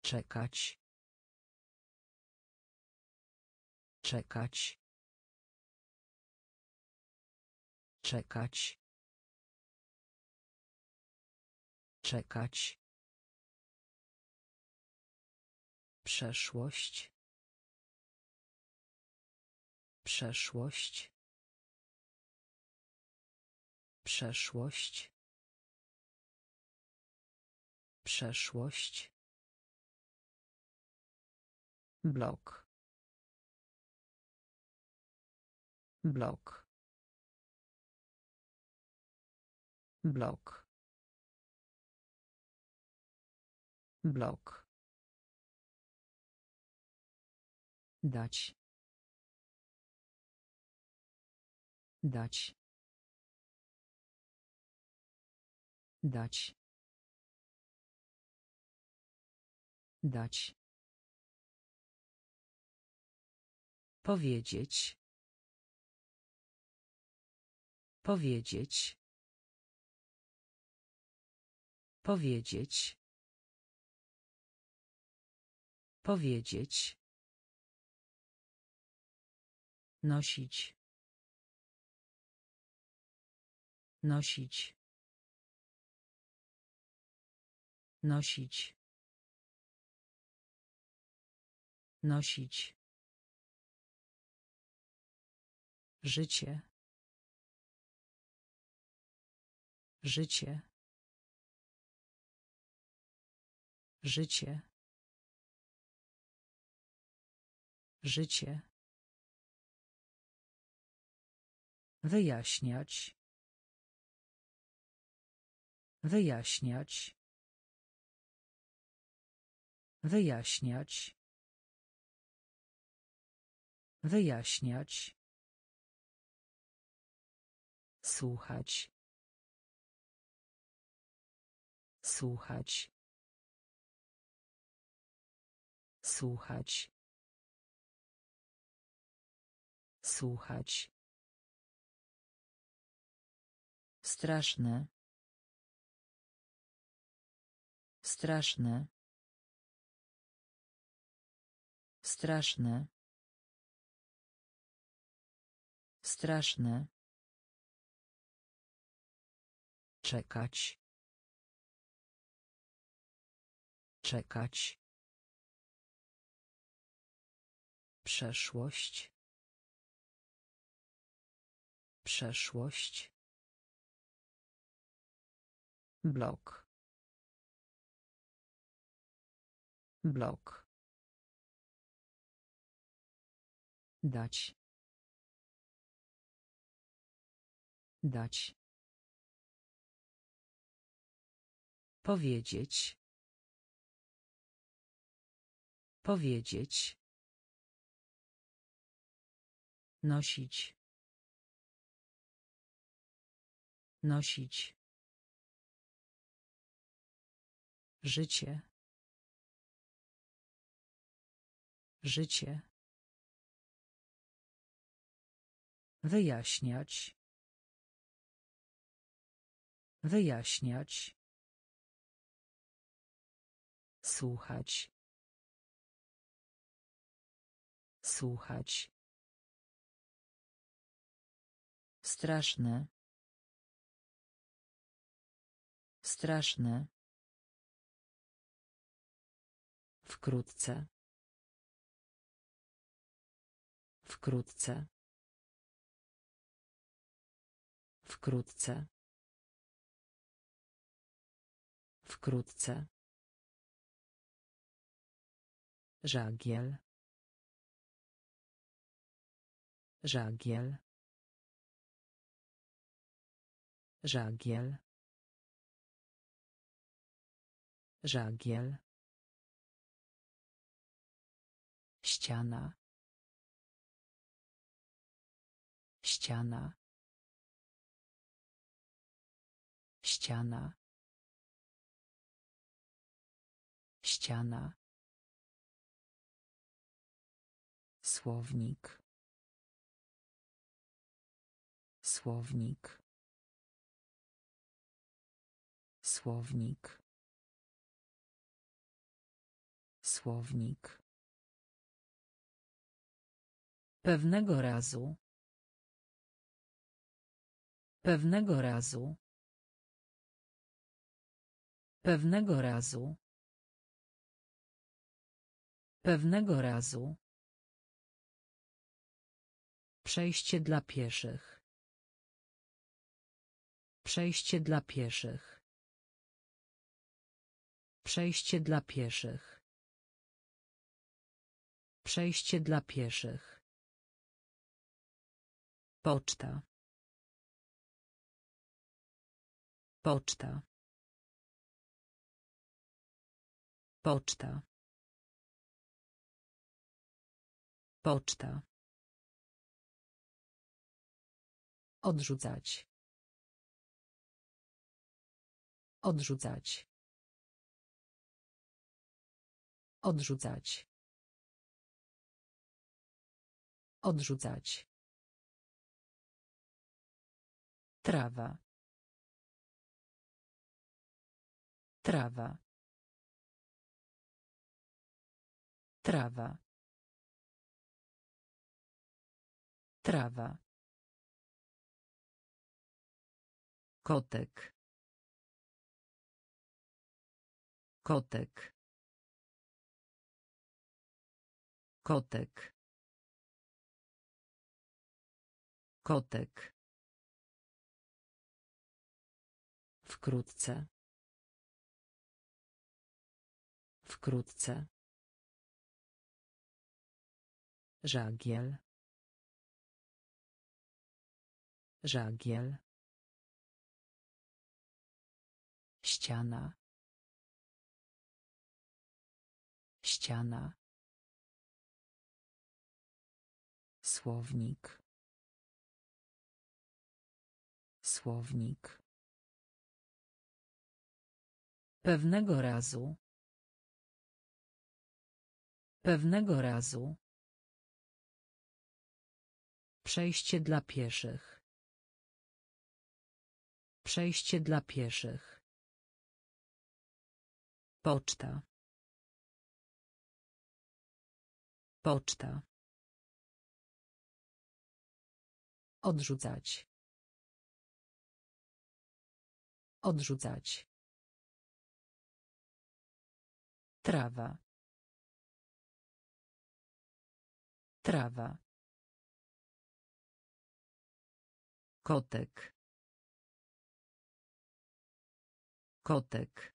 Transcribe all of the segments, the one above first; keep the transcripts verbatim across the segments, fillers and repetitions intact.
Czekać. Czekać. Czekać. Czekać. Przeszłość. Przeszłość. Przeszłość. Przeszłość. Blok. Blok. Blok. Blok. Dać. Dać. Dać. Dać. Powiedzieć. Powiedzieć. Powiedzieć. Powiedzieć. Nosić. Nosić. Nosić. Nosić. Życie. Życie. Życie. Życie. Wyjaśniać. Wyjaśniać. Wyjaśniać. Wyjaśniać. Słuchać. Słuchać. Słuchać. Słuchać. Straszne. Straszne. Straszne. Straszne. Czekać. Czekać. Przeszłość. Przeszłość. Blok. Blok. Dać. Dać. Powiedzieć. Powiedzieć. Nosić. Nosić. Życie. Życie. Wyjaśniać. Wyjaśniać. Słuchać. Słuchać. Straszne. Straszne. Wkrótce. Wkrótce. Wkrótce. Wkrótce. Żagiel. Żagiel. Żagiel. Żagiel. Ściana. Ściana. Ściana. Ściana. Słownik. Słownik. Słownik. Słownik. Pewnego razu. Pewnego razu. Pewnego razu. Pewnego razu. Przejście dla pieszych. Przejście dla pieszych. Przejście dla pieszych. Przejście dla pieszych. Poczta. Poczta. Poczta. Poczta. Odrzucać. Odrzucać. Odrzucać. Odrzucać. Trawa. Trawa. Trawa. Trawa. Kotek. Kotek. Kotek. Kotek. Wkrótce. Wkrótce. Żagiel. Żagiel. Ściana. Ściana. Słownik. Słownik. Pewnego razu. Pewnego razu. Przejście dla pieszych. Przejście dla pieszych. Poczta. Poczta. Odrzucać. Odrzucać. Trawa. Trawa. Kotek. Kotek.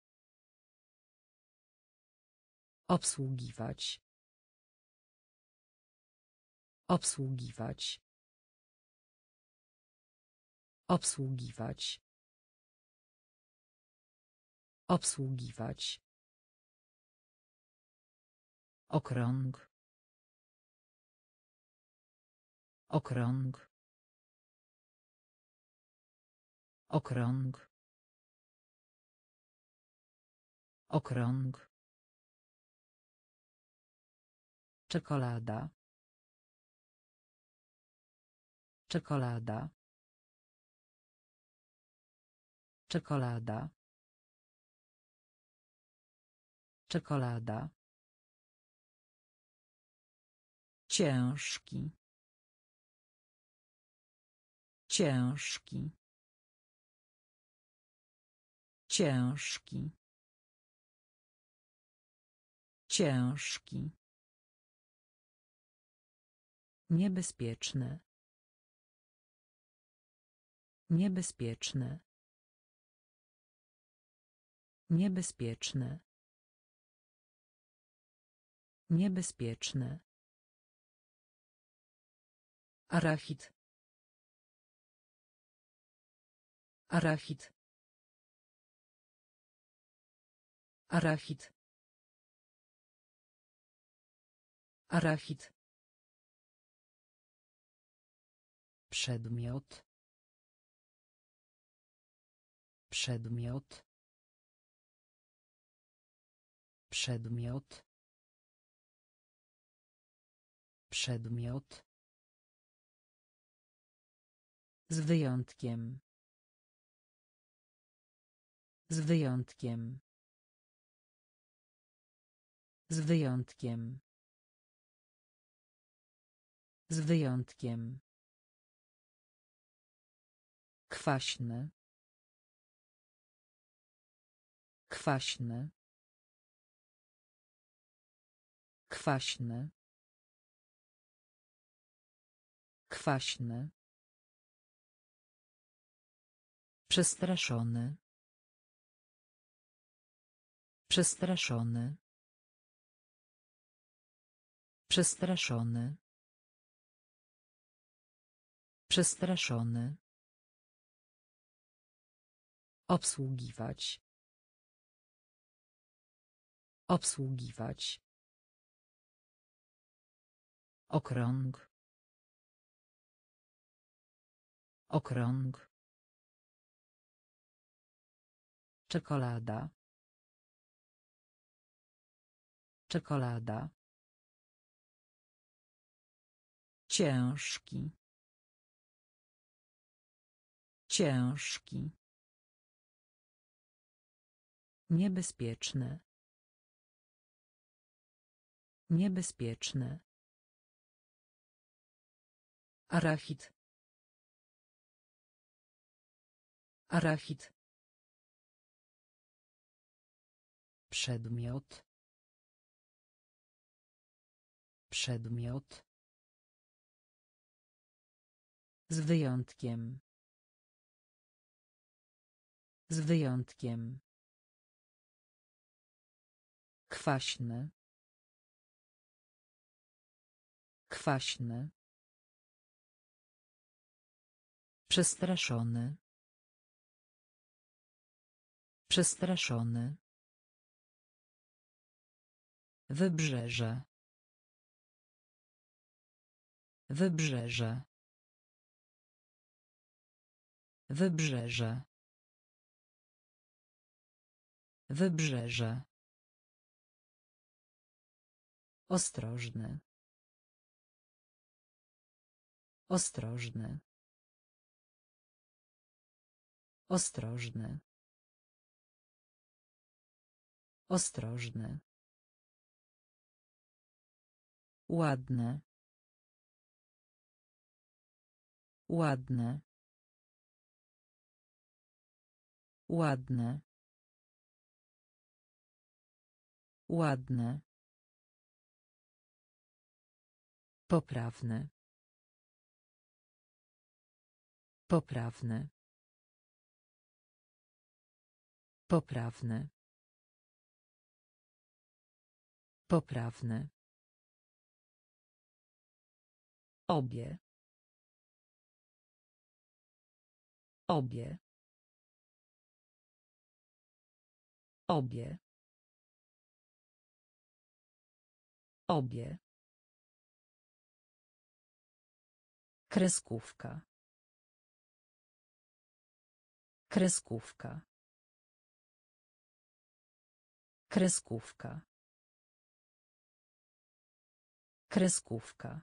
Obsługiwać. Obsługiwać. Obsługiwać. Obsługiwać. Okrąg. Okrąg. Okrąg. Okrąg. Czekolada. Czekolada. Czekolada. Czekolada. Ciężki. Ciężki. Ciężki. Ciężki. Niebezpieczne. Niebezpieczne. Niebezpieczne. Niebezpieczne. Arachid. Arachid. Arachid. Arachid. Przedmiot. Przedmiot. Przedmiot. Przedmiot. Z wyjątkiem. Z wyjątkiem. Z wyjątkiem. Z wyjątkiem. Kwaśny. Kwaśny. Kwaśny. Kwaśny. Przestraszony. Przestraszony. Przestraszony. Przestraszony. Obsługiwać. Obsługiwać. Okrąg. Okrąg. Czekolada. Czekolada. Ciężki. Ciężki. Niebezpieczne. Niebezpieczne. Arachid. Arachid. Przedmiot. Przedmiot. Z wyjątkiem. Z wyjątkiem. Kwaśny. Kwaśny. Przestraszony. Przestraszony. Wybrzeże. Wybrzeże. Wybrzeże. Wybrzeże. Ostrożny. Ostrożny. Ostrożny. Ostrożny. Ładne. Ładne. Ładne. Ładne. Poprawny. Poprawny. Poprawny. Poprawny. Obie. Obie. Obie. Obie. Kreskówka. Kreskówka. Kreskówka. Kreskówka.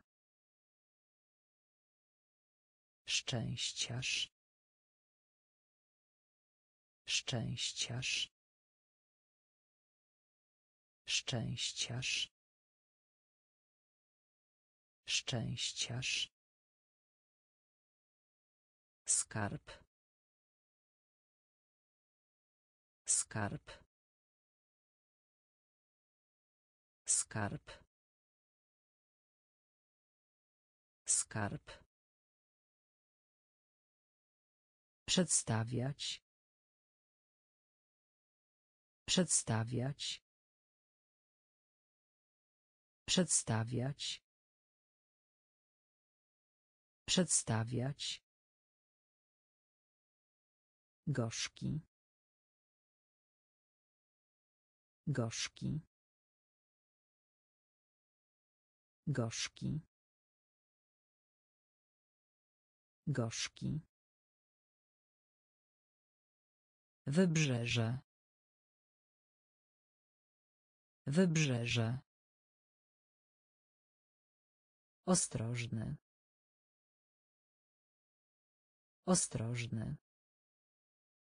Szczęściarz. Szczęściarz. Szczęściarz. Szczęściarz. Skarb. Skarb. Skarb. Skarb. Przedstawiać. Przedstawiać. Przedstawiać. Przedstawiać. Gorzki. Gorzki. Gorzki. Gorzki. Wybrzeże. Wybrzeże. Ostrożny. Ostrożny.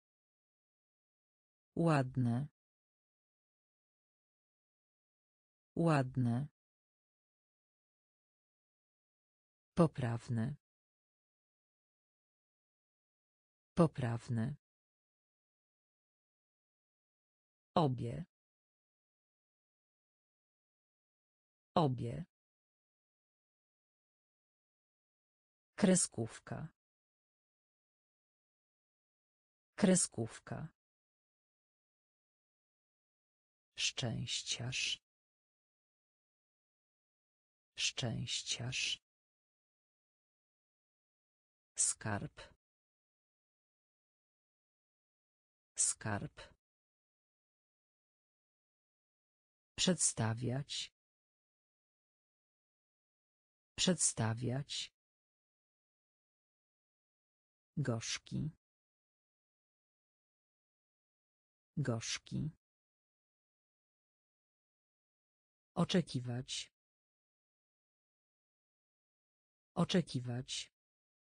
Ładne. Ładne. Poprawny. Poprawny. Obie. Obie. Kreskówka. Kreskówka. Szczęściarz. Szczęściarz. Skarb. Skarb. Przedstawiać. Przedstawiać. Gorzki. Gorzki. Oczekiwać. Oczekiwać.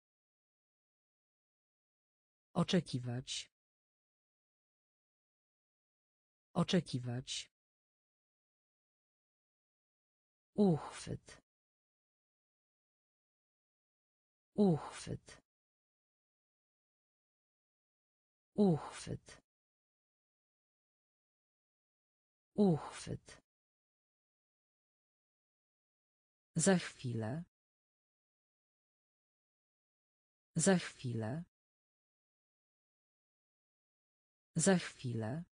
Oczekiwać. Oczekiwać. Uchwyt. Uchwyt. Uchwyt. Uchwyt. Za chwilę. Za chwilę. Za chwilę.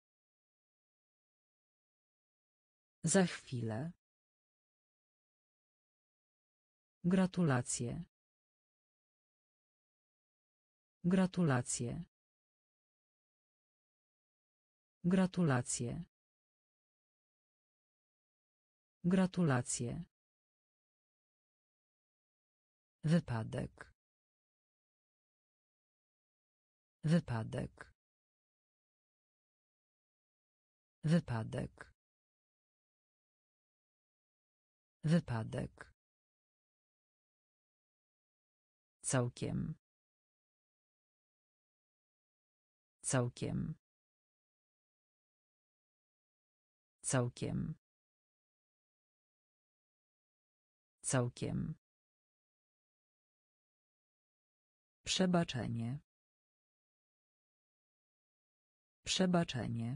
Za chwilę. Gratulacje. Gratulacje. Gratulacje. Gratulacje. Wypadek. Wypadek. Wypadek. Wypadek. Całkiem. Całkiem. Całkiem. Całkiem. Przebaczenie. Przebaczenie.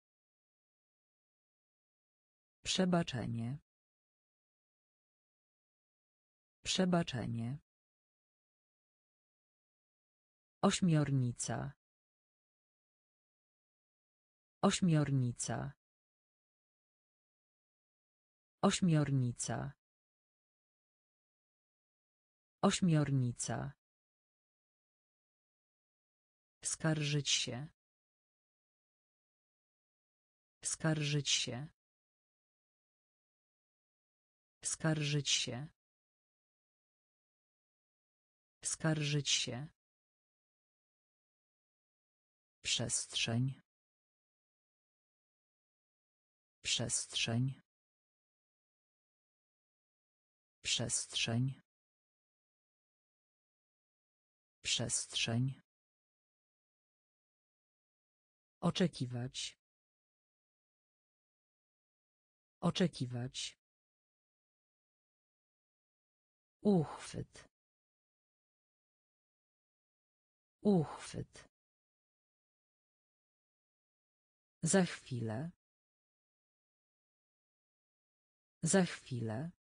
Przebaczenie. Przebaczenie. Ośmiornica. Ośmiornica. Ośmiornica. Ośmiornica. Skarżyć się. Skarżyć się. Skarżyć się. Skarżyć się. Przestrzeń. Przestrzeń. Przestrzeń. Przestrzeń. Oczekiwać. Oczekiwać. Uchwyt. Uchwyt. Za chwilę. Za chwilę.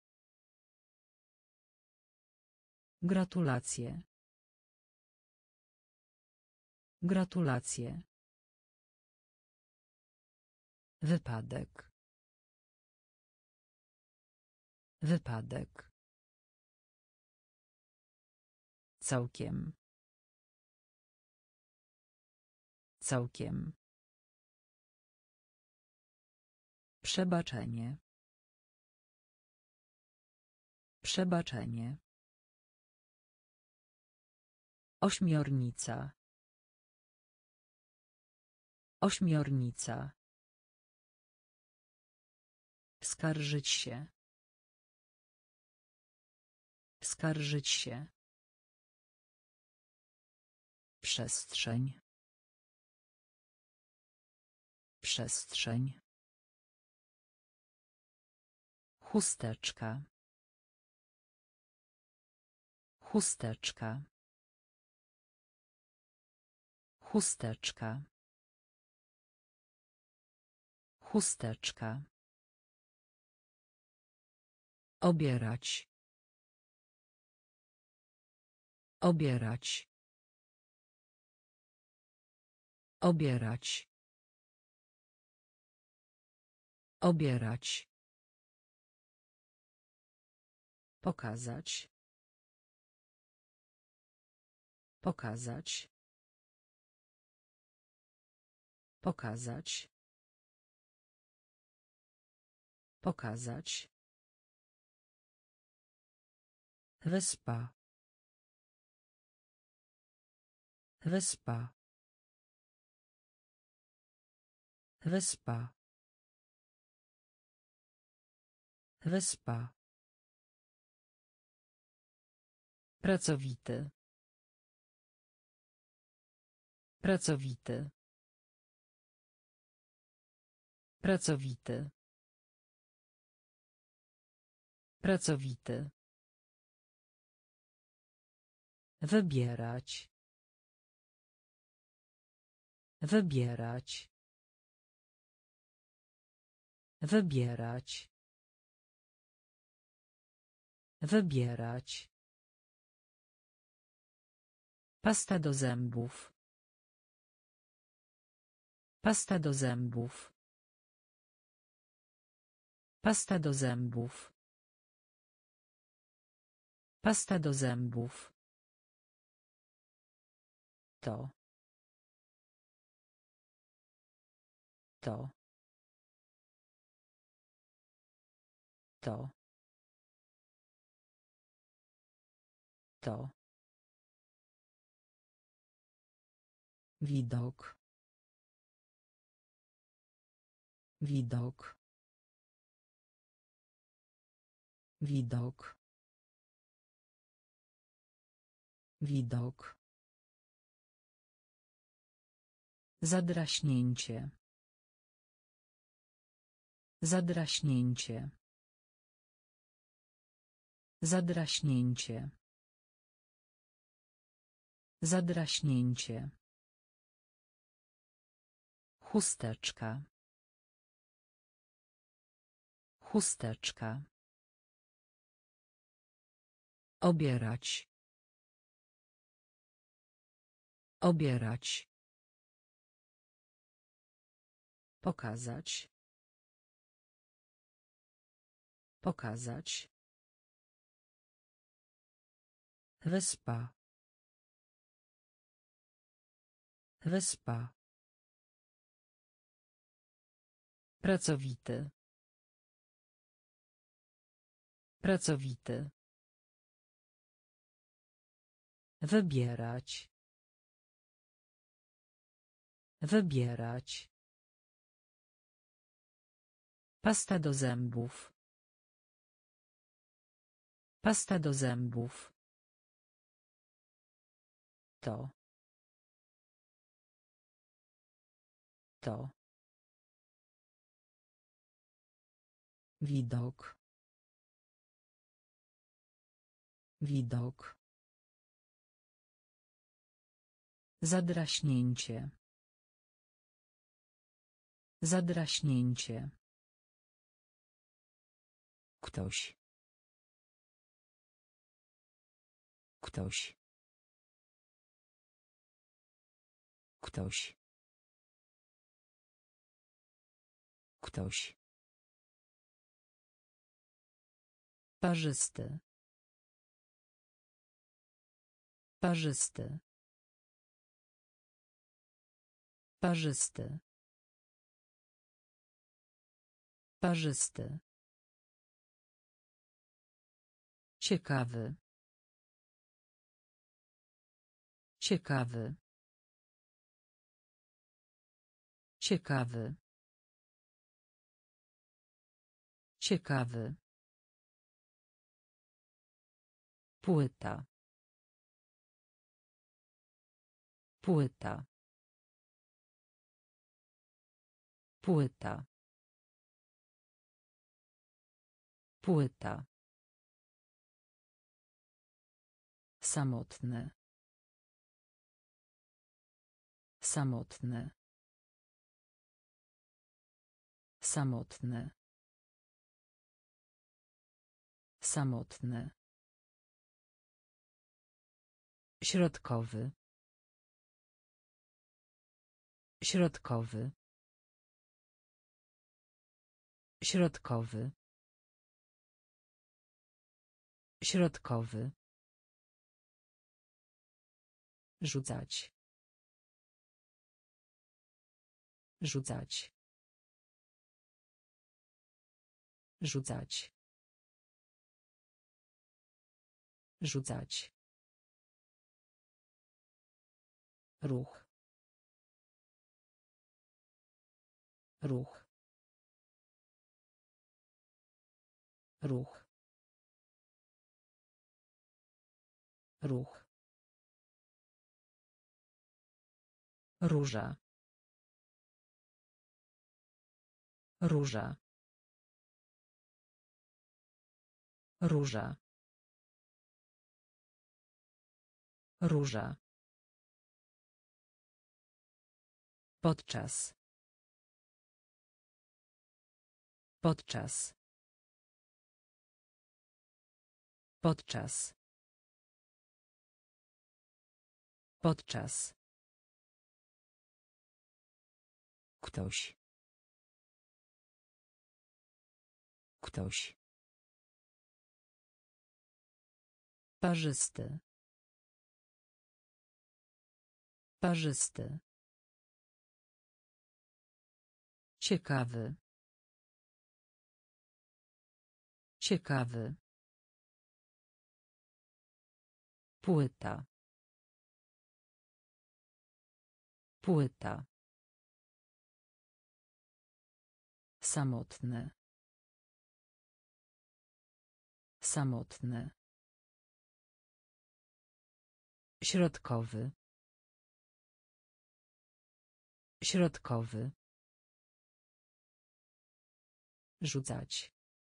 Gratulacje. Gratulacje. Wypadek. Wypadek. Całkiem. Całkiem. Przebaczenie. Przebaczenie. Ośmiornica. Ośmiornica. Skarżyć się. Skarżyć się. Przestrzeń. Przestrzeń. Chusteczka. Chusteczka. Chusteczka. Chusteczka. Obierać. Obierać. Obierać. Obierać. Pokazać. Pokazać. Pokazać. Pokazać. Wyspa. Wyspa. Wyspa. Wyspa. Pracowity. Pracowity. Pracowity. Pracowity. Wybierać. Wybierać. Wybierać. Wybierać. Pasta do zębów. Pasta do zębów. Pasta do zębów. Pasta do zębów. To. To. To. To. Widok. Widok. Widok. Widok. Zadraśnięcie. Zadraśnięcie. Zadraśnięcie. Zadraśnięcie. Chusteczka. Chusteczka. Obierać. Obierać. Pokazać. Pokazać. Wyspa. Wyspa. Pracowity. Pracowity. Wybierać. Wybierać. Pasta do zębów. Pasta do zębów. To. To. Widok. Widok. Zadraśnięcie. Zadraśnięcie. Ktoś. Ktoś. Ktoś. Ktoś. Parzysty. Parzysty. Parzysty. Parzysty. Ciekawy. Ciekawy. Ciekawy. Ciekawy. Płyta. Płyta. Płyta. Płyta. Samotny. Samotny. Samotny. Samotny. Środkowy. Środkowy. Środkowy. Środkowy. Rzucać. Rzucać. Rzucać. Rzucać. Ruch. Ruch. Ruch. Ruch. Róża. Róża. Róża. Róża. Podczas. Podczas. Podczas. Podczas. Ktoś. Ktoś. Parzysty. Parzysty. Ciekawy. Ciekawy. Płyta. Płyta. Samotny. Samotny. Środkowy. Środkowy. Rzucać.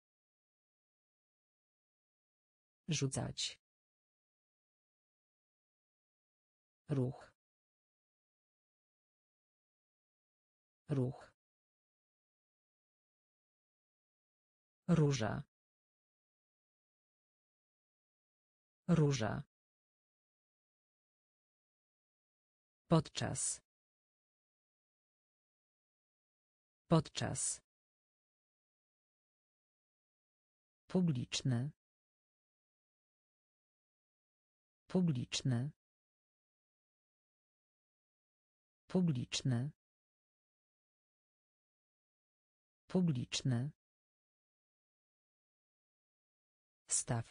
Rzucać. Ruch. Ruch. Róża. Róża. Podczas. Podczas. Publiczny. Publiczny. Publiczny. Publiczny. Staw.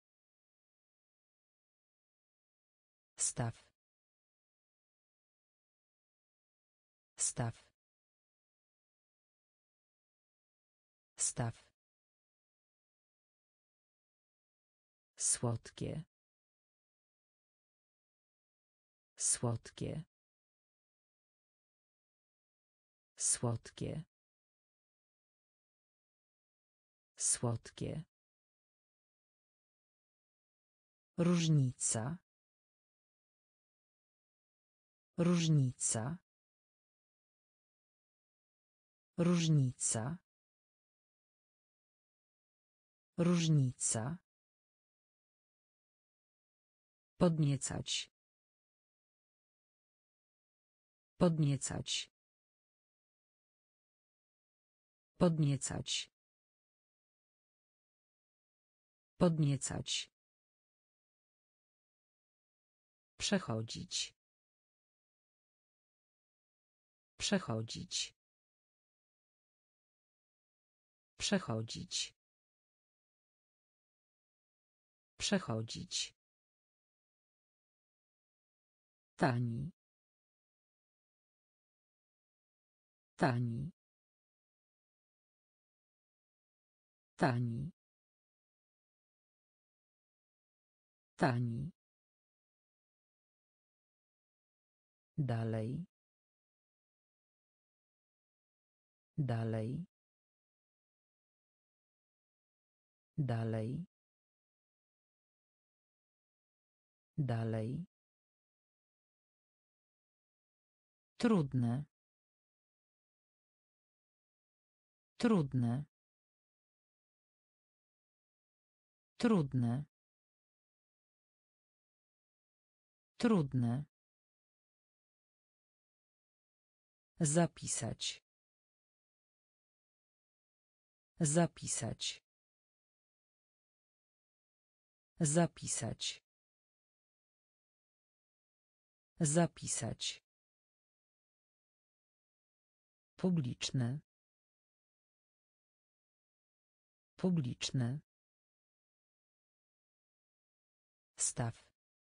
Staw. Staw. Staw. Słodkie. Słodkie. Słodkie. Słodkie. Różnica. Różnica. Różnica. Różnica. Podniecać. Podniecać. Podniecać. Podniecać. Przechodzić. Przechodzić. Przechodzić. Przechodzić. Tani. Tani. Tani. Tani. Dalej. Dalej. Dalej. Dalej. Trudne. Trudne. Trudne. Trudne. Zapisać. Zapisać. Zapisać. Zapisać. Publiczne. Publiczne. Staw.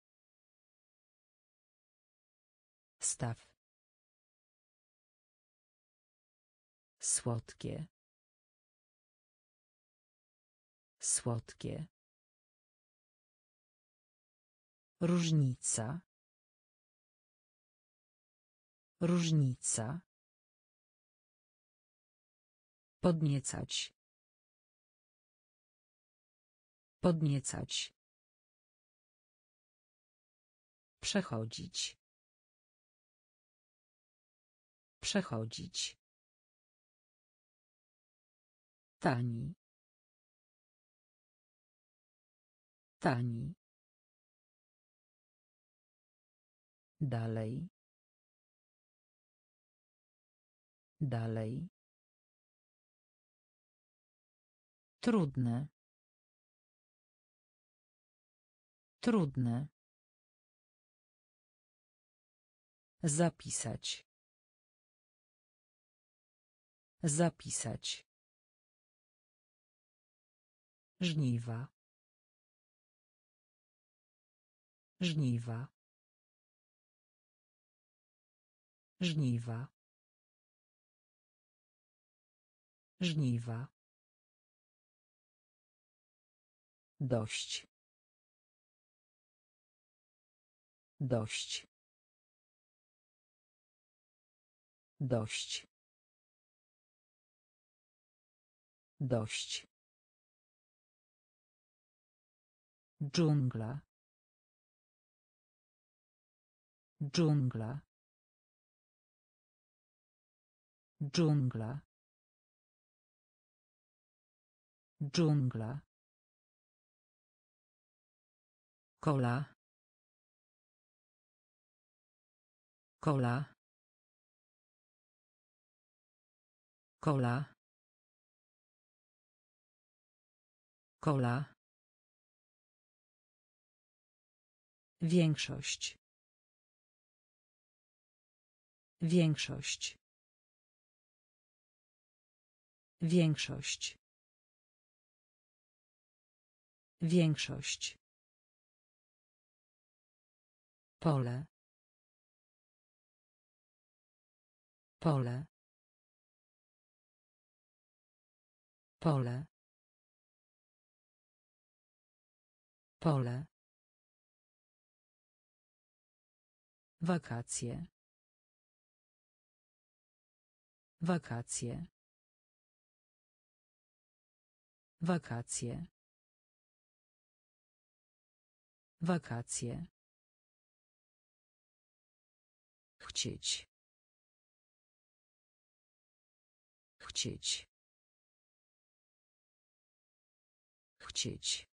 Staw. Słodkie. Słodkie. Różnica. Różnica. Podniecać. Podniecać. Przechodzić. Przechodzić. Tani. Tani. Dalej. Dalej. Trudne. Trudne. Zapisać. Zapisać. Żniwa. Żniwa. Żniwa. Żniwa. Dość. Dość. Dość. Dość. Dżungla. Dżungla. Dżungla. Dżungla. Kola. Kola. Kola. Kola. Większość. Większość. Większość. Większość. Pole. Pole. Pole. Pole. Wakacje. Wakacje. Wakacje. Wakacje. Chcieć. Chcieć. Chcieć.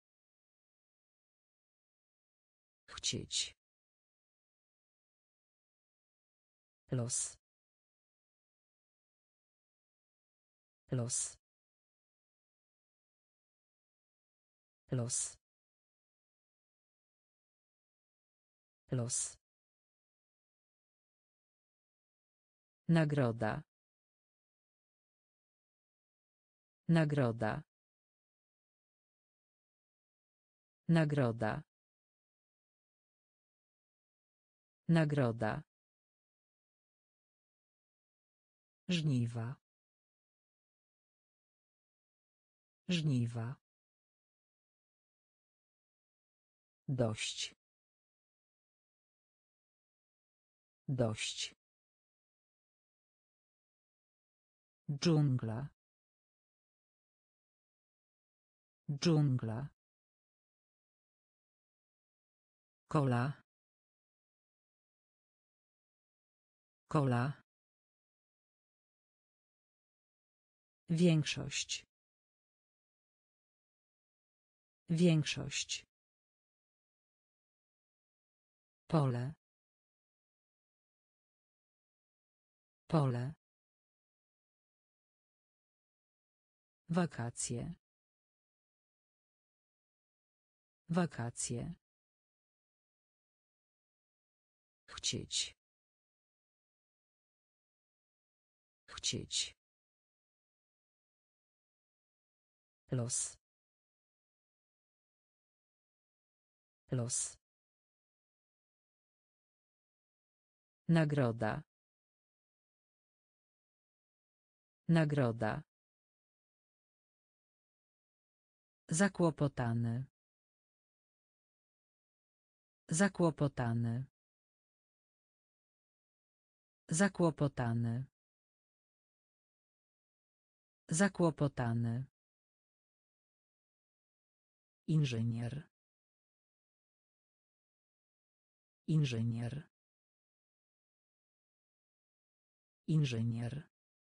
Chcieć. Los. Los. Los. Los. Nagroda. Nagroda. Nagroda. Nagroda. Żniwa. Żniwa. Dość. Dość. Dżungla. Dżungla. Kola. Kola. Większość. Większość. Pole. Pole. Wakacje. Wakacje. Chcieć. Chcieć. Los. Los. Nagroda. Nagroda. Zakłopotany. Zakłopotany. Zakłopotany. Zakłopotany. Inżynier. Inżynier. Inżynier.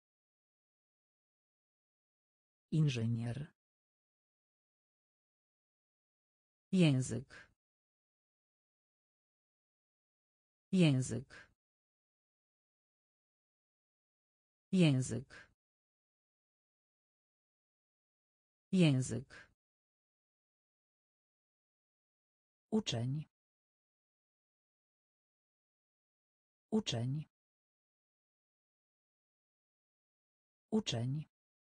Inżynier. Język. Język. Język. Język. Uczeń. Uczeń. Uczeń.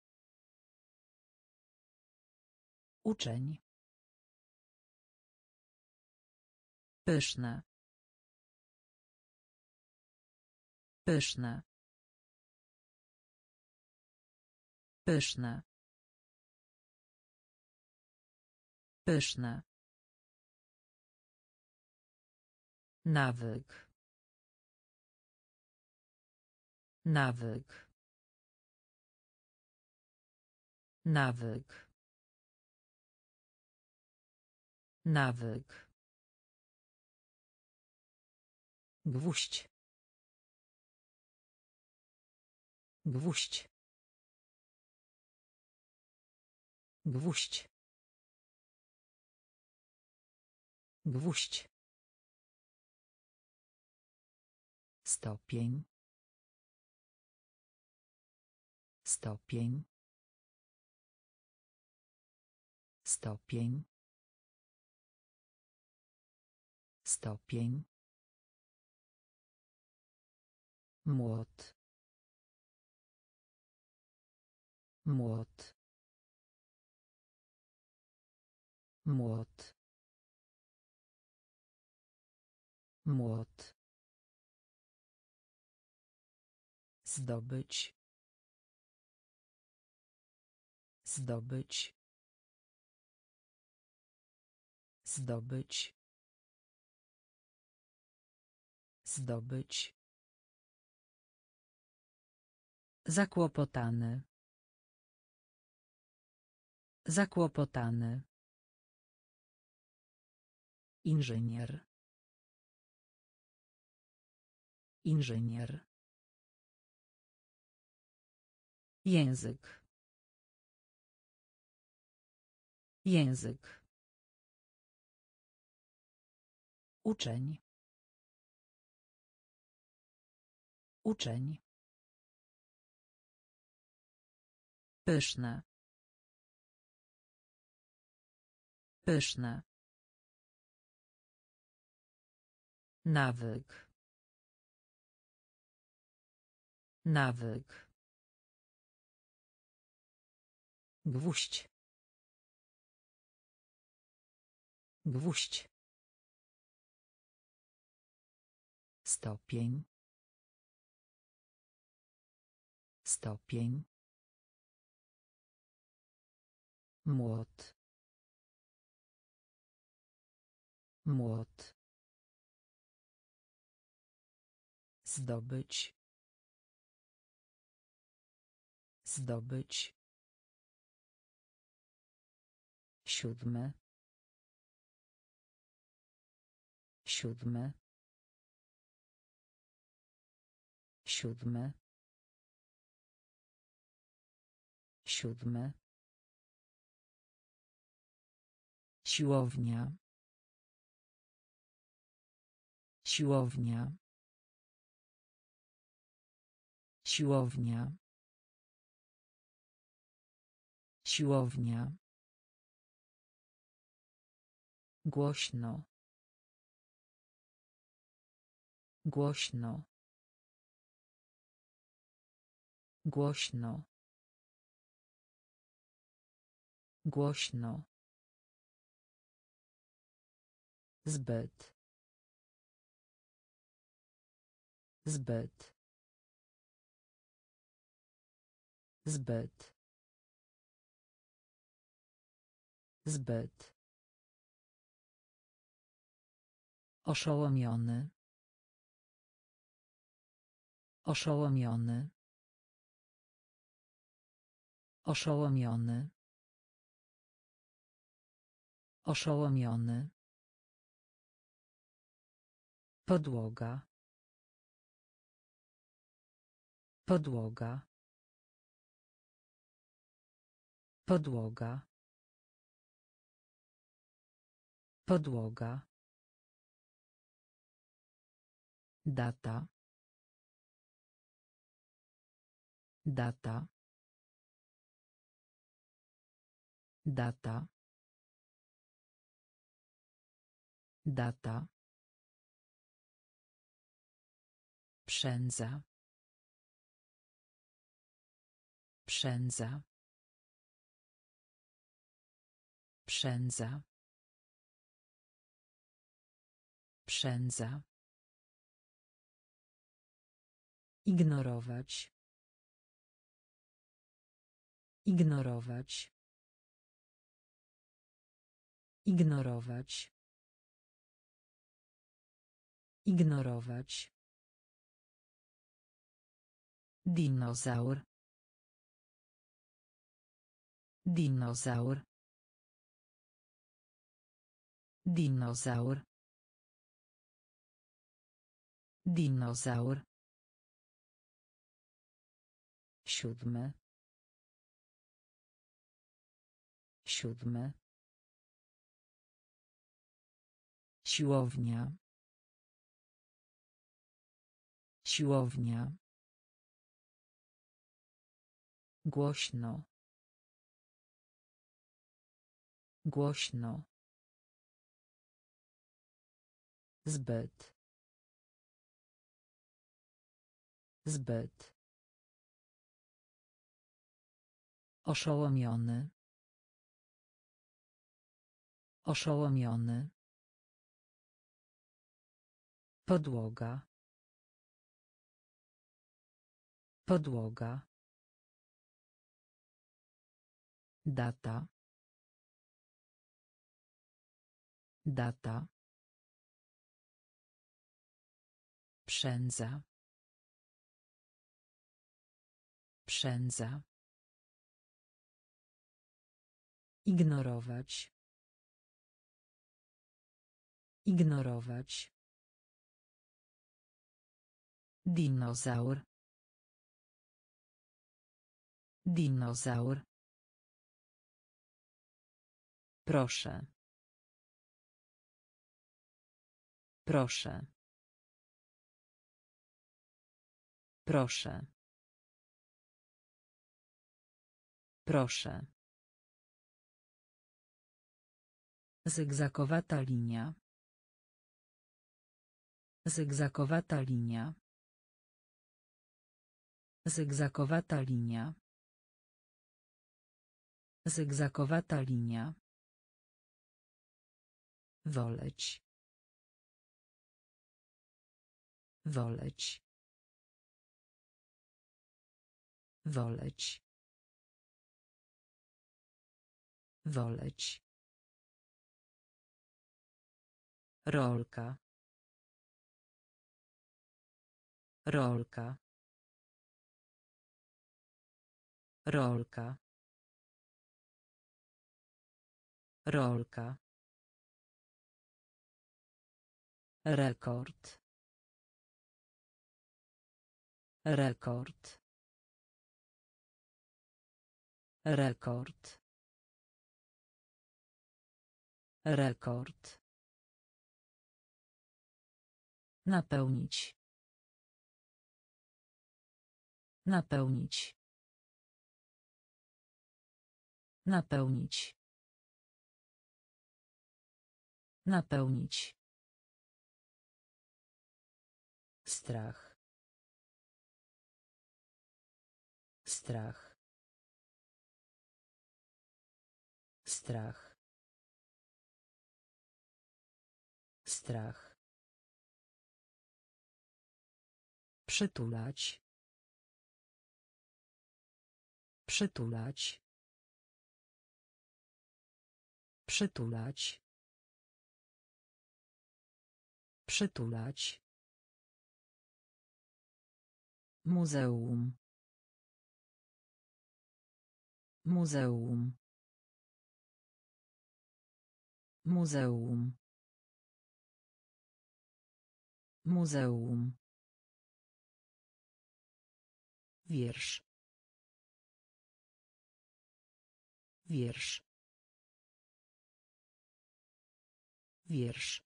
Uczeń. Pyszne. Pyszne. Pyszne. Pyszne. Nawyk. Nawyk. Nawyk. Nawyk. Gwóźdź. Gwóźdź. Gwóźdź. Gwóźdź. Stopień. Stopień. Stopień. Stopień. Młot. Młot. Młot. Młot. Zdobyć. Zdobyć. Zdobyć. Zdobyć. Zakłopotany. Zakłopotany. Inżynier. Inżynier. Język. Język. Uczeń. Uczeń. Pyszne. Pyszne. Nawyk. Nawyk. Gwóźdź. Gwóźdź. Stopień. Stopień. Młot. Młot. Zdobyć. Zdobyć. Siódmy. Siódmy. Siódmy. Siódmy. Siłownia. Siłownia. Siłownia. Siłownia. Głośno. Głośno. Głośno. Głośno. Zbyt. Zbyt. Zbyt. Zbyt. Oszołomiony. Oszołomiony. Oszołomiony. Oszołomiony. Podłoga. Podłoga. Podłoga. Podłoga. Data. Data. Data. Data. Przędza. Przędza. Przędza. Przędza. Ignorować. Ignorować. Ignorować. Ignorować. Dinozaur. Dinozaur. Dinozaur. Dinozaur. Siódmy. Siódmy. Siłownia. Siłownia. Głośno. Głośno. Zbyt. Zbyt. Oszołomiony. Oszołomiony. Podłoga. Podłoga. Data. Data. Przędza. Przędza. Ignorować. Ignorować. Dinozaur. Dinozaur. Proszę. Proszę. Proszę. Proszę. Zygzakowata linia. Zygzakowata linia. Zygzakowata linia. Zygzakowata linia. Woleć. Woleć. Woleć. Woleć. Rolka. Rolka. Rolka. Rolka. Rekord. Rekord. Rekord. Rekord. Napełnić. Napełnić. Napełnić. Napełnić. Strach. Strach. Strach. Strach. Przytulać. Przytulać. Przytulać. Przytulać. Muzeum. Muzeum. Muzeum. Muzeum. Wiersz. Wiersz. Wiersz.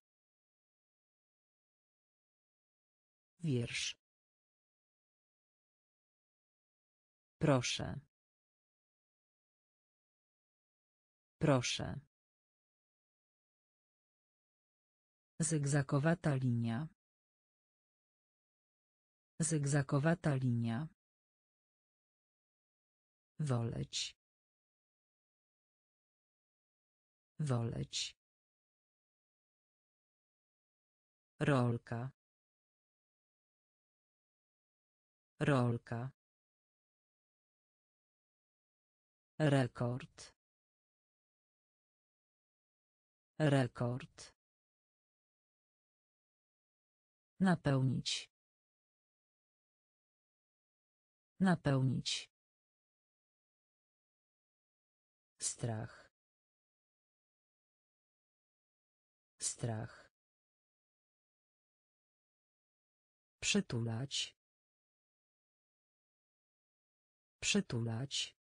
Wiersz. Proszę. Proszę. Zygzakowata linia. Zygzakowata linia. Woleć. Woleć. Rolka. Rolka. Rekord. Rekord. Napełnić. Napełnić. Strach. Strach. Przytulać. Przytulać.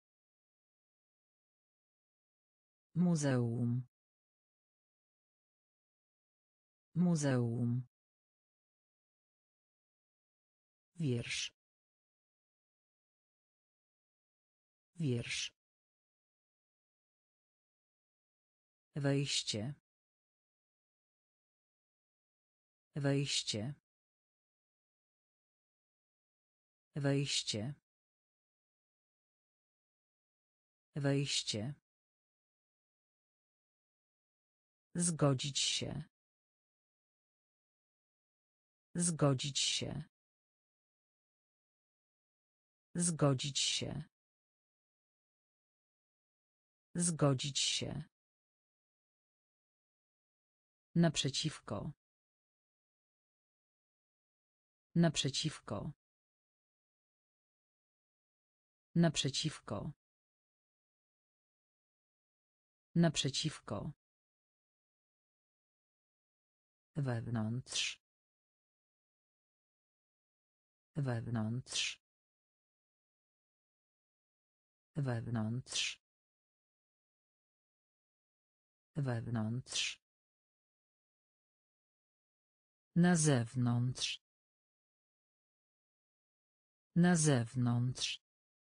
Muzeum. Muzeum. Wiersz. Wiersz. Wejście. Wejście. Wejście. Wejście. Zgodzić się. Zgodzić się. Zgodzić się. Zgodzić się. Naprzeciwko. Naprzeciwko. Naprzeciwko. Naprzeciwko. Wewnątrz. Wewnątrz. Wewnątrz. Wewnątrz. Na zewnątrz. Na zewnątrz.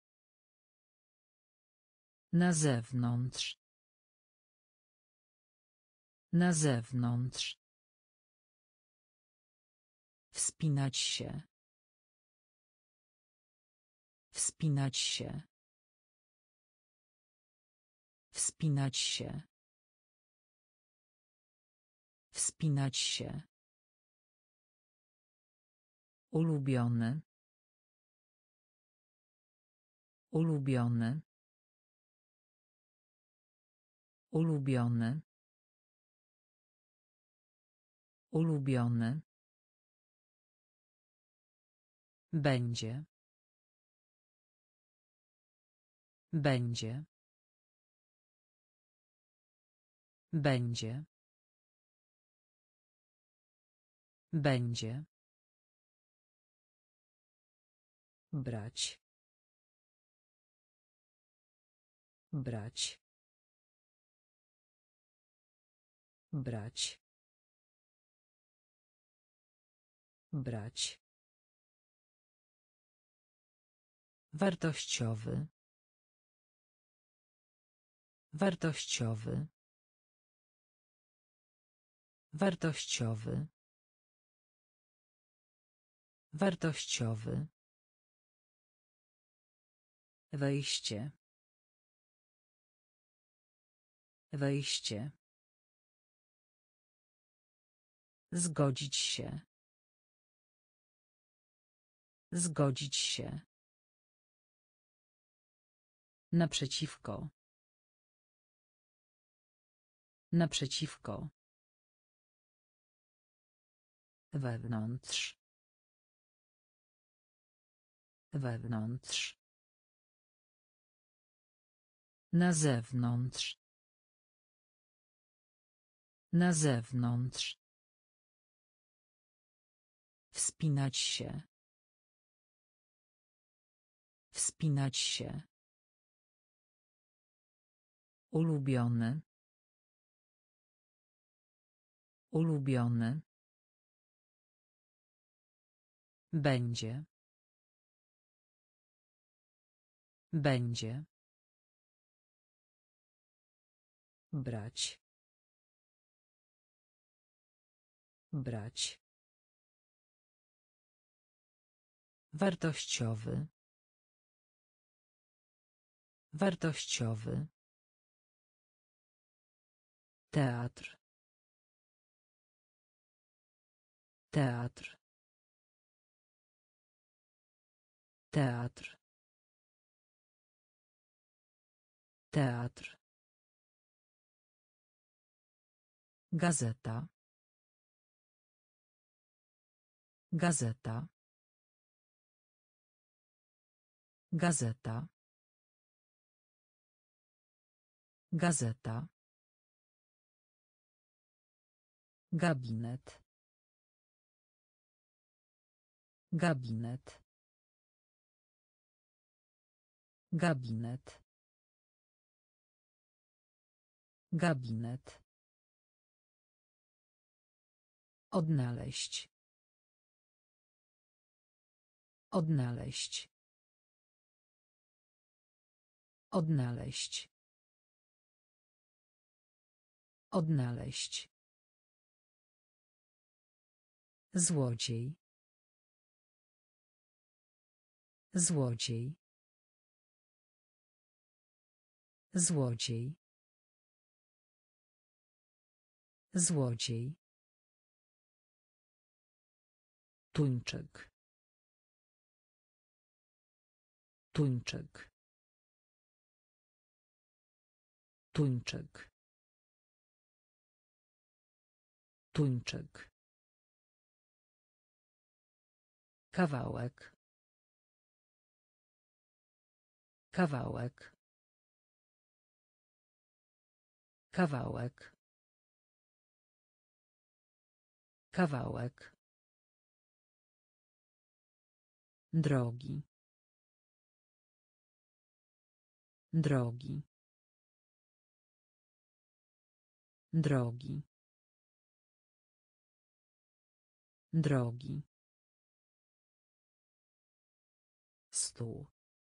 Na zewnątrz. Na zewnątrz. Wspinać się. Wspinać się. Wspinać się. Wspinać się. Ulubiony. Ulubiony. Ulubiony. Ulubiony. Będzie. Będzie. Będzie. Będzie. Brać. Brać. Brać. Brać. Wartościowy. Wartościowy. Wartościowy. Wartościowy. Wejście. Wejście. Zgodzić się. Zgodzić się. Naprzeciwko. Naprzeciwko. Wewnątrz. Wewnątrz. Na zewnątrz. Na zewnątrz. Wspinać się. Wspinać się. Ulubiony. Ulubiony. Będzie. Będzie. Brać. Brać. Wartościowy. Wartościowy. Teatr. Teatr. Teatr. Teatr. Gazeta. Gazeta. Gazeta. Gazeta. Gabinet. Gabinet. Gabinet. Gabinet. Odnaleźć. Odnaleźć. Odnaleźć. Odnaleźć. Złodziej. Złodziej. Złodziej. Złodziej. Tuńczyk. Tuńczyk. Tuńczyk. Tuńczyk. Kawałek. Kawałek. Kawałek. Kawałek. Drogi. Drogi. Drogi. Drogi. Stół.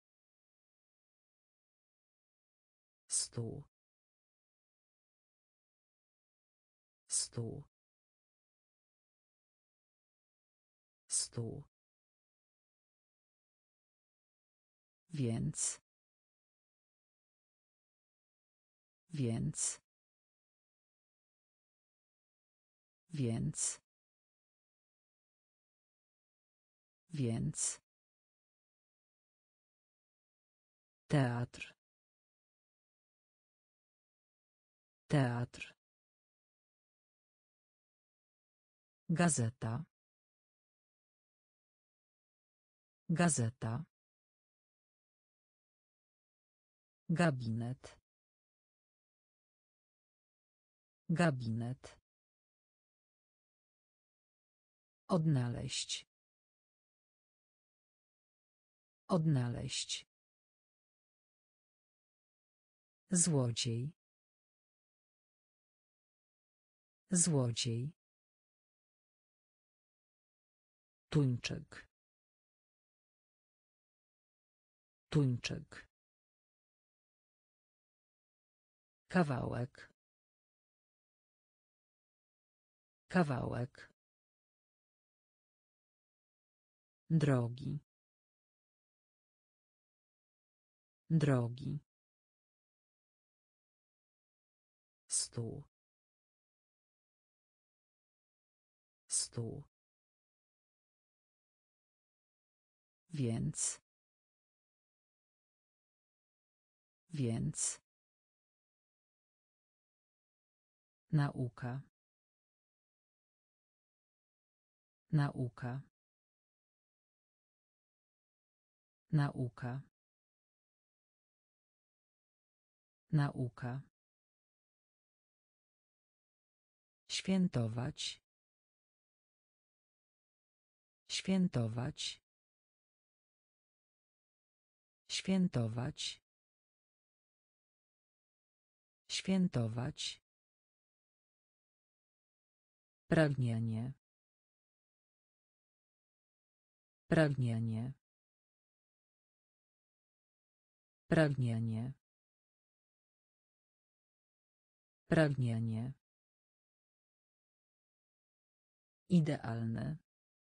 Stół. Stół. Stół. Więc. Więc. Więc. Więc. Teatr. Teatr. Gazeta. Gazeta. Gabinet. Gabinet. Odnaleźć. Odnaleźć. Złodziej. Złodziej. Tuńczyk. Tuńczyk. Kawałek. Kawałek. Drogi. Drogi. Stół. Stół. Więc. Więc. Nauka. Nauka. Nauka. Nauka. Świętować. Świętować. Świętować. Świętować. Pragnienie. Pragnienie. Pragnienie. Pragnienie. Idealne.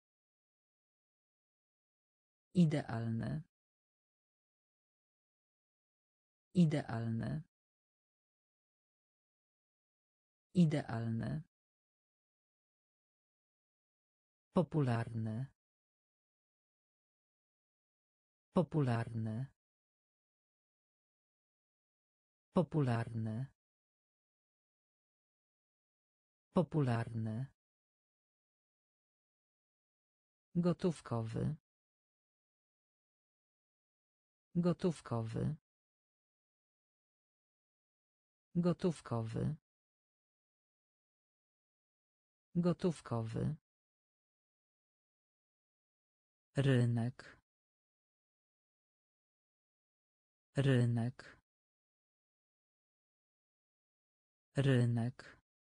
Idealne. Idealne. Idealne. Popularny. Popularny. Popularny. Popularny. Gotówkowy. Gotówkowy. Gotówkowy. Gotówkowy. Rynek. Rynek. Rynek.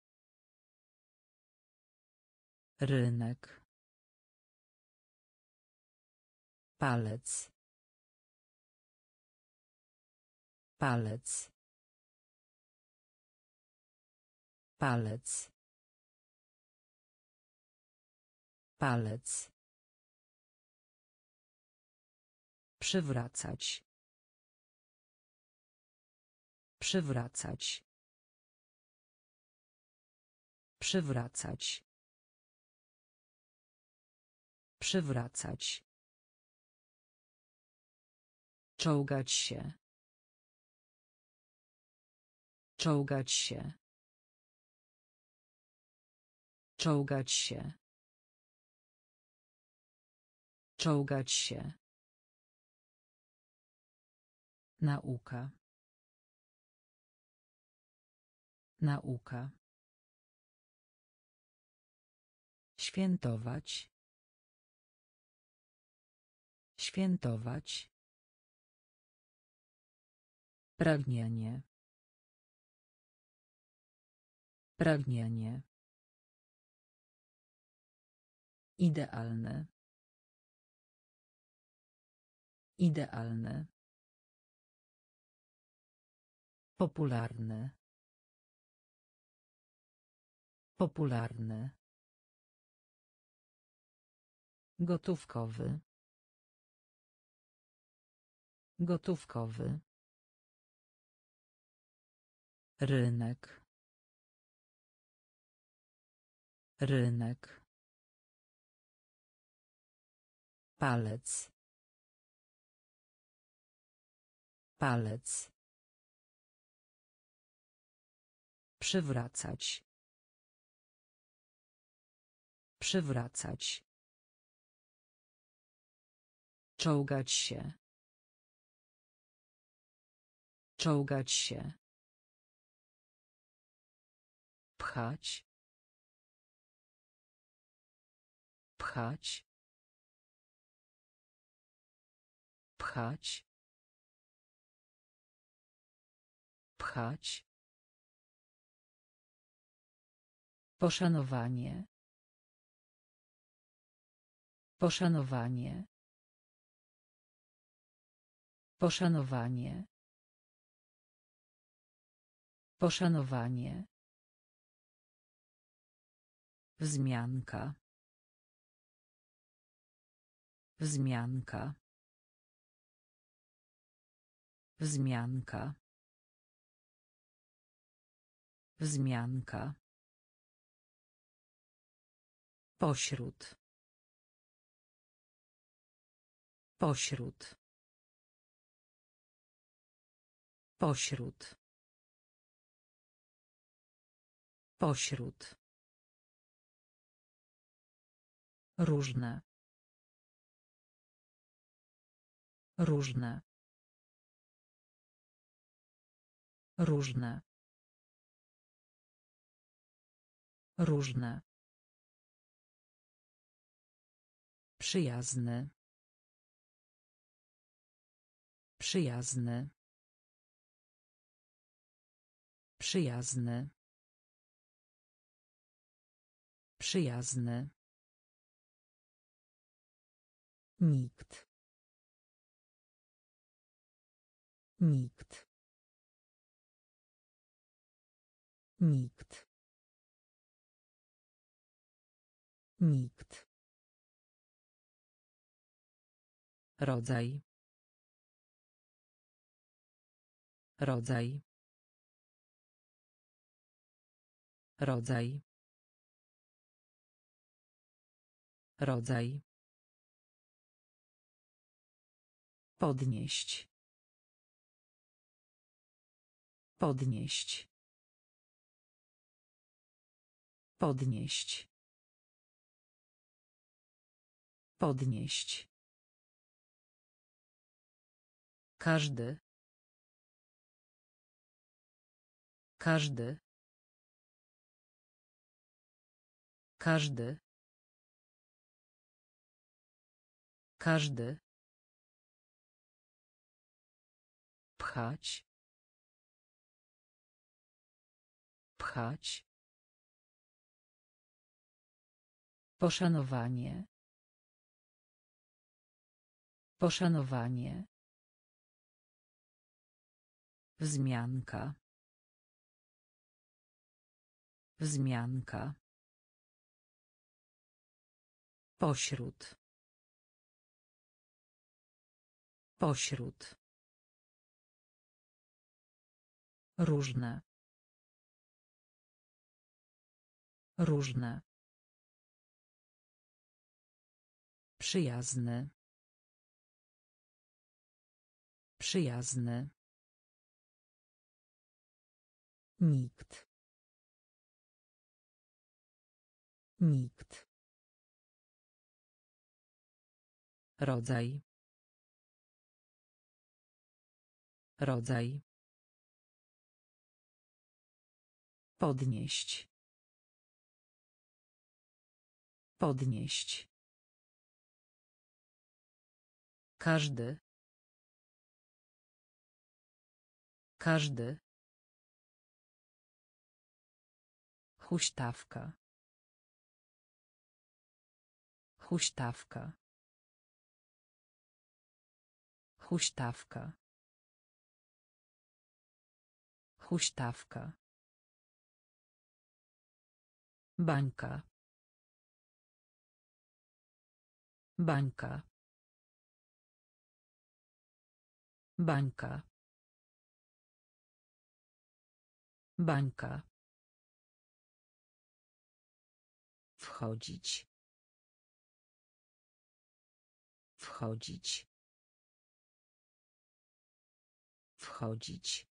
Rynek. Palec. Palec. Palec. Palec. Przywracać. Przywracać. Przywracać. Przywracać. Czołgać się. Czołgać się. Czołgać się. Czołgać się. Nauka. Nauka. Świętować. Świętować. Pragnienie. Pragnienie. Idealne. Idealne. Popularny. Popularny. Gotówkowy. Gotówkowy. Rynek. Rynek. Palec. Palec. Przywracać. Przywracać. Czołgać się. Czołgać się. Pchać. Pchać. Pchać. Pchać. Poszanowanie. Poszanowanie. Poszanowanie. Poszanowanie. Wzmianka. Wzmianka. Wzmianka. Wzmianka. Pośród. Pośród. Pośród. Pośród. Różne. Różne. Różne. Różne. Przyjazny. Przyjazny. Przyjazny. Przyjazny. Nikt. Nikt. Nikt. Nikt. Rodzaj. Rodzaj. Rodzaj. Rodzaj. Podnieść. Podnieść. Podnieść. Podnieść. Każdy. Każdy. Każdy. Każdy. Pchać. Pchać. Poszanowanie. Poszanowanie. Wzmianka. Wzmianka. Pośród. Pośród. Różne. Różne. Przyjazny. Przyjazny. Nikt. Nikt. Rodzaj. Rodzaj. Podnieść. Podnieść. Każdy. Każdy. Huśtawka. Huśtawka. Huśtawka. Huśtawka. Bańka. Bańka. Bańka. Bańka. Wchodzić. Wchodzić. Wchodzić.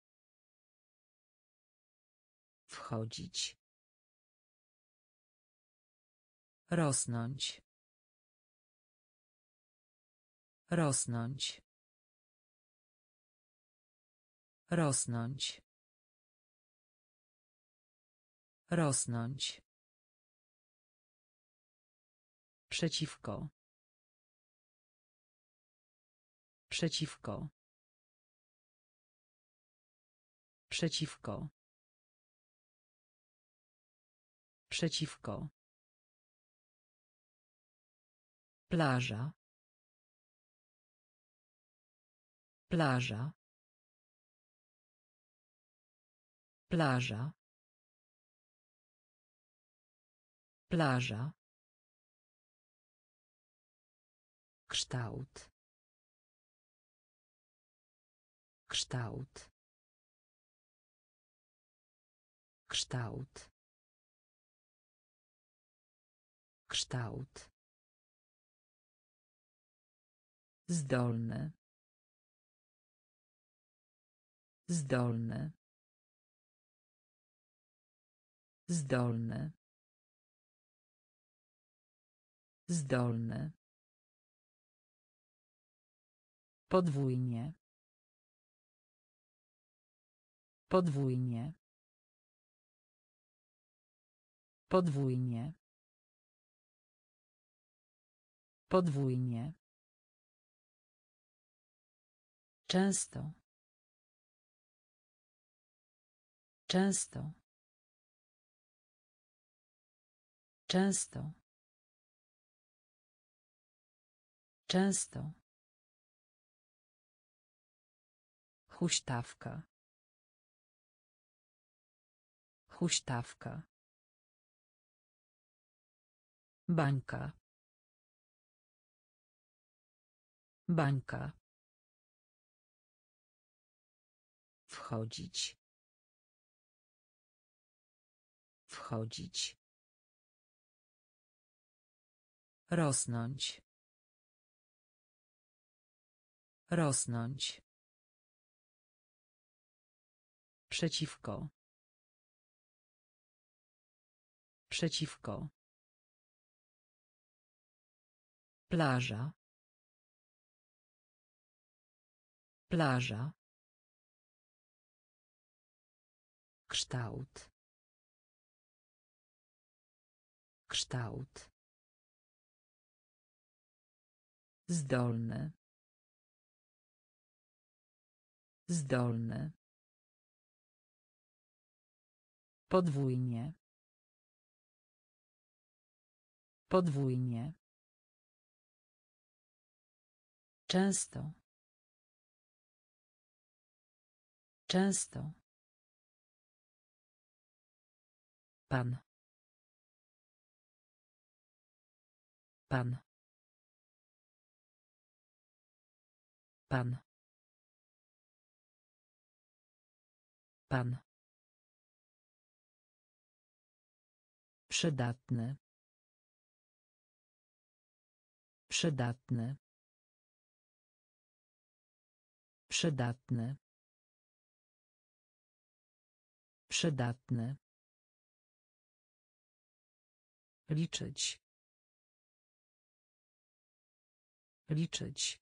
Wchodzić. Rosnąć. Rosnąć. Rosnąć. Rosnąć. Przeciwko. Przeciwko. Przeciwko. Przeciwko. Plaża. Plaża. Plaża. Plaża. Kształt. Kształt. Kształt. Kształt. Zdolny. Zdolny. Zdolny. Zdolny. Podwójnie. Podwójnie. Podwójnie. Podwójnie. Często. Często. Często. Często. Huśtawka. Huśtawka. Bańka. Bańka. Wchodzić. Wchodzić. Rosnąć. Rosnąć. Przeciwko. Przeciwko. Plaża. Plaża. Kształt. Kształt. Zdolny. Zdolny. Podwójnie. Podwójnie. Często. Często. Pan. Pan. Pan. Pan. Przydatny. Przydatny. Przydatny. Przydatny. Liczyć. Liczyć.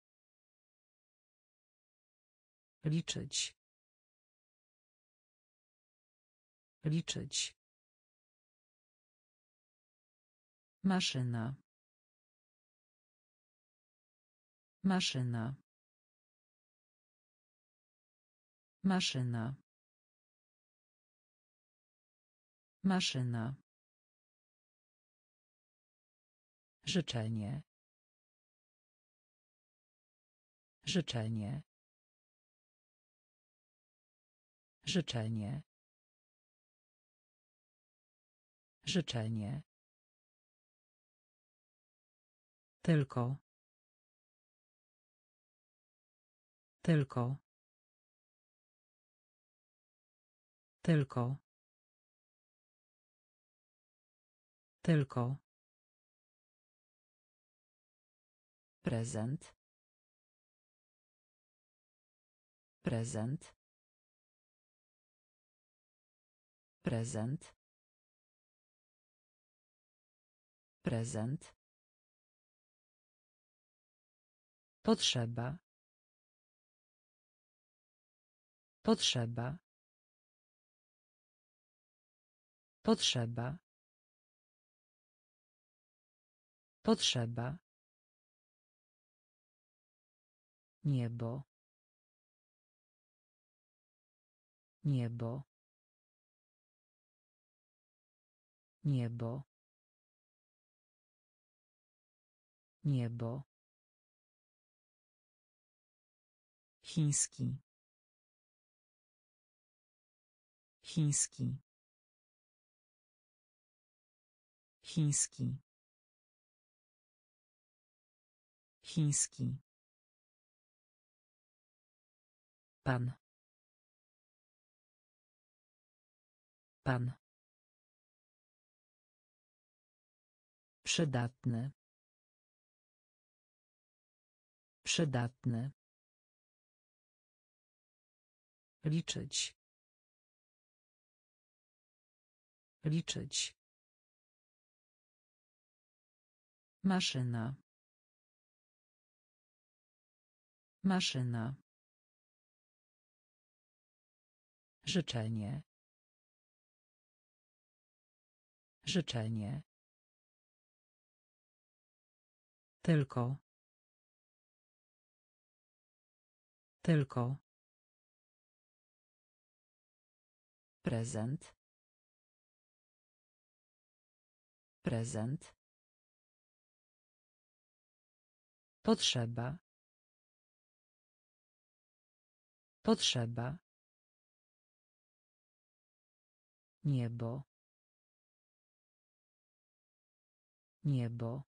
Liczyć. Liczyć. Maszyna. Maszyna. Maszyna. Maszyna. Życzenie. Życzenie. Życzenie. Życzenie. Tylko. Tylko. Tylko. Tylko. Prezent. Prezent. Prezent. Prezent. Potrzeba. Potrzeba. Potrzeba. Potrzeba. Niebo. Niebo. Niebo. Niebo. Chiński. Chiński. Chiński. Chiński. Pan. Pan. Przydatny. Przydatny. Liczyć. Liczyć. Maszyna. Maszyna. Życzenie. Życzenie. Tylko. Tylko. Prezent. Prezent. Potrzeba. Potrzeba. Niebo. Niebo.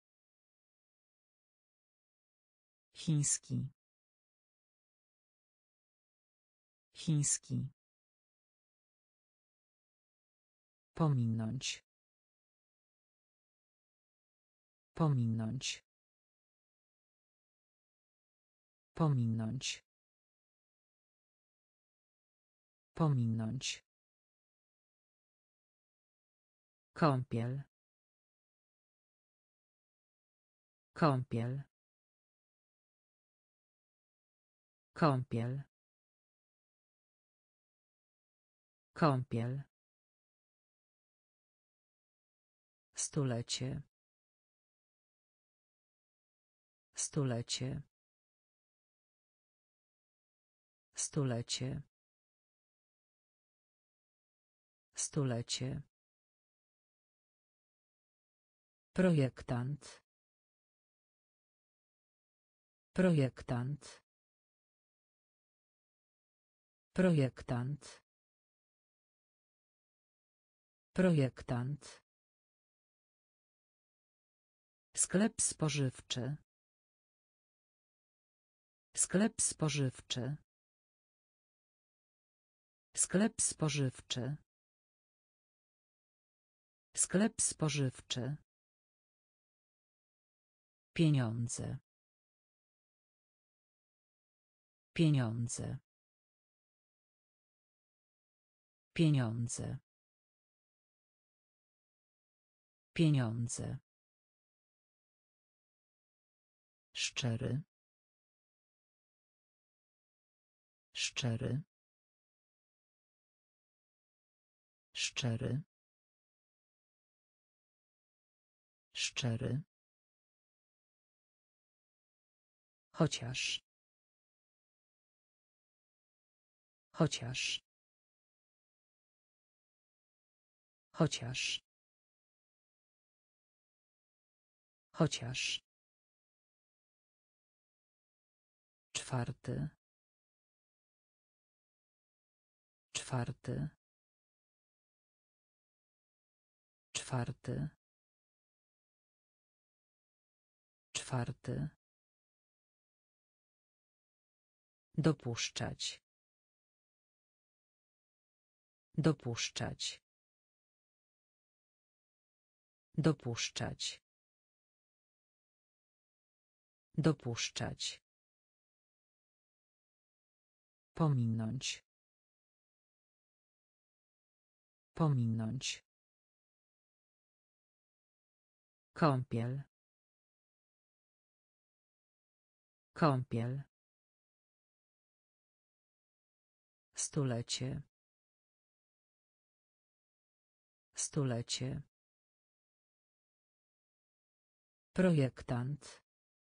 Chiński. Chiński. Pominąć. Pominąć. Pominąć. Pominąć. Kąpiel. Kąpiel. Kąpiel. Kąpiel. Stulecie. Stulecie. Stulecie. Stulecie. Projektant. Projektant. Projektant. Projektant. Sklep spożywczy. Sklep spożywczy. Sklep spożywczy. Sklep spożywczy. Pieniądze. Pieniądze. Pieniądze. Pieniądze. Szczery. Szczery. Szczery. Szczery. Chociaż. Chociaż. Chociaż. Chociaż. Czwarty. Czwarty. Czwarty. Czwarty. Dopuszczać. Dopuszczać. Dopuszczać. Dopuszczać. Pominąć. Pominąć. Kąpiel. Kąpiel. Stulecie. Stulecie. Projektant.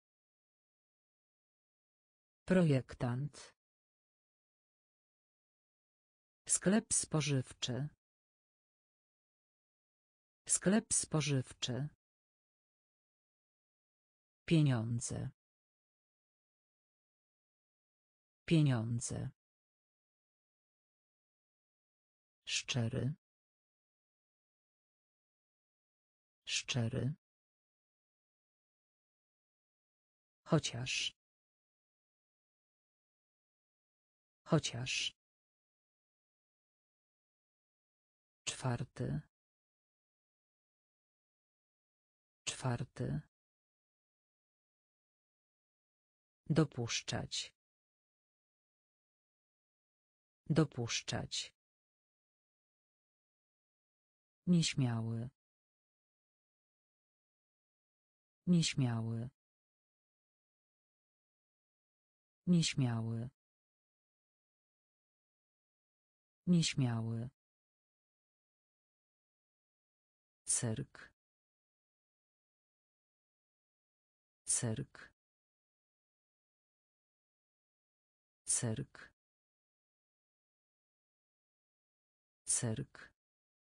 Projektant. Sklep spożywczy. Sklep spożywczy. Pieniądze. Pieniądze. Szczery. Szczery. Chociaż. Chociaż. Czwarty. Czwarty. Dopuszczać. Dopuszczać. Nieśmiały. Nieśmiały. Nieśmiały. Nieśmiały. Cyrk. Cyrk. Cyrk. Cyrk.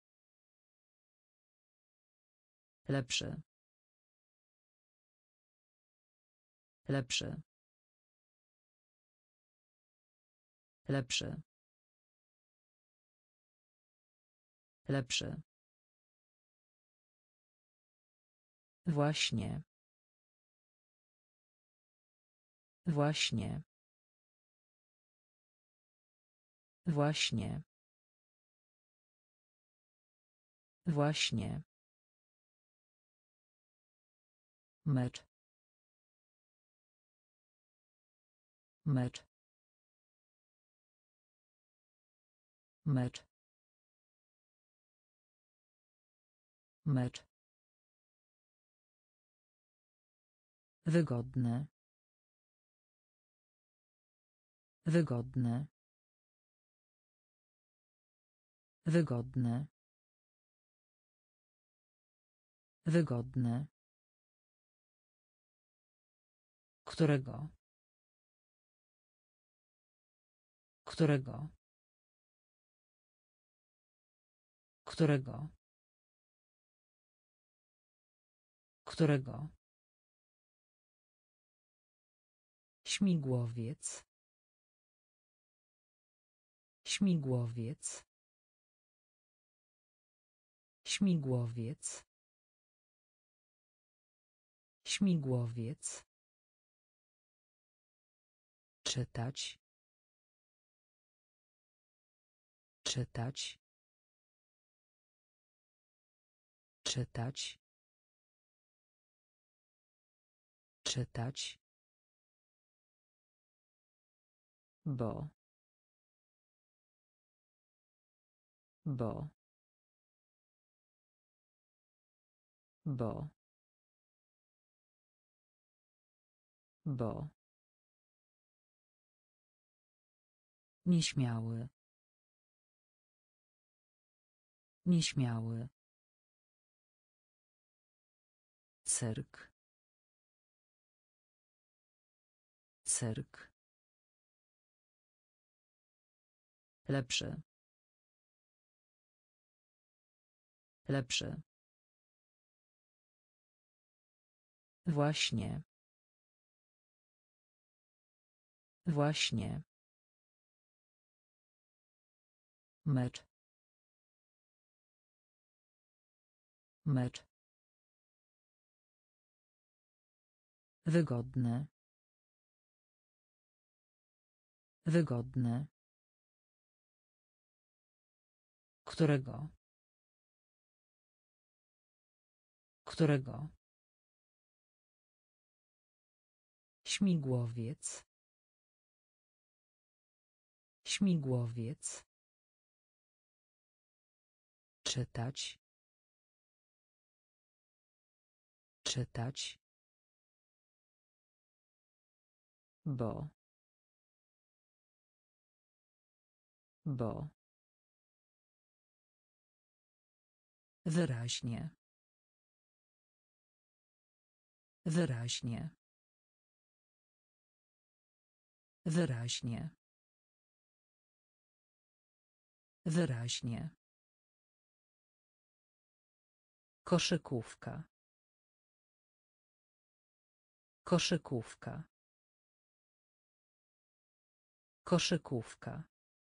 Lepszy. Lepszy. Lepszy. Lepszy. Właśnie. Właśnie. Właśnie. Właśnie. Mecz. Mecz. Mecz. Mecz. Wygodne. Wygodne. Wygodne. Wygodne. Którego? Którego? Którego? Którego? Śmigłowiec. Śmigłowiec. Śmigłowiec. Śmigłowiec. Czytać. Czytać. Czytać. Czytać. Bo. Bo. Bo. Bo. Nieśmiały. Nieśmiały. Cyrk. Cyrk. Lepszy. Lepszy. Właśnie. Właśnie. Mecz. Mecz. Wygodne. Wygodne. Którego? Którego? Śmigłowiec. Śmigłowiec. Czytać. Czytać. Bo. Bo. Wyraźnie. Wyraźnie. Wyraźnie. Wyraźnie. Koszykówka. Koszykówka. Koszykówka.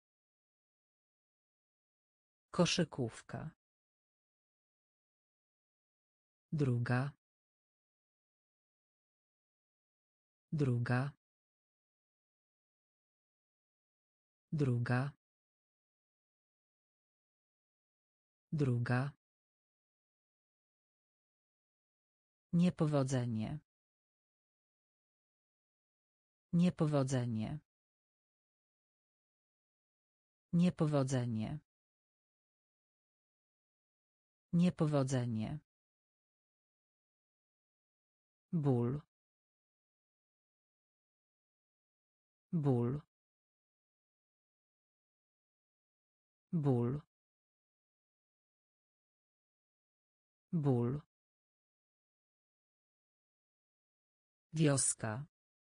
Koszykówka. Druga. Druga. Druga. Druga. Niepowodzenie. Niepowodzenie. Niepowodzenie. Niepowodzenie. Ból. Ból. Ból. Ból. Wioska.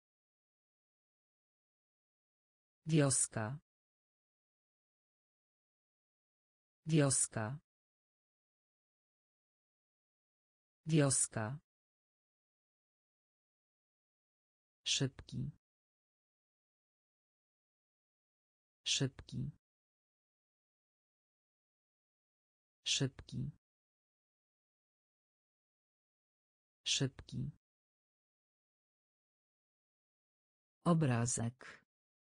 Wioska. Wioska. Wioska. Szybki. Szybki. Szybki. Szybki. Obrazek.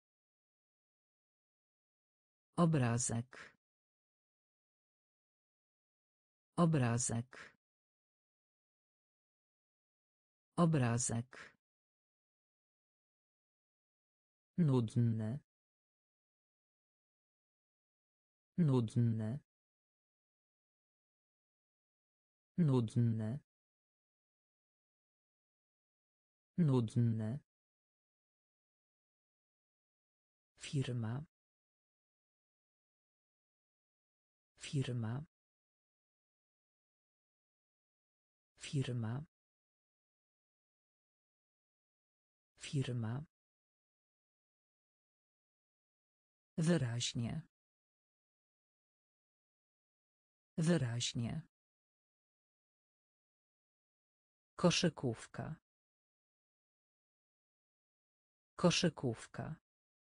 Obrazek. Obrazek. Obrazek. Nudny. Nudny. Nudny. Nudny. Firma. Firma. Firma. Firma. Wyraźnie. Wyraźnie. Koszykówka. Koszykówka.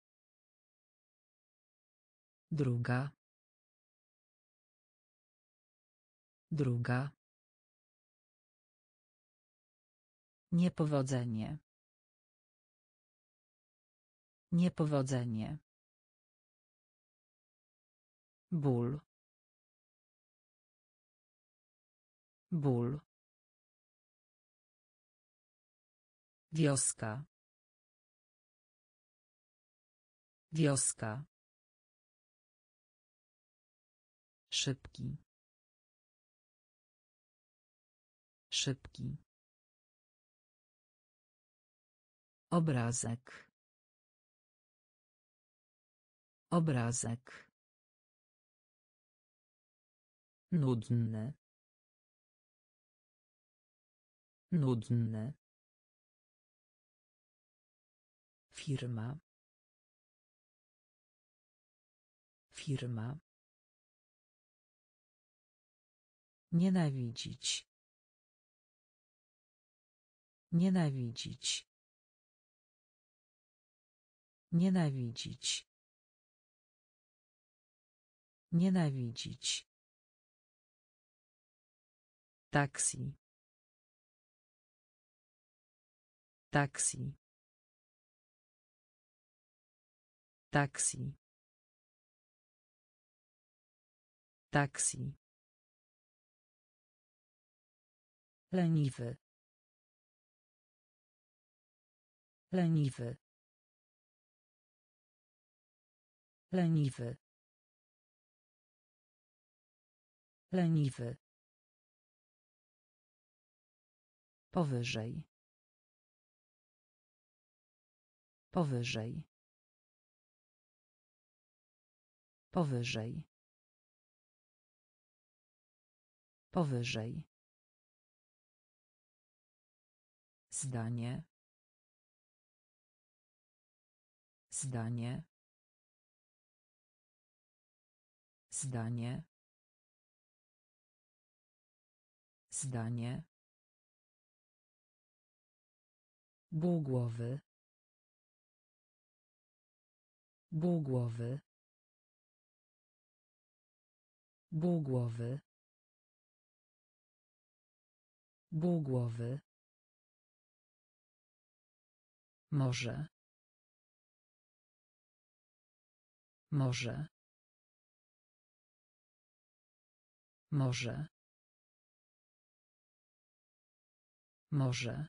Druga. Druga. Niepowodzenie. Niepowodzenie. Ból. Ból. Wioska. Wioska. Szybki. Szybki. Obrazek. Obrazek. Nudny. Nudny. Firma. Firma. Nienawidzić. Nienawidzić. Nienawidzić. Nienawidzić. Taksi. Taksi. Taksi. Taksi. Leniwy. Leniwy. Leniwy. Leniwy. Powyżej. Powyżej. Powyżej. Powyżej. Zdanie. Zdanie. Zdanie. Zdanie. Półgłowy. Półgłowy. Półgłowy. Półgłowy. Może. Może. Może. Może.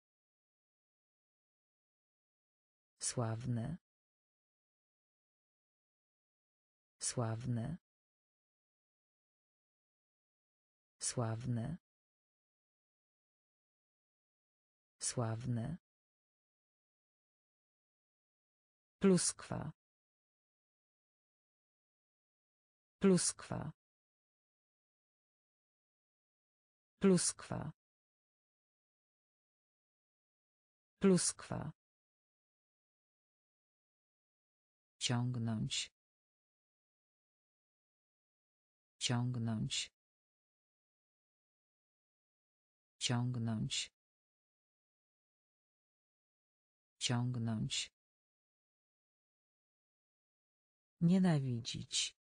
Sławne. Sławne. Sławne. Sławne. Pluskwa. Pluskwa. Pluskwa. Pluskwa. Ciągnąć. Ciągnąć. Ciągnąć. Ciągnąć. Nienawidzić.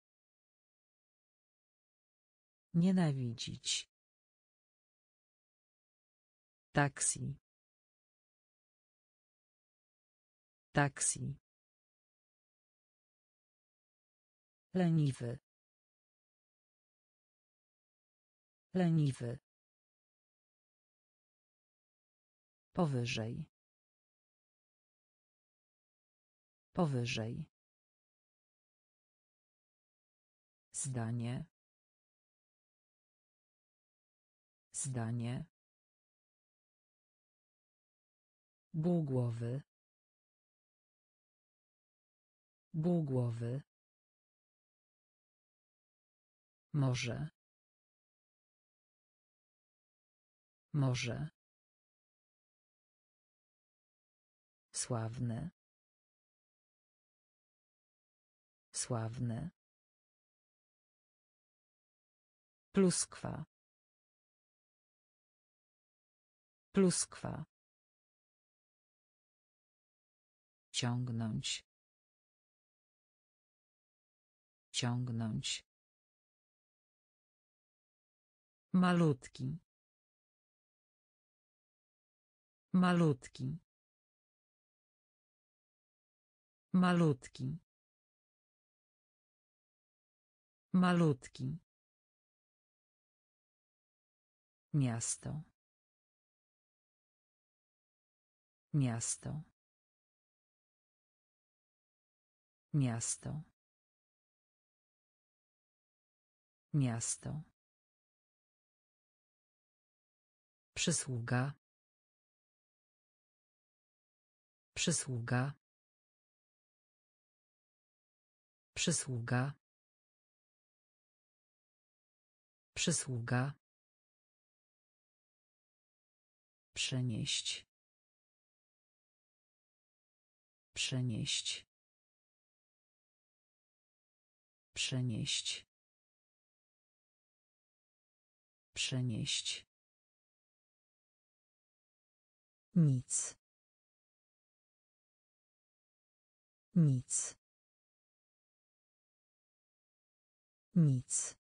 Nienawidzić. Taksi. Taksi. Leniwy. Leniwy. Powyżej. Powyżej. Zdanie. Zdanie. Półgłowy. Półgłowy. Może. Może. Sławne. Sławne. Pluskwa. Pluskwa. Ciągnąć. Ciągnąć. Malutki. Malutki. Malutki. Malutki. Miasto. Miasto. Miasto. Miasto. Przysługa. Przysługa. Przysługa. Przysługa. Przenieść. Przenieść. Przenieść. Przenieść. Nic. Nic. Nic.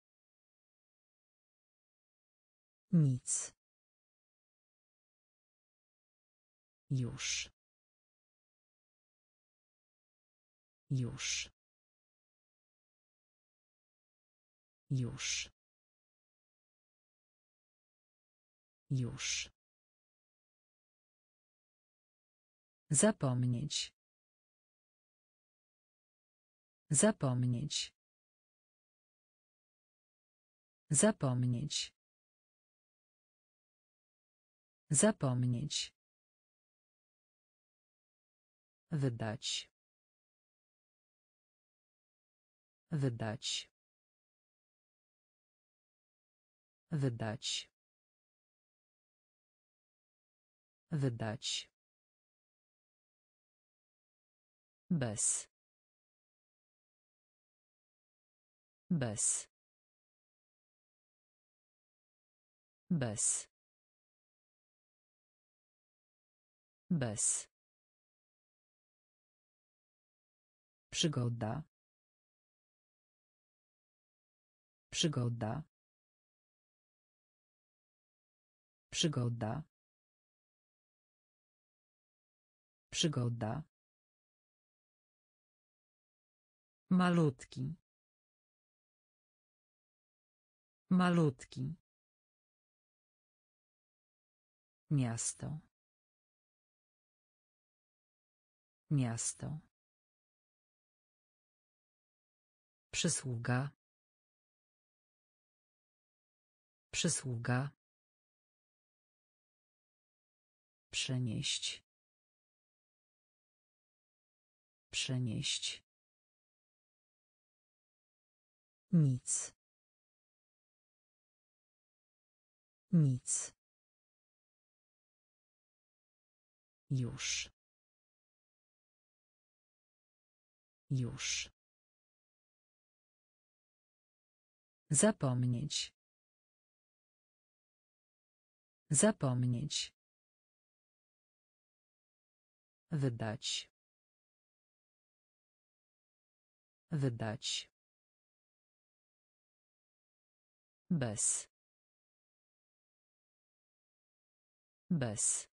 Nic. Już. Już. Już. Już. Zapomnieć. Zapomnieć. Zapomnieć. Zapomnieć. Wydać. Wydać. Wydać. Wydać. Bez. Bez. Bez. Bez. Przygoda. Przygoda. Przygoda. Przygoda. Malutki. Malutki. Miasto. Miasto. Przysługa. Przysługa. Przenieść. Przenieść. Nic. Nic. Już. Już. Zapomnieć. Zapomnieć. Wydać. Wydać. Bez. Bez.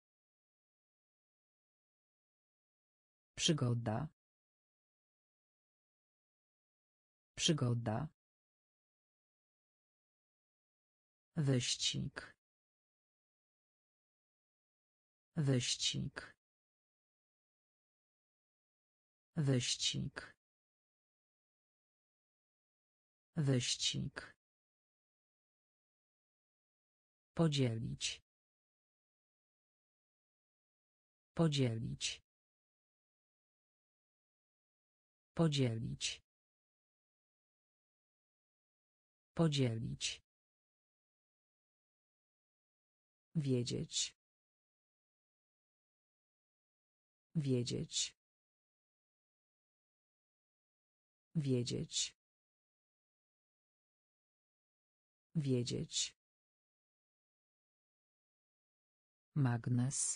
Przygoda. Przygoda. Wyścig. Wyścig. Wyścig. Wyścig. Podzielić. Podzielić. Podzielić. Podzielić. Wiedzieć. Wiedzieć. Wiedzieć. Wiedzieć. Magnes.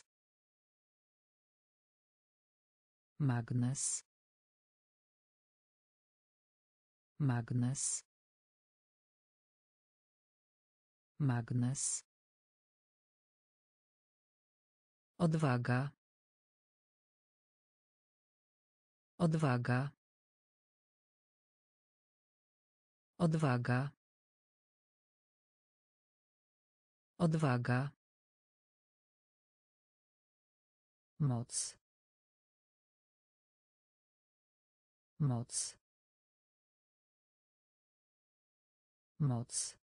Magnes. Magnes. Magnes. Odwaga. Odwaga. Odwaga. Odwaga. Moc. Moc. Moc.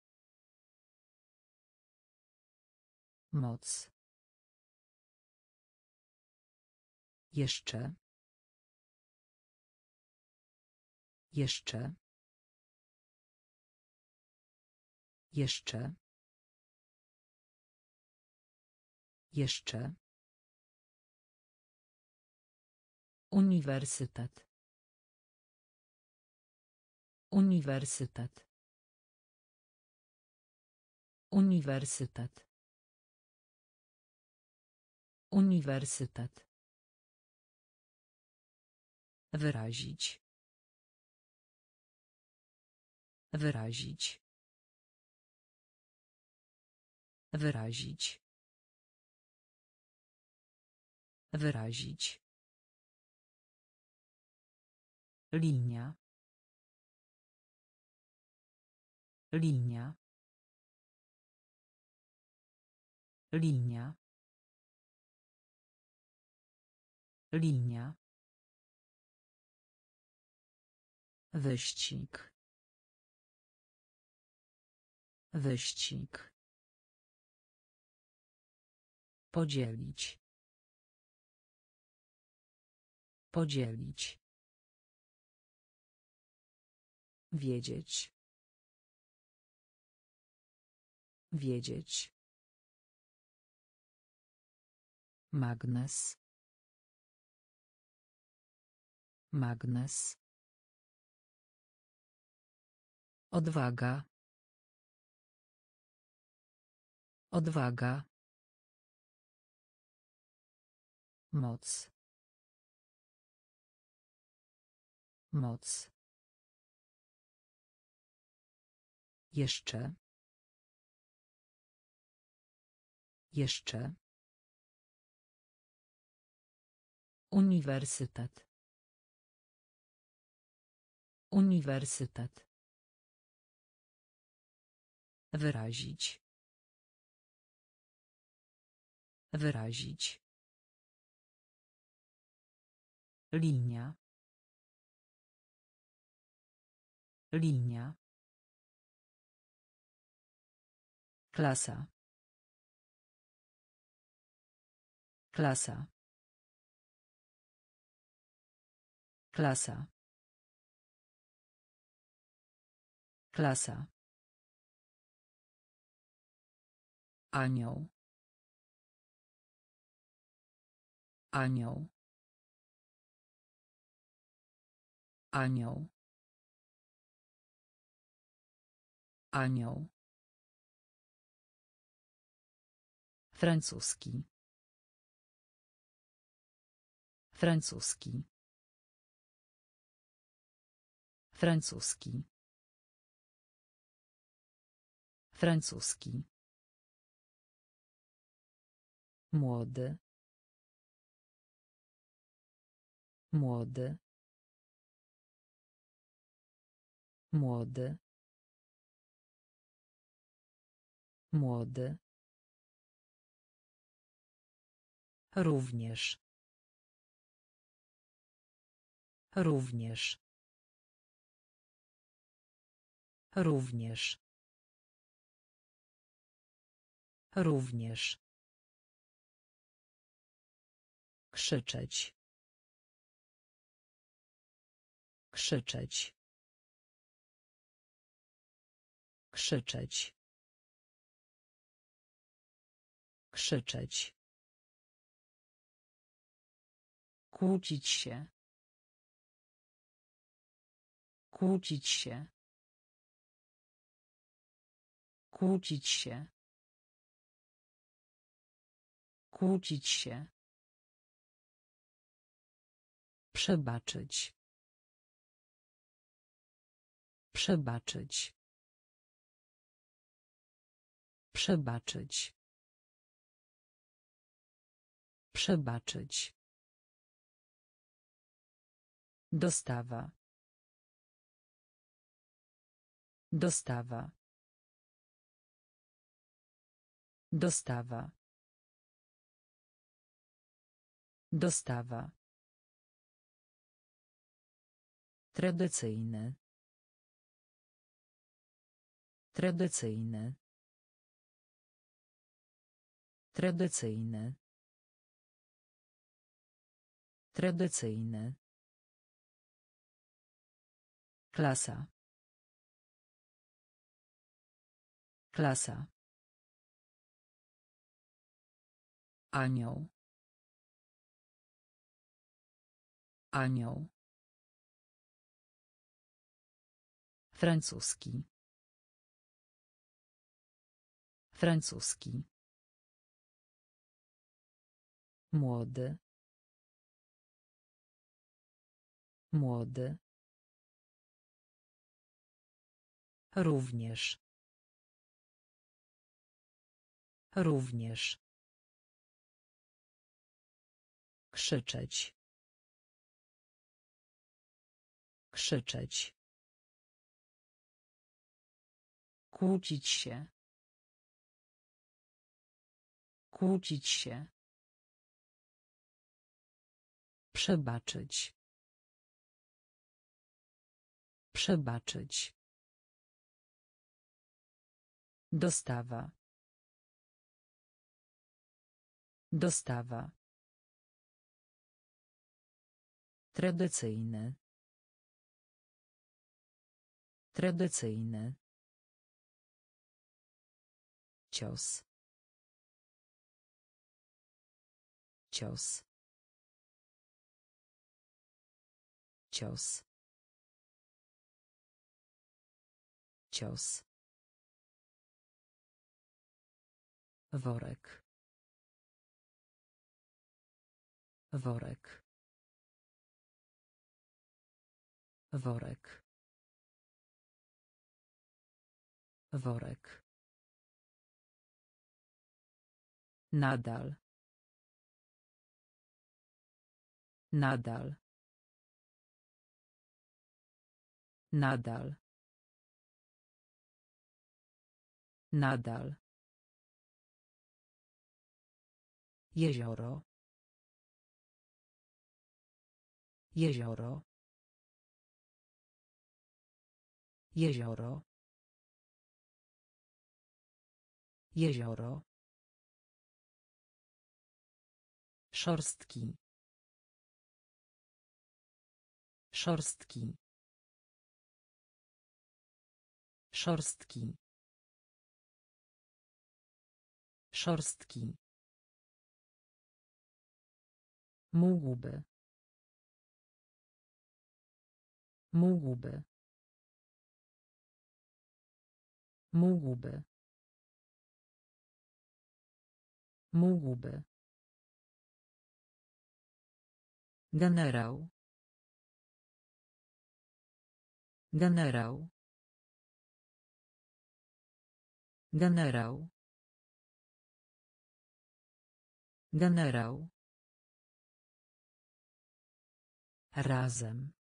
Moc. Jeszcze. Jeszcze. Jeszcze. Jeszcze. Uniwersytet. Uniwersytet. Uniwersytet. Uniwersytet. Wyrazić. Wyrazić. Wyrazić. Wyrazić. Linia. Linia. Linia. Linia. Wyścig. Wyścig. Podzielić. Podzielić. Wiedzieć. Wiedzieć. Magnes. Magnes. Odwaga. Odwaga. Moc. Moc. Jeszcze. Jeszcze. Uniwersytet. Uniwersytet. Wyrazić. Wyrazić. Linia. Linia. Klasa. Klasa. Klasa. Klasa. Anioł. Anioł. Anioł. Anioł. Francuski. Francuski. Francuski. Francuski. Młody. Młody. Młody. Młody. Również. Również. Również. Również. Krzyczeć. Krzyczeć. Krzyczeć. Krzyczeć. Kłócić się. Kłócić się. Kłócić się. Kłócić się. Przebaczyć. Przebaczyć. Przebaczyć. Przebaczyć. Dostawa. Dostawa. Dostawa. Dostawa. Tradycyjny. Tradycyjny. Tradycyjny. Tradycyjny. Klasa. Klasa. Anioł. Anioł. Francuski. Francuski. Młody. Młody. Również. Również. Krzyczeć. Krzyczeć. Kłócić się. Kłócić się. Przebaczyć. Przebaczyć. Dostawa. Dostawa. Tradycyjny. Tradycyjny. Cios. Cios. Cios. Cios. Worek. Worek. Worek. Worek. Nadal. Nadal. Nadal. Nadal. Jezioro. Jezioro. Jezioro. Jezioro. Szorstki. Szorstki. Szorstki. Szorstki. Mógłby. Mógłby. Mógłby. Mógłby. Generał. Generał. Generał. Generał. Razem.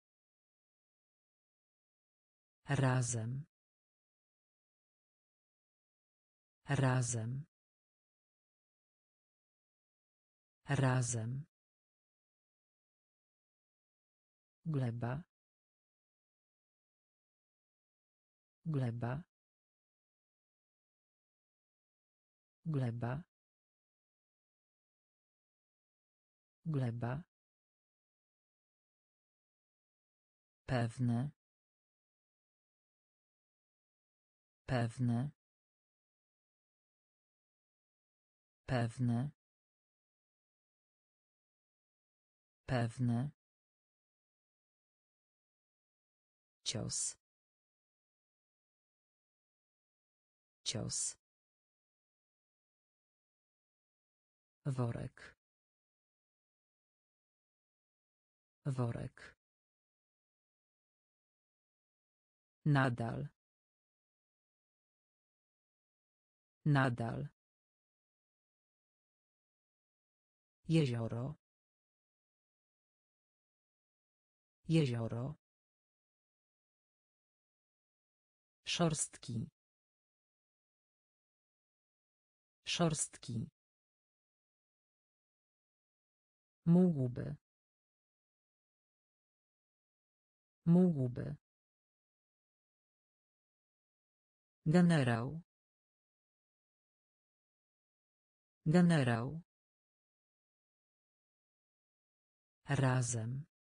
Razem. Razem. Razem. Gleba. Gleba. Gleba. Gleba. Pewne. Pewne. Pewne. Pewne. Cios. Cios. Worek. Worek. Nadal. Nadal. Jezioro. Jezioro. Szorstki. Szorstki. Mógłby. Mógłby. Generał. Generał. Razem.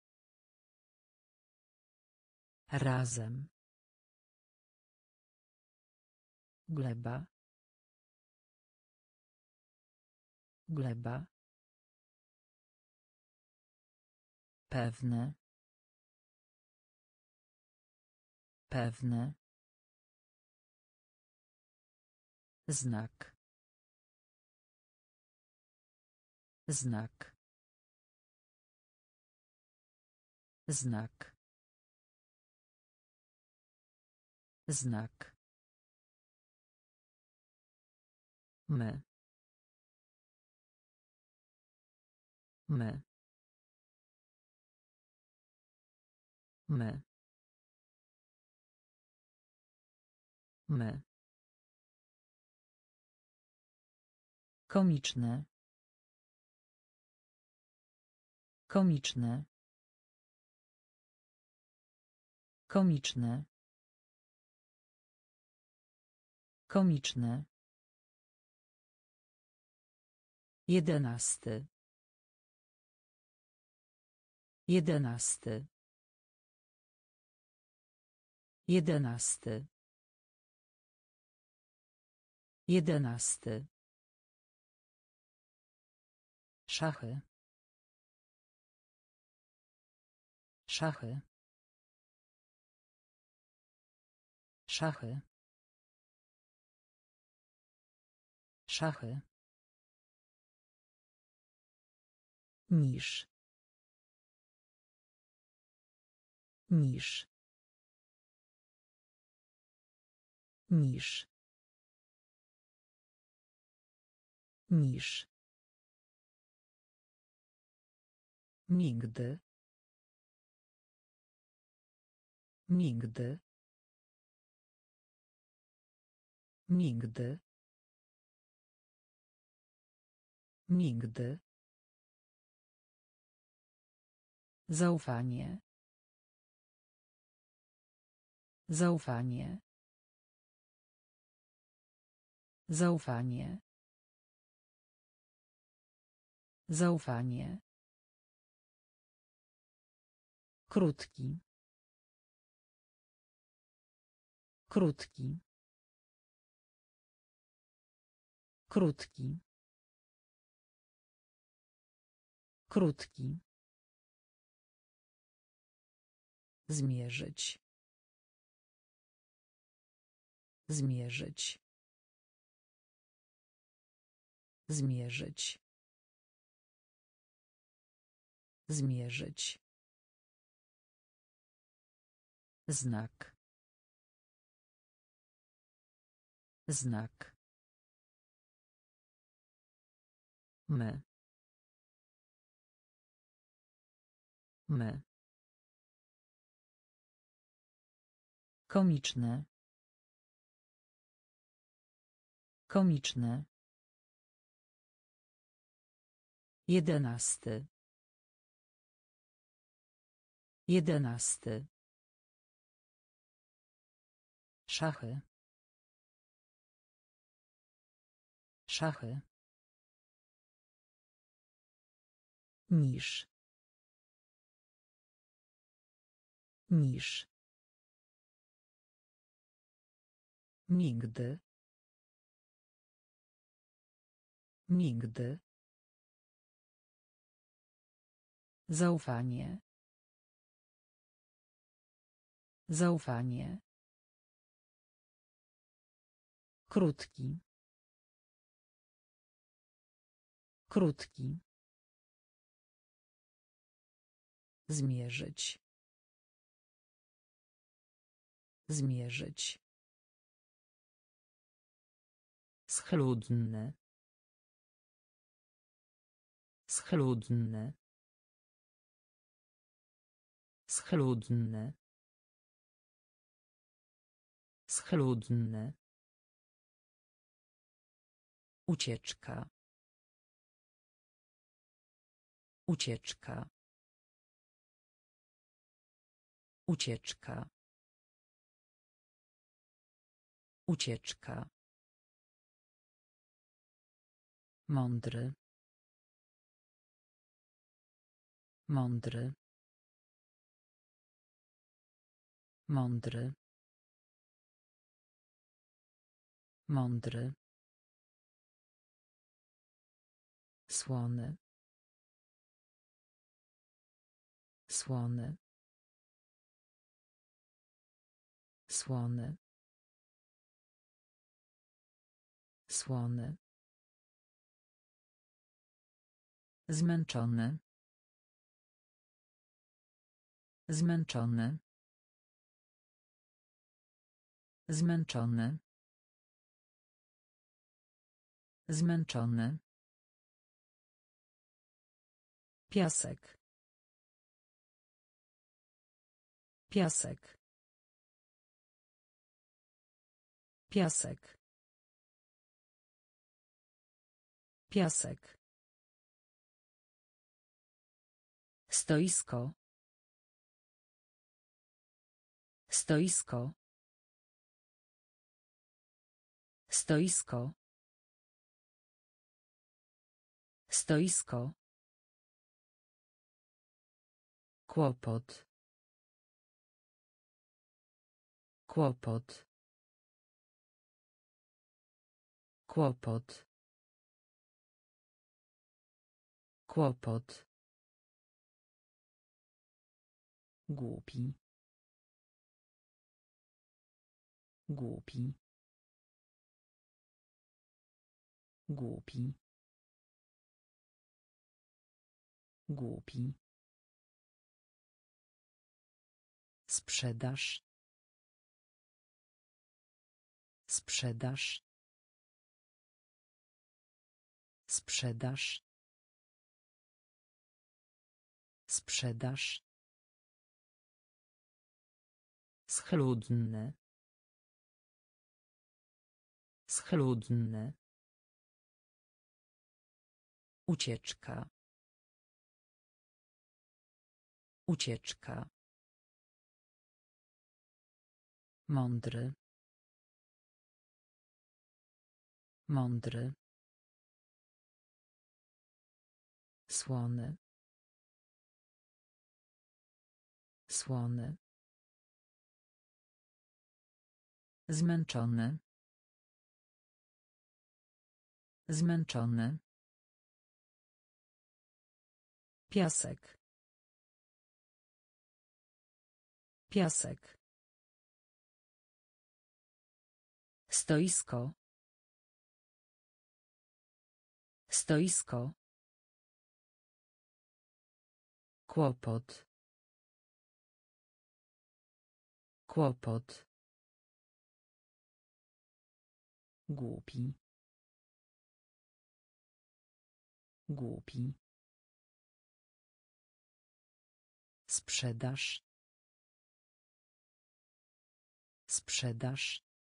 Razem. Gleba. Gleba. Pewne. Pewne. Znak. Znak. Znak. Znak. My. My. My. My. Komiczne. Komiczne. Komiczne. Komiczne. Jedenasty. Jedenasty. Jedenasty. Jedenasty. Szachy. Szachy. Szachy. Szachy. Niż. Niż. Niż. Niż. Nigdy. Nigdy. Nigdy. Nigdy. Zaufanie. Zaufanie. Zaufanie. Zaufanie. Krótki. Krótki. Krótki. Krótki. Zmierzyć. Zmierzyć. Zmierzyć. Zmierzyć. Znak. Znak. My. My. Komiczne. Komiczne. Jedenasty. Jedenasty. Szachy. Szachy. Niż. Niż. Nigdy. Nigdy. Zaufanie. Zaufanie. Krótki. Krótki. Zmierzyć. Zmierzyć. Schludny. Schludny. Schludny. Schludny. Ucieczka. Ucieczka. Ucieczka. Ucieczka. Mądry. Mądry. Mądry. Mądry. Słony. Słony. Słony. Słony. Zmęczony. Zmęczony. Zmęczony. Zmęczony. Piasek. Piasek. Piasek. Piasek. Stoisko. Stoisko. Stoisko. Stoisko. Kłopot. Kłopot. Kłopot. Kłopot. Głupi. Głupi. Głupi. Głupi. Sprzedaż. Sprzedaż. Sprzedaż. Sprzedaż. Schludny. Schludny. Ucieczka. Ucieczka. Mądry. Mądry. Słony. Słony. Zmęczony. Zmęczony. Piasek. Piasek. Stoisko. Stoisko. Kłopot. Kłopot. Głupi. Głupi. Sprzedaż. Sprzedaż.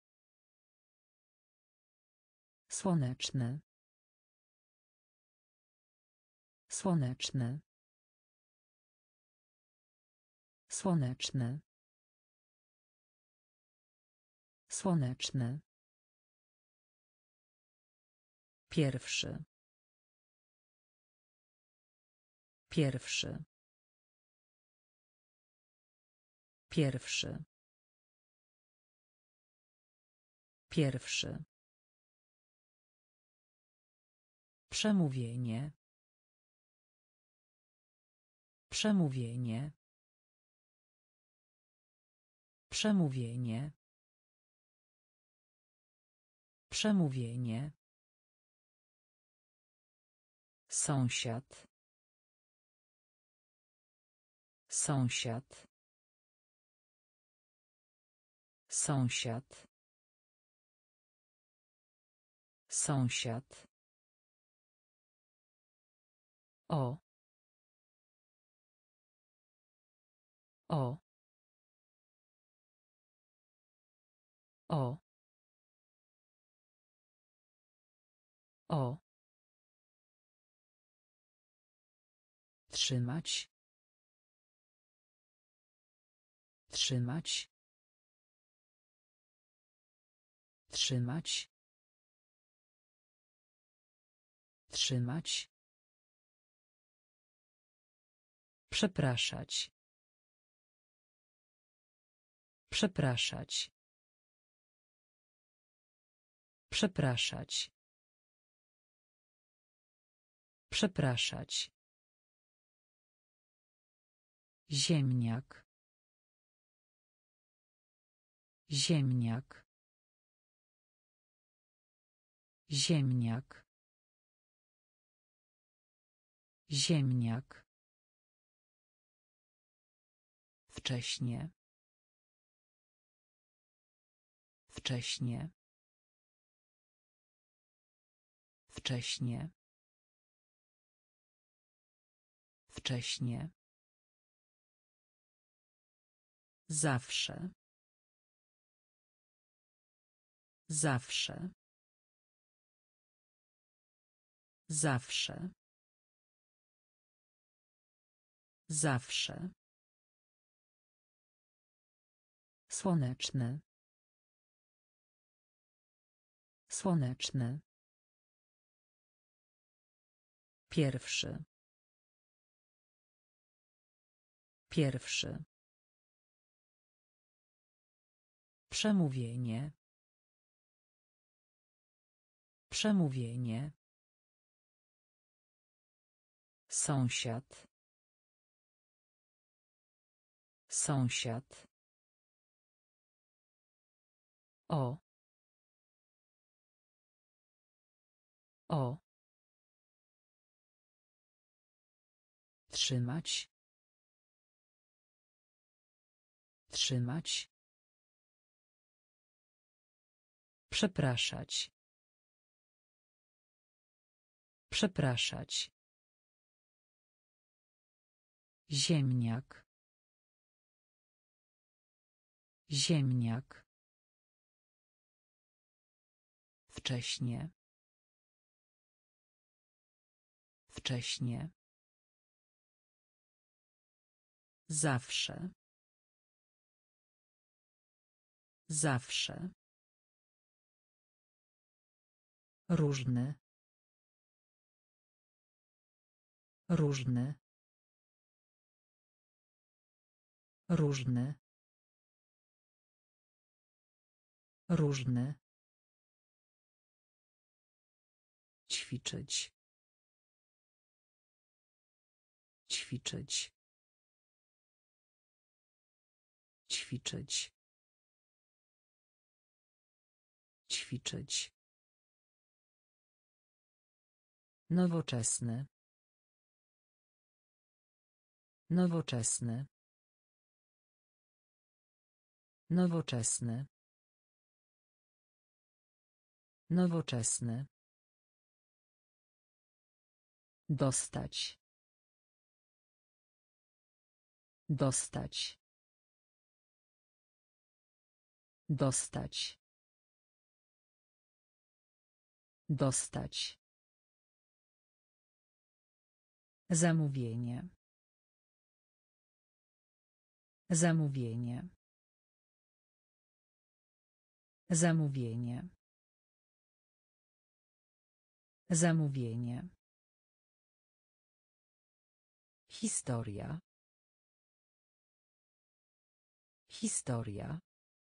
Słoneczny. Słoneczny. Słoneczny. Słoneczny. Pierwszy. Pierwszy. Pierwszy. Pierwszy. Przemówienie. Przemówienie. Przemówienie. Przemówienie. Sąsiad. Sąsiad. Sąsiad. Sąsiad. O. O. O. O. Trzymać. Trzymać. Trzymać. Trzymać. Przepraszać. Przepraszać. Przepraszać. Przepraszać. Ziemniak. Ziemniak. Ziemniak. Ziemniak. Wcześnie. Wcześnie. Wcześnie. Wcześnie. Zawsze. Zawsze. Zawsze. Zawsze. Słoneczny. Słoneczny. Pierwszy. Pierwszy. Przemówienie. Przemówienie. Sąsiad. Sąsiad. O. O. Trzymać. Trzymać. Przepraszać. Przepraszać. Ziemniak. Ziemniak. Wcześnie. Wcześnie. Zawsze. Zawsze. Różny. Różny. Różny. Różny. Ćwiczyć. Ćwiczyć. Ćwiczyć. Ćwiczyć. Nowoczesny. Nowoczesny. Nowoczesny. Nowoczesny. Dostać. Dostać. Dostać. Dostać. Zamówienie. Zamówienie. Zamówienie. Zamówienie. Historia. Historia.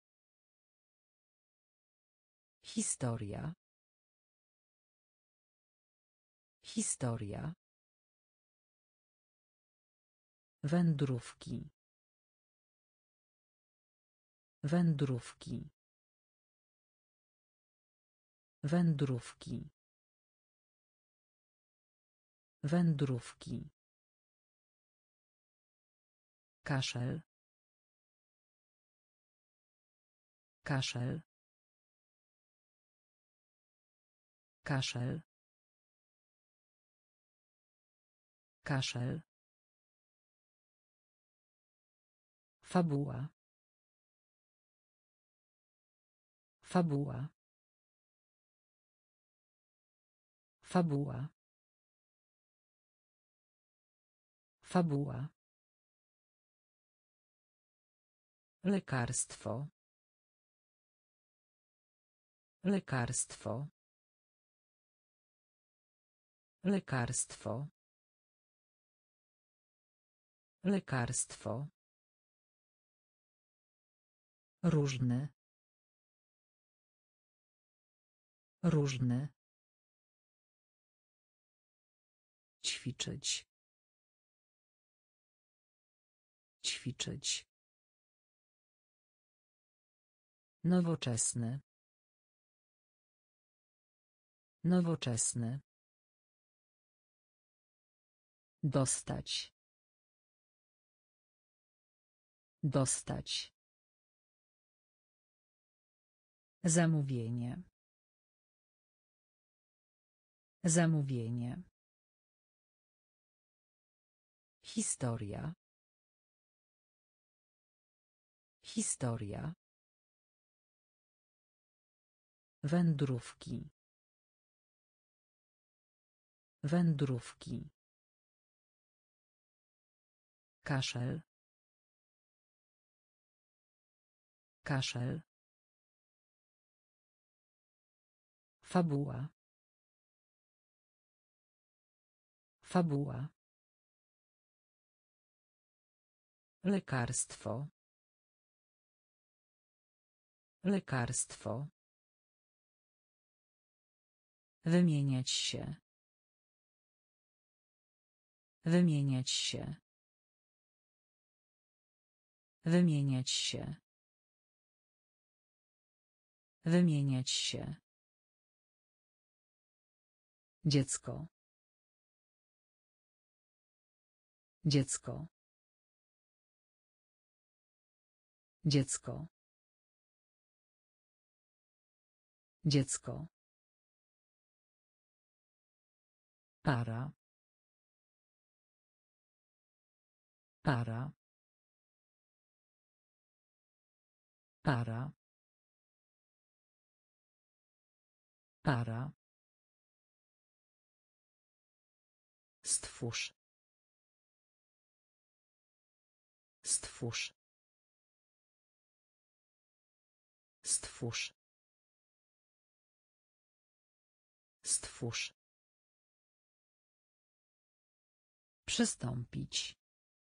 Historia. Historia. Wędrówki. Wędrówki. Wędrówki. Wędrówki. Kaszel. Kaszel. Kaszel. Kaszel. Fabuła. Fabuła. Fabuła. Fabuła. Lekarstwo. Lekarstwo. Lekarstwo. Lekarstwo. Różny. Różny. Ćwiczyć. Ćwiczyć. Nowoczesny. Nowoczesny. Dostać. Dostać. Zamówienie. Zamówienie. Historia. Historia. Wędrówki. Wędrówki. Kaszel. Kaszel. Fabuła. Fabuła. Lekarstwo. Lekarstwo. Wymieniać się. Wymieniać się. Wymieniać się. Wymieniać się. Dziecko. Dziecko. Dziecko. Dziecko. Para. Para. Para. Para. Stwórz. Stwórz. Stwórz. Stwórz. Przystąpić.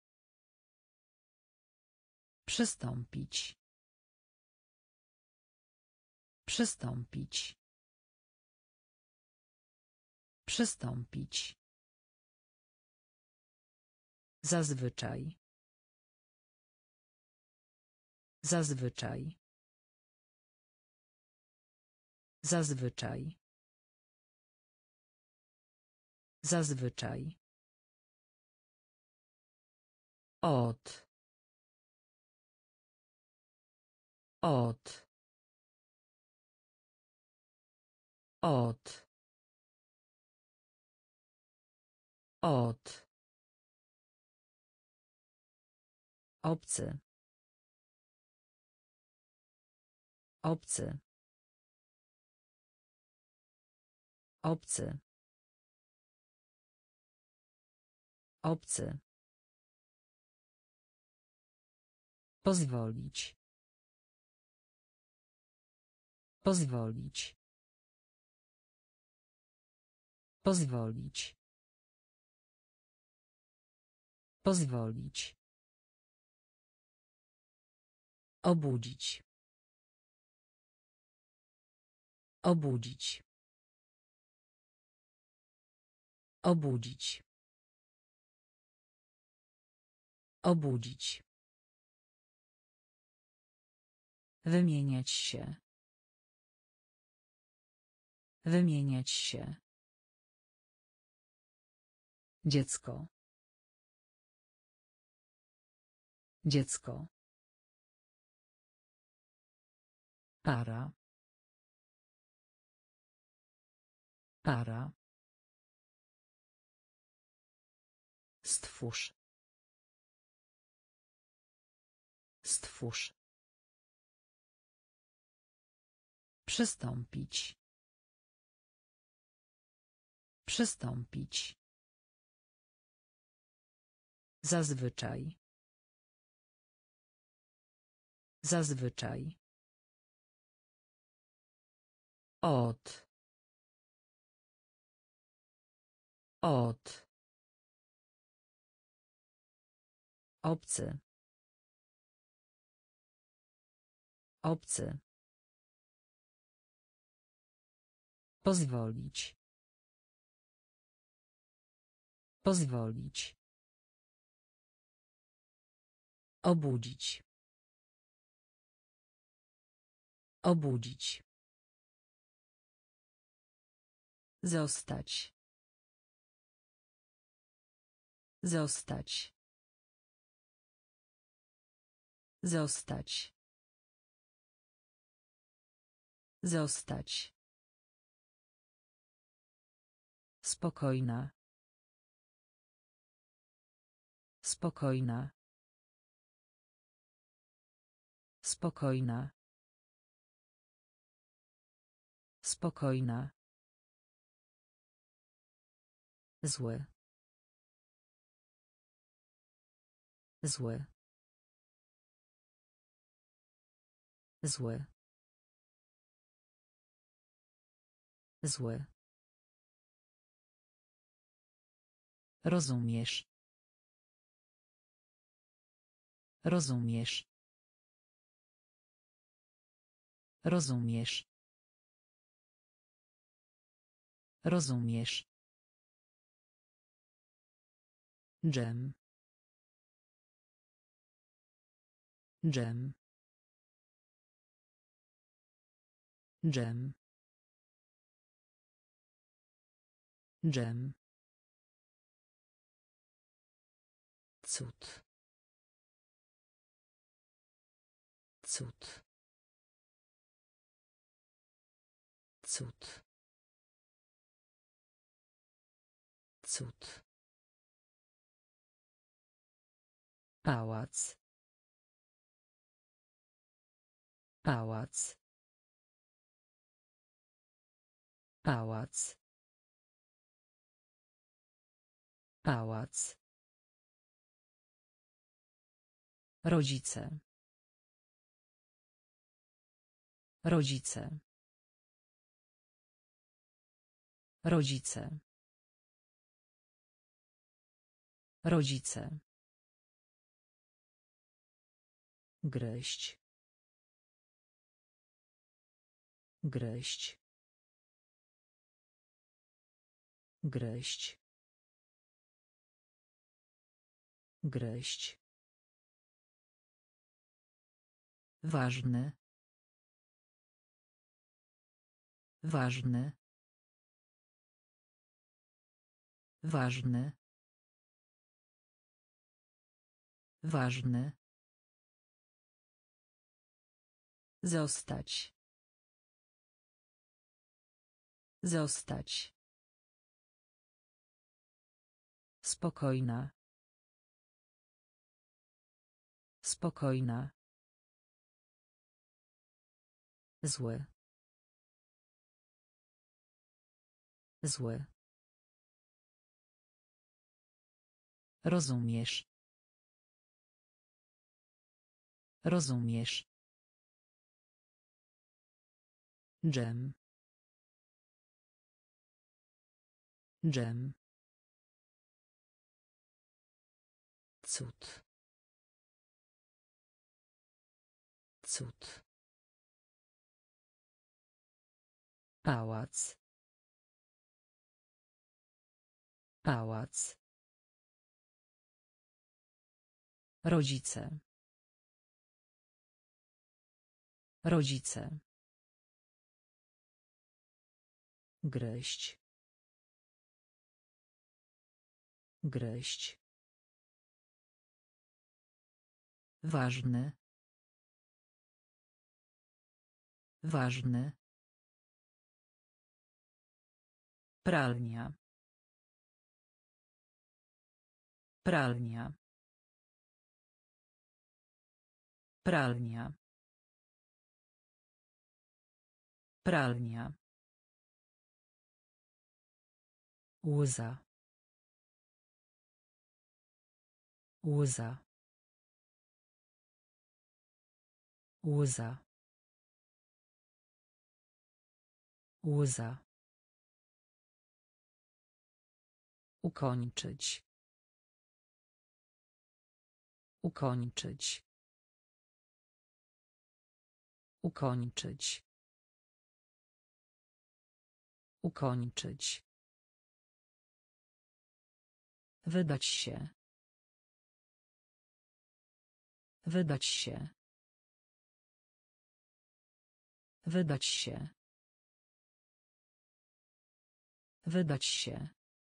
Przystąpić. Przystąpić. Przystąpić. Zazwyczaj. Zazwyczaj. Zazwyczaj. Zazwyczaj. Od. Od. Od. Od. Obcy. Obcy. Obcy. Obcy. Pozwolić. Pozwolić. Pozwolić. Pozwolić. Obudzić. Obudzić. Obudzić. Obudzić. Wymieniać się. Wymieniać się. Dziecko. Dziecko. Para. Para. Stwórz. Stwórz. Przystąpić. Przystąpić. Zazwyczaj. Zazwyczaj. Od. Od. Obcy. Obcy. Pozwolić. Pozwolić. Obudzić. Obudzić. Zostać. Zostać. Zostać. Zostać. Spokojna. Spokojna. Spokojna. Spokojna. Zły. Zły. Zły. Zły. Rozumiesz. Rozumiesz. Rozumiesz. Rozumiesz. Dżem. Dżem. Dżem. Dżem. Cud. Cud. Cud. Cud. Pałac. Pałac. Pałac. Pałac. Rodzice. Rodzice. Rodzice. Rodzice. Gryźć. Gryźć. Gryźć. Gryźć. Ważny. Ważny. Ważny. Ważny. Zostać. Zostać. Spokojna. Spokojna. Zły. Zły. Rozumiesz. Rozumiesz. Dżem. Dżem. Cud. Cud. Pałac. Pałac. Rodzice. Rodzice. Gryźć. Gryźć. Ważny. Ważny. Pralnia. Pralnia. Pralnia. Pralnia. Łza. Łza. Łza. Łza. Ukończyć. Ukończyć. Ukończyć. Ukończyć. Wydać się. Wydać się. Wydać się. Wydać się.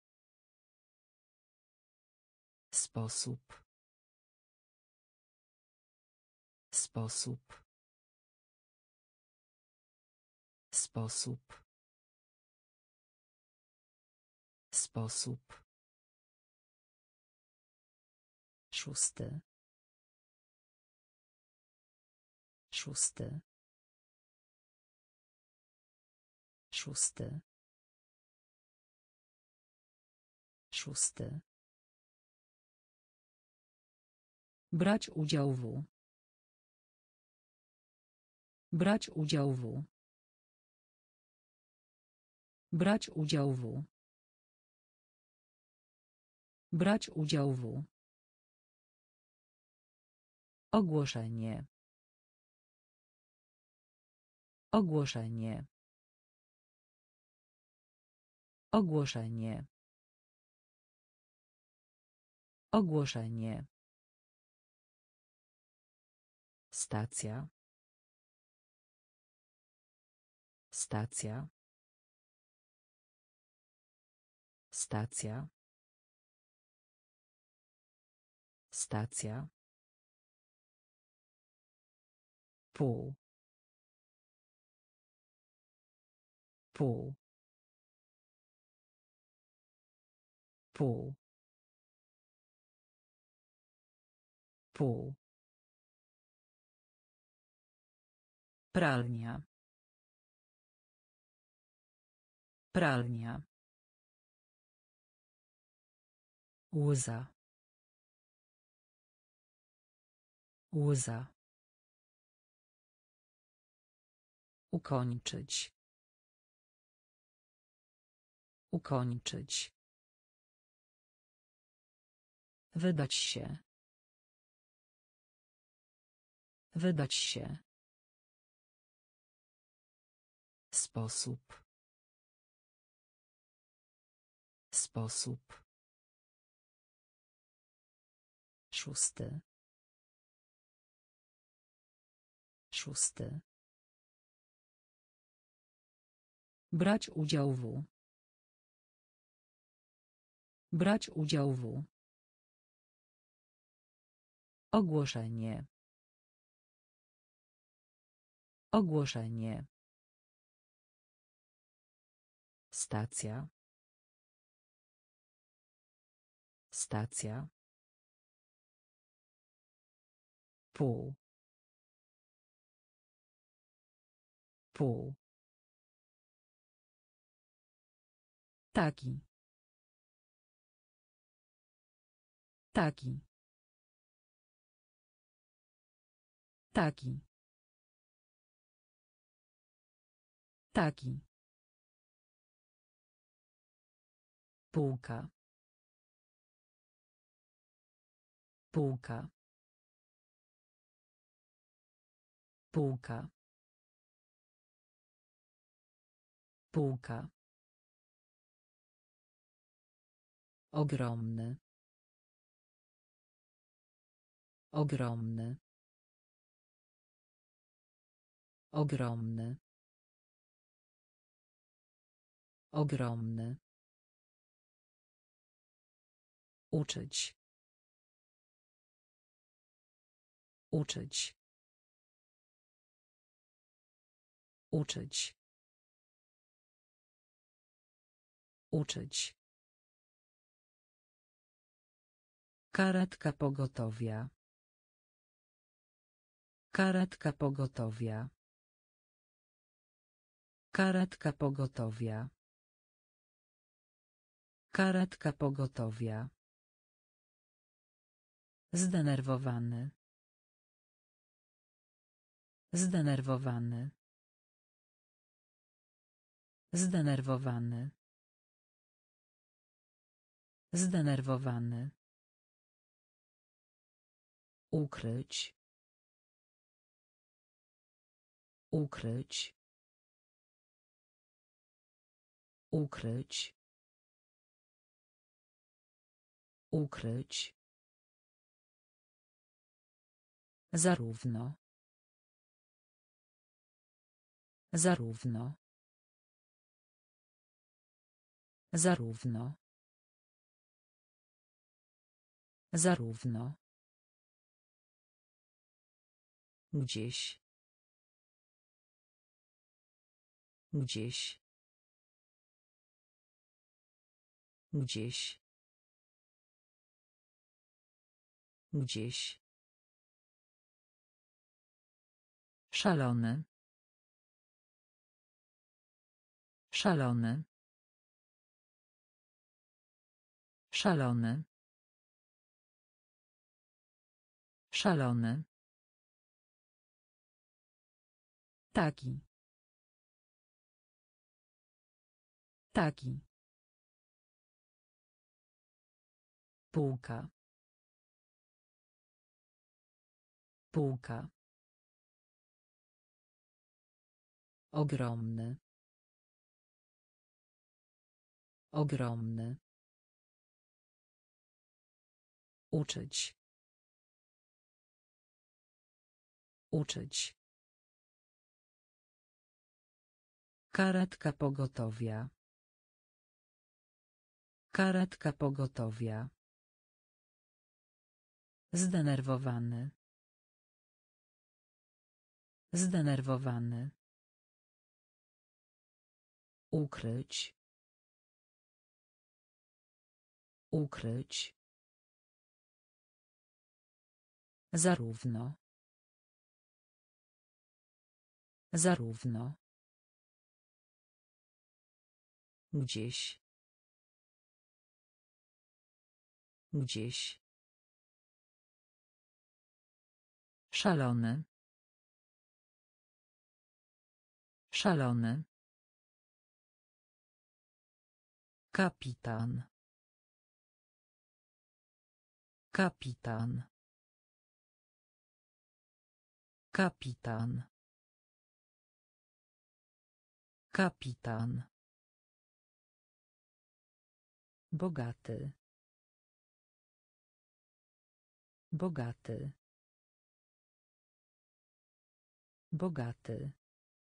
Sposób. Sposób. Sposób. Sposób. Szósty. Szósty. Szósty. Szósty. Brać udział w. Brać udział w. Brać udział w. Brać udział w. Ogłoszenie. Ogłoszenie. Ogłoszenie. Ogłoszenie. Stacja. Stacja. Stacja. Stacja. Pół. Pół. Pół. Pół. Pralnia. Pralnia. Łza. Łza. Ukończyć. Ukończyć. Wydać się. Wydać się. Sposób. Sposób. Szósty. Szósty. Brać udział w. Brać udział w. Ogłoszenie. Ogłoszenie. Stacja. Stacja. Pół. Pół. Taki. Taki. Taki. Taki. Półka. Półka. Półka. Półka. Ogromny. Ogromny. Ogromny. Ogromny. Uczyć. Uczyć. Uczyć. Uczyć. Karetka pogotowia. Karetka pogotowia. Karetka pogotowia. Karetka pogotowia. Zdenerwowany. Zdenerwowany. Zdenerwowany. Zdenerwowany. Ukryć. Ukryć. Ukryć. Ukryć. Zarówno. Zarówno. Zarówno. Zarówno. Gdzieś. Gdzieś. Gdzieś. Gdzieś. Szalony. Szalony. Szalony. Szalony. Taki. Taki. Półka. Półka. Ogromny. Ogromny. Uczyć. Uczyć. Karetka pogotowia. Karetka pogotowia. Zdenerwowany. Zdenerwowany. Ukryć. Ukryć. Zarówno. Zarówno. Gdzieś. Gdzieś. Szalony. Szalony. Kapitan. Kapitan. Kapitan. Kapitan. Bogaty. Bogaty. Bogaty.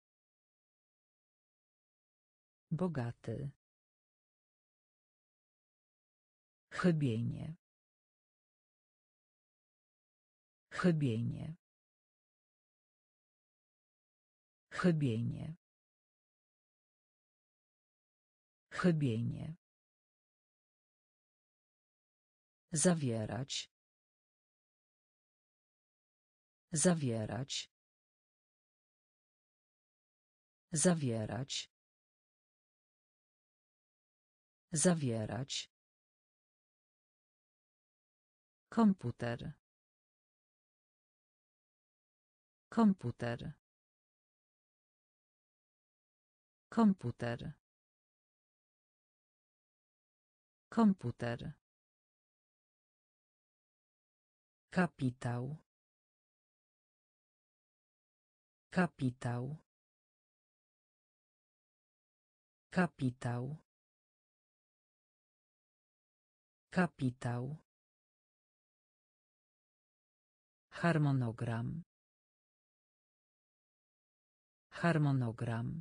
Bogaty. Chybienie. Chybienie. Chybienie. Chybienie. Zawierać. Zawierać. Zawierać. Zawierać. Komputer. Komputer. Komputer. Komputer. Kapitał. Kapitał. Kapitał. Kapitał. Harmonogram. Harmonogram.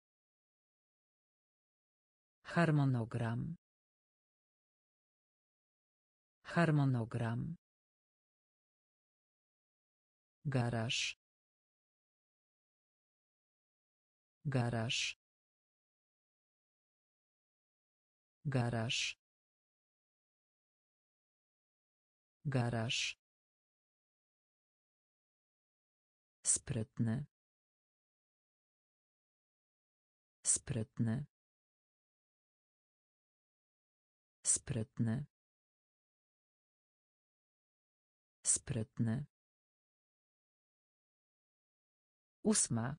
Harmonogram. Harmonogram. Garaż. Garaż. Garaż. Garaż. Sprytny. Sprytny. Sprytny. Sprytny. Ósma.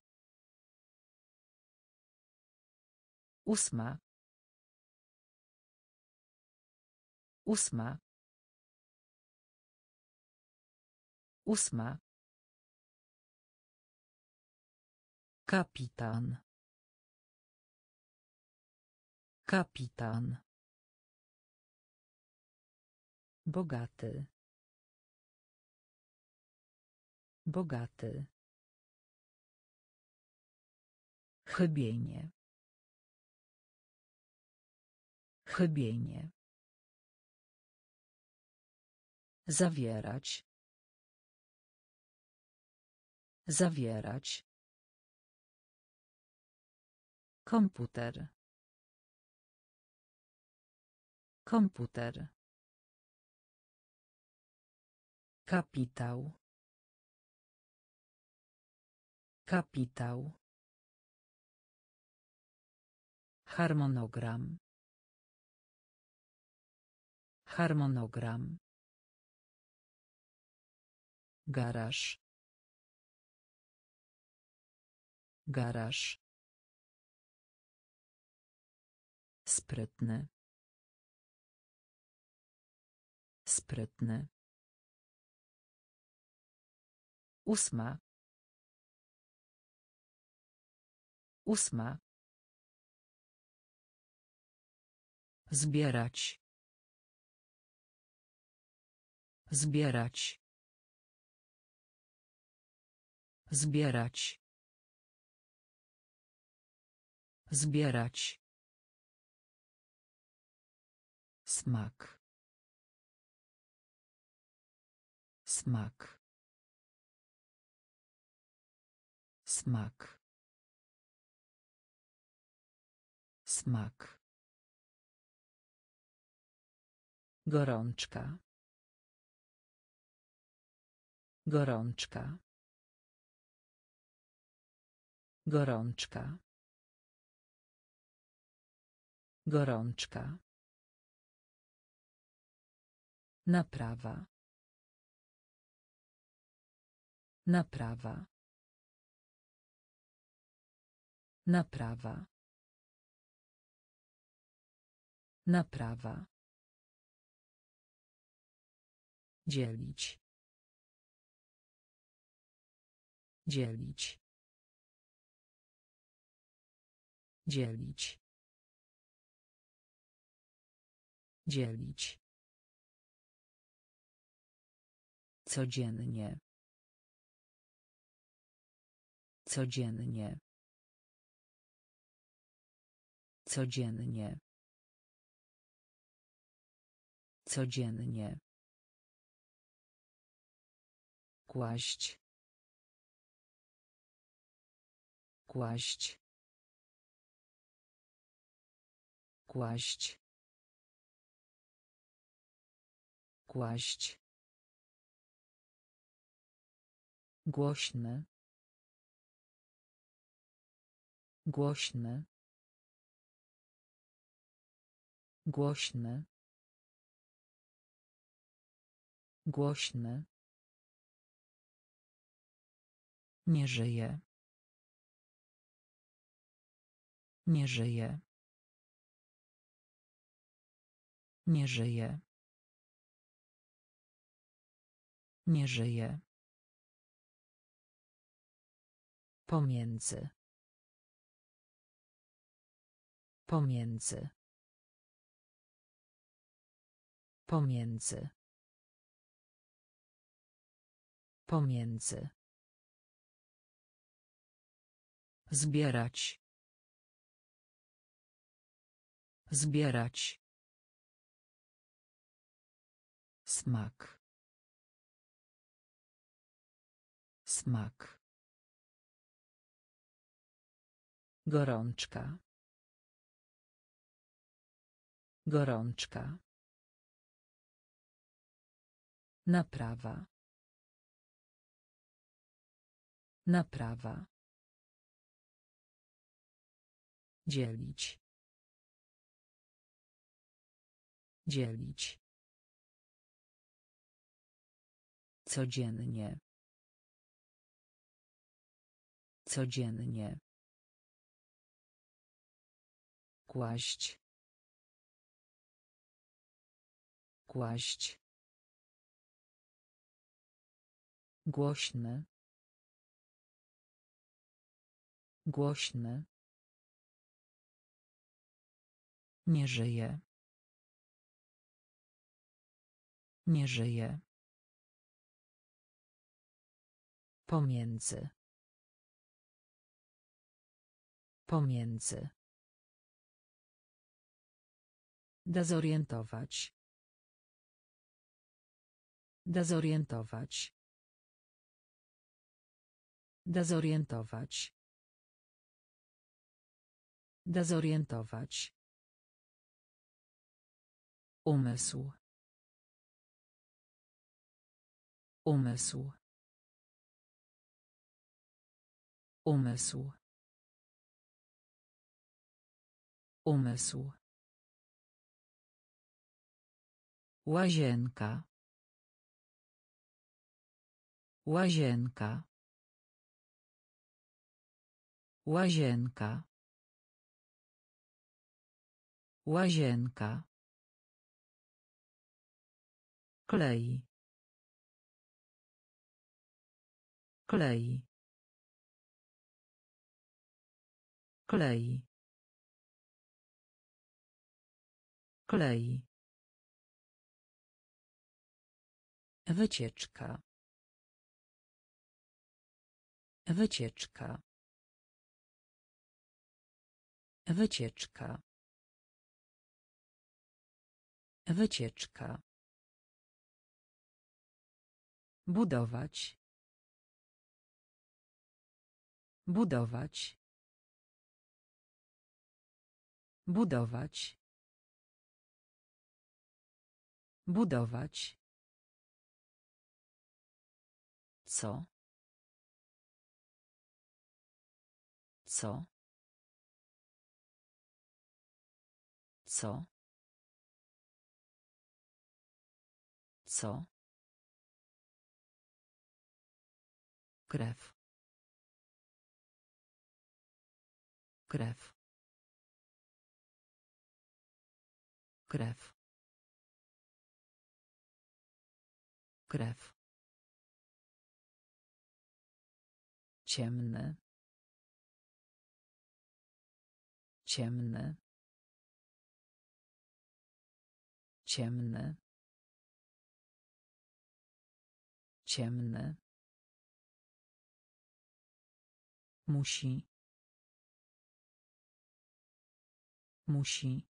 Ósma. Ósma. Ósma. Kapitan. Kapitan. Bogaty. Bogaty. Chybienie. Chybienie. Zawierać. Zawierać. Komputer. Komputer. Kapitał. Kapitał. Harmonogram. Harmonogram. Garaż. Garaż. Sprytny. Sprytny. Ósma. Ósma. Zbierać. Zbierać. Zbierać. Zbierać. Smak. Smak. Smak. Smak. Gorączka. Gorączka. Gorączka. Gorączka. Naprawa. Naprawa. Naprawa. Naprawa. Dzielić. Dzielić. Dzielić. Dzielić. Codziennie. Codziennie. Codziennie. Codziennie. Kłaść. Kłaść. Kłaść. Kłaść. Głośny. Głośny. Głośny. Głośny. Nie żyje. Nie żyje. Nie żyje. Nie żyje. Pomiędzy. Pomiędzy. Pomiędzy. Pomiędzy. Zbierać. Zbierać. Smak. Smak. Gorączka. Gorączka. Naprawa. Naprawa. Dzielić. Dzielić. Codziennie. Codziennie. Kłaść. Kłaść. Głośny. Głośny. Nie żyje. Nie żyje. Pomiędzy. Pomiędzy. Dezorientować. Dezorientować. Dezorientować. Dezorientować. Umysł. Umysł. Umysł. Umysł. Łazienka. Łazienka. Łazienka. Łazienka. Klei. Klei. Klei. Klej. Wycieczka. Wycieczka. Wycieczka. Wycieczka. Budować. Budować. Budować. Budować. Co? Co? Co? Co? Krew. Krew. Krew. Krew. Ciemny. Ciemny. Ciemny. Ciemny. Musi. Musi.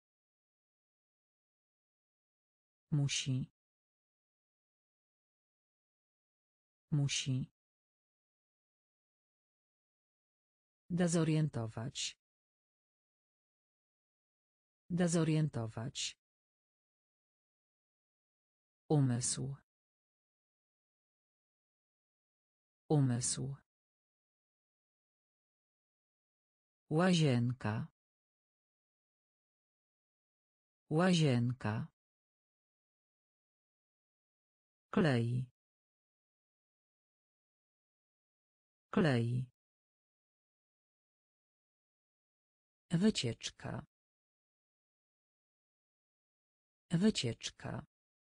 Musi. Musi. Dezorientować. Dezorientować. Umysł. Umysł. Łazienka. Łazienka. Klej. Klej. Wycieczka. Wycieczka.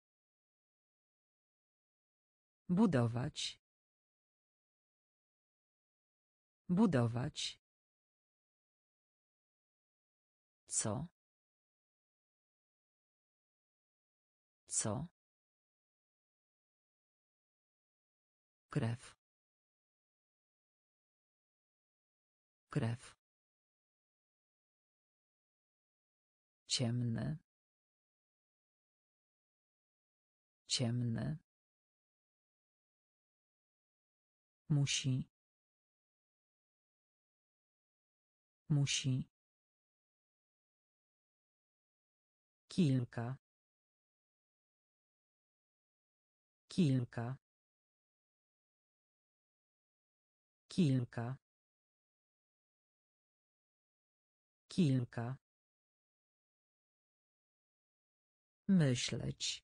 Budować. Budować. Co? Co? Krew. Krew. Ciemny. Ciemny. Musi. Musi. Kilka. Kilka. Kilka. Kilka. Myśleć.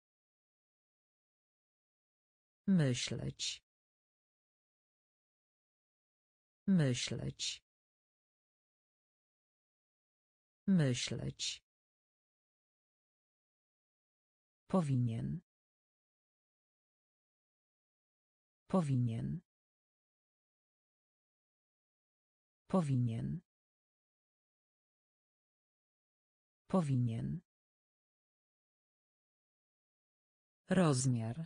Myśleć. Myśleć. Myśleć. Powinien. Powinien. Powinien. Powinien. Rozmiar.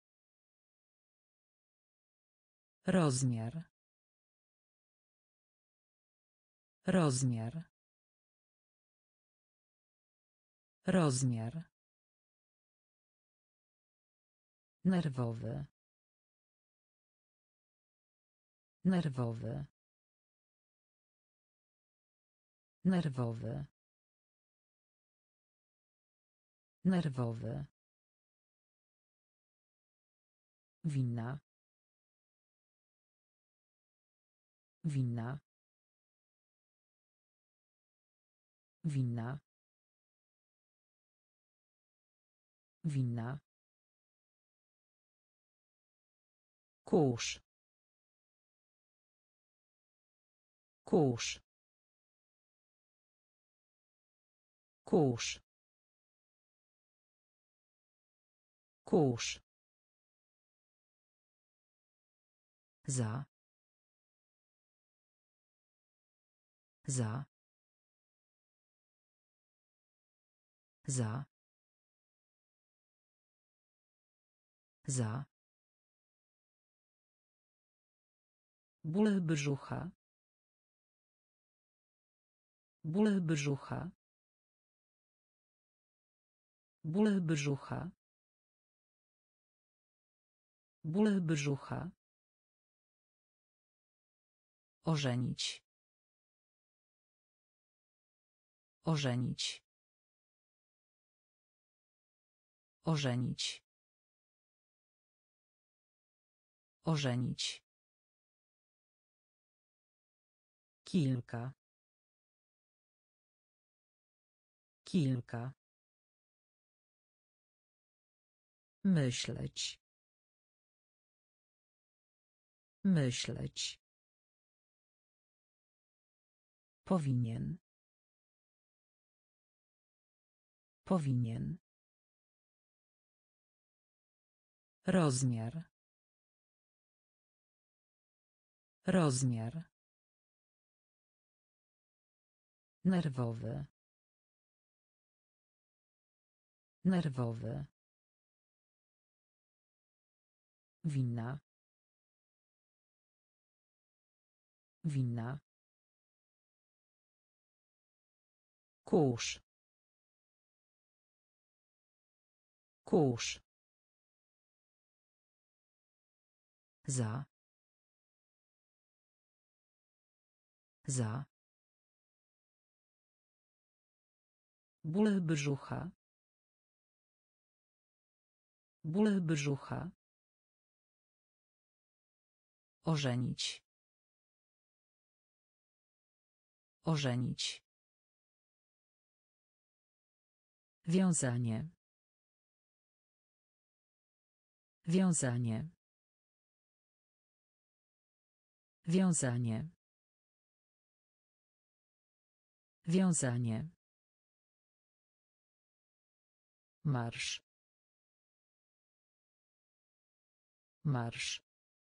Rozmiar. Rozmiar. Rozmiar. Nerwowy. Nerwowy. Nerwowy. Nerwowy. Winna. Winna. Winna. Winna. Kurz. Kurz. Kurz. Kurz. Za. Za. Za. Za. Ból brzucha. Ból brzucha. Ból brzucha. Ból brzucha. Ożenić. Ożenić. Ożenić. Ożenić. Kilka. Kilka. Myśleć. Myśleć. Powinien. Powinien. Rozmiar. Rozmiar. Nerwowy. Nerwowy. Winna. Winna. Kurz. Kurz. Za. Za. Ból brzucha. Ból brzucha. Ożenić. Ożenić. Wiązanie. Wiązanie. Wiązanie. Wiązanie. Marsz. Marsz.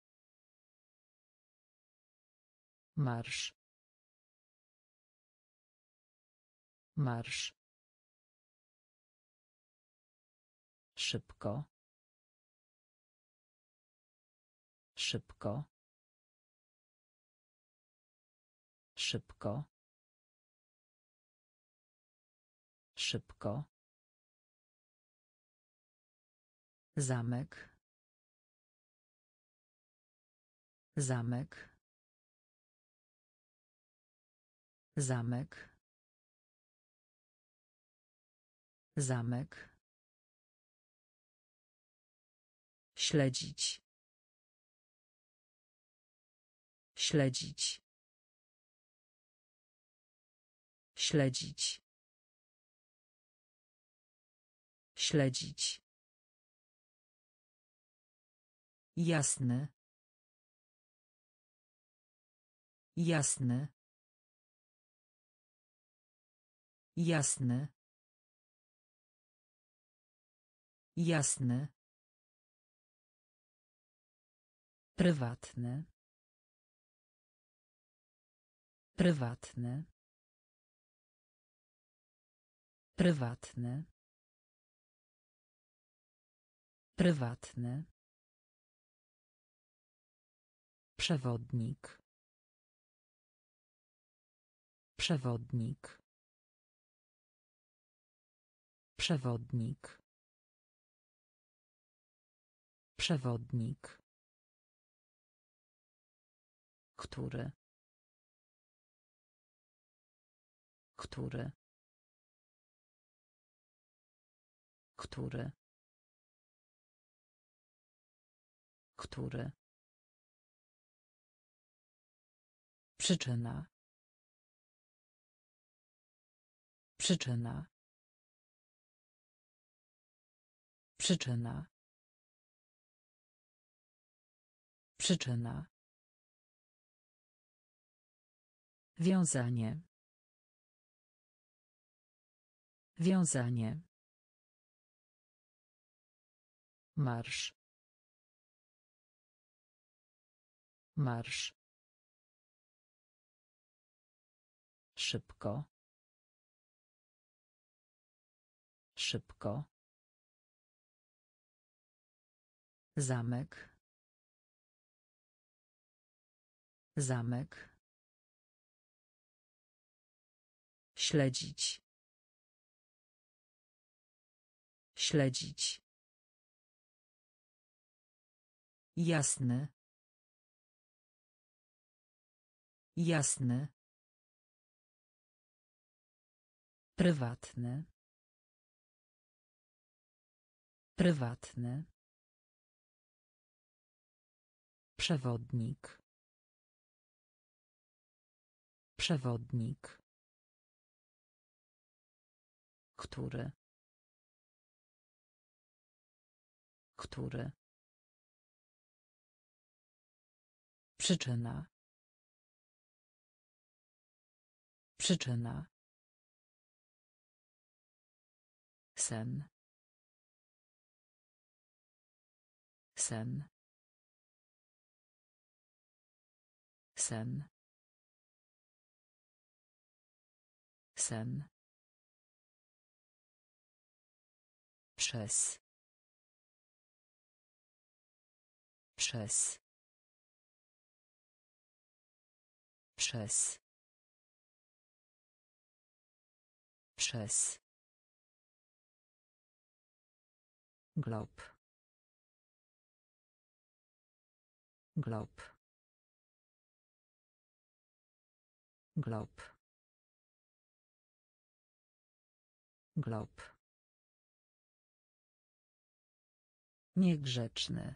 Marsz. Marsz. Szybko. Szybko. Szybko. Szybko. Zamek. Zamek. Zamek. Zamek. Śledzić. Śledzić. Śledzić. Śledzić. Jasny. Jasny. Jasny. Jasny. Prywatny. Prywatny. Prywatny. Prywatny. Przewodnik. Przewodnik. Przewodnik. Przewodnik. Który. Który. Który. Który. Przyczyna. Przyczyna. Przyczyna. Przyczyna. Wiązanie. Wiązanie. Marsz. Marsz. Szybko. Szybko. Zamek. Zamek. Śledzić. Śledzić. Jasny. Jasny. Prywatny. Prywatny. Przewodnik. Przewodnik. Który. Który. Przyczyna. Przyczyna. Sen. Sen. Sen. Sen. Przez. Przez. Przez. Przez. Glob. Glob. Glob. Glob. Niegrzeczny.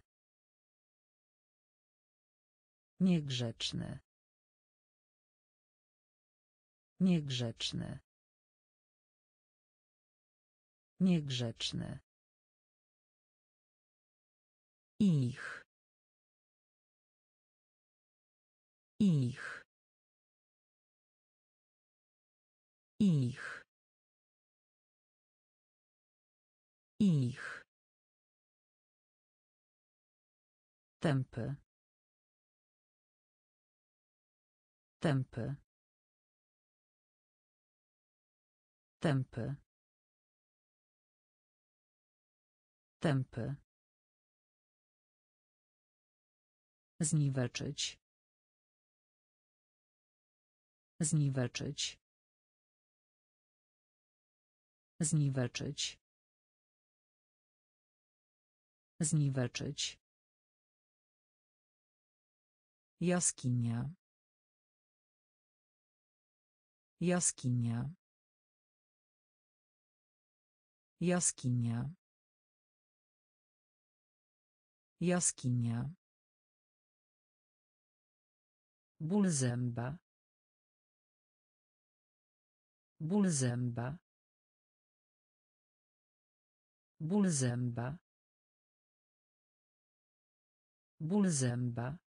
Niegrzeczny. Niegrzeczny. Niegrzeczny. Ich. Ich. Ich. Ich. Tępy. Tępy. Tępy. Tępy. Zniweczyć. Zniweczyć. Zniweczyć. Zniweczyć. Jaskinia. Jaskinia. Jaskinia. Jaskinia. Ból zęba. Ból zęba. Ból zęba. Ból zęba.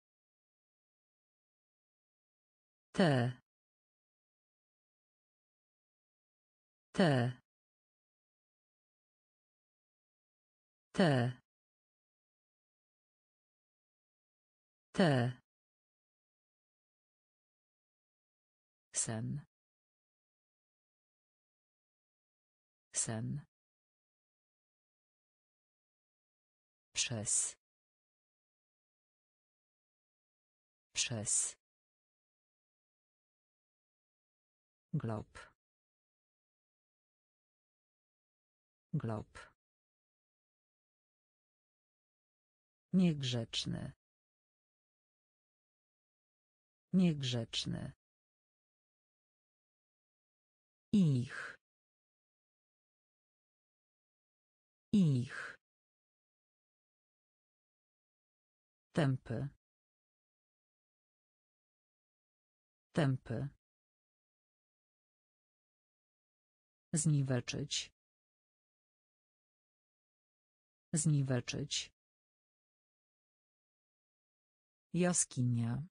Te. Te. Te. Te. Sen. Sen. Przez. Przez. Glob. Glob. Niegrzeczny. Niegrzeczny. Ich. Ich. Tępy. Tępy. Zniweczyć. Zniweczyć. Jaskinia.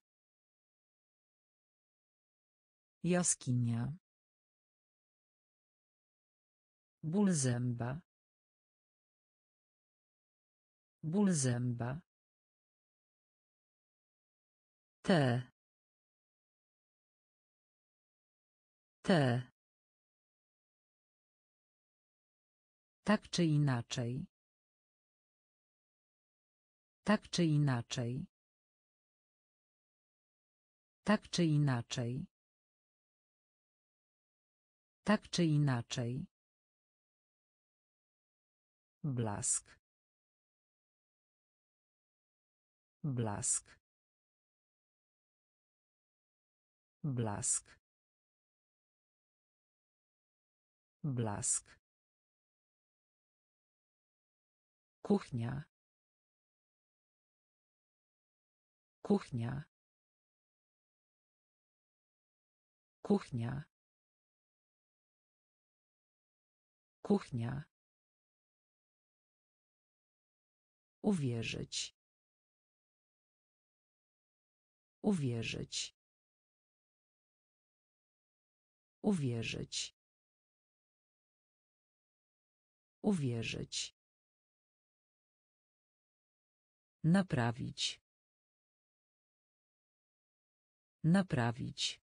Jaskinia. Ból zęba. Ból zęba. Te. Te. Tak czy inaczej. Tak czy inaczej. Tak czy inaczej. Tak czy inaczej. Blask. Blask. Blask. Blask. Kuchnia. Kuchnia. Kuchnia. Kuchnia. Uwierzyć. Uwierzyć. Uwierzyć. Uwierzyć. Naprawić. Naprawić.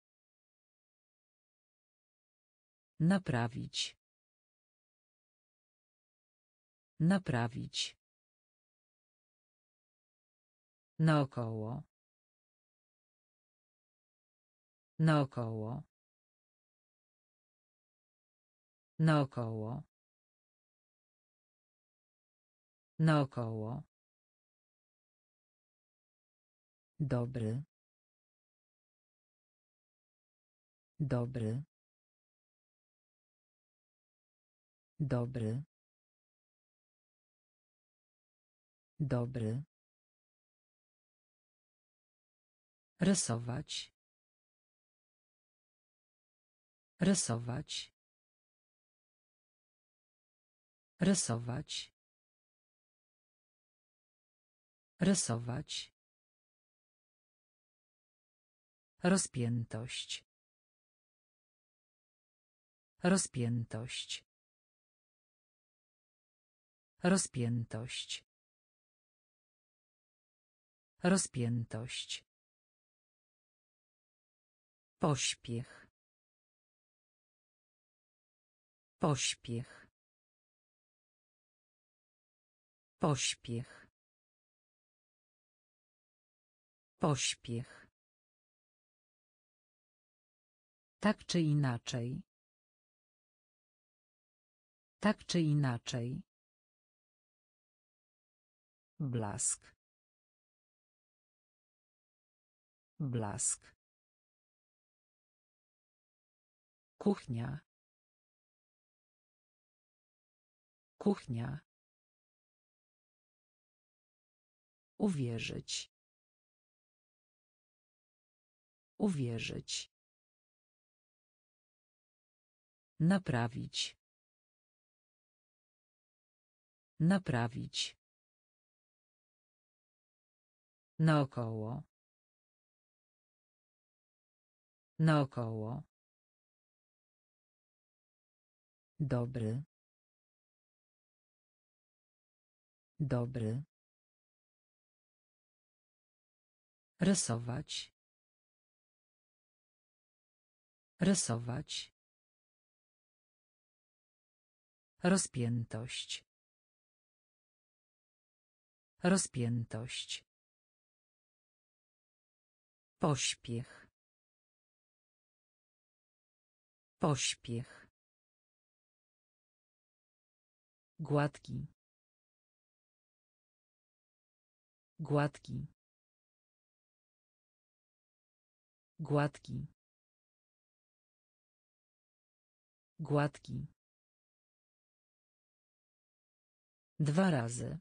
Naprawić. Naprawić. Naokoło. Naokoło. Naokoło. Naokoło. Dobry. Dobry. Dobry. Dobry. Rysować. Rysować. Rysować. Rysować. Rozpiętość. Rozpiętość. Rozpiętość. Rozpiętość. Pośpiech. Pośpiech. Pośpiech. Pośpiech. Tak czy inaczej. Tak czy inaczej. Blask. Blask. Kuchnia. Kuchnia. Uwierzyć. Uwierzyć. Naprawić. Naprawić. Naokoło. Naokoło. Dobry. Dobry. Rysować. Rysować. Rozpiętość. Rozpiętość. Pośpiech. Pośpiech. Gładki. Gładki. Gładki. Gładki. Dwa razy.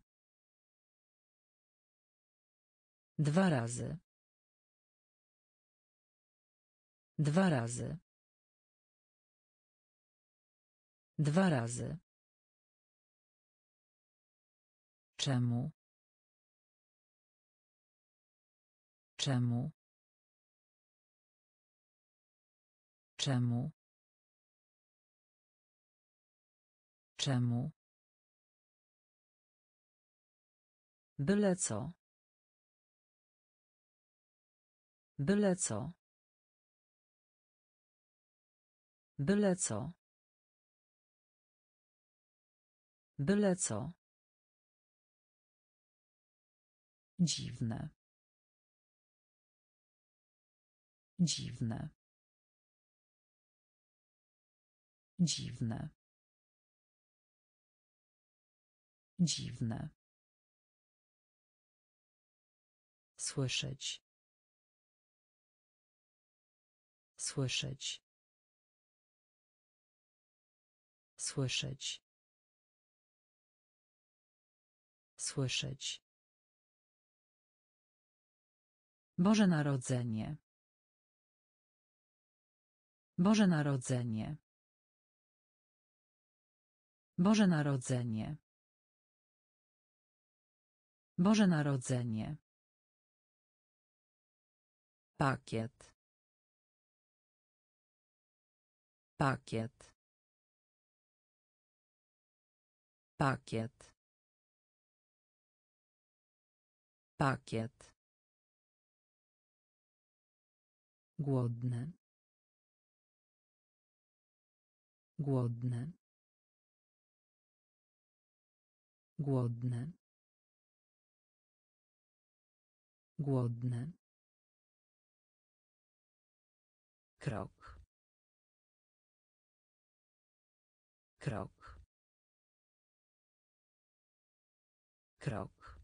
Dwa razy. Dwa razy. Dwa razy. Czemu? Czemu? Czemu? Czemu? Byle co. Byle co. Byle co. Byle co. Dziwne. Dziwne. Dziwne. Dziwne. Słyszeć. Słyszeć. Słyszeć. Słyszeć. Boże Narodzenie. Boże Narodzenie. Boże Narodzenie. Boże Narodzenie. Pakiet. Pakiet. Pakiet. Pakiet. Głodny. Głodny. Głodny. Głodny. Krok. Krok. Krok.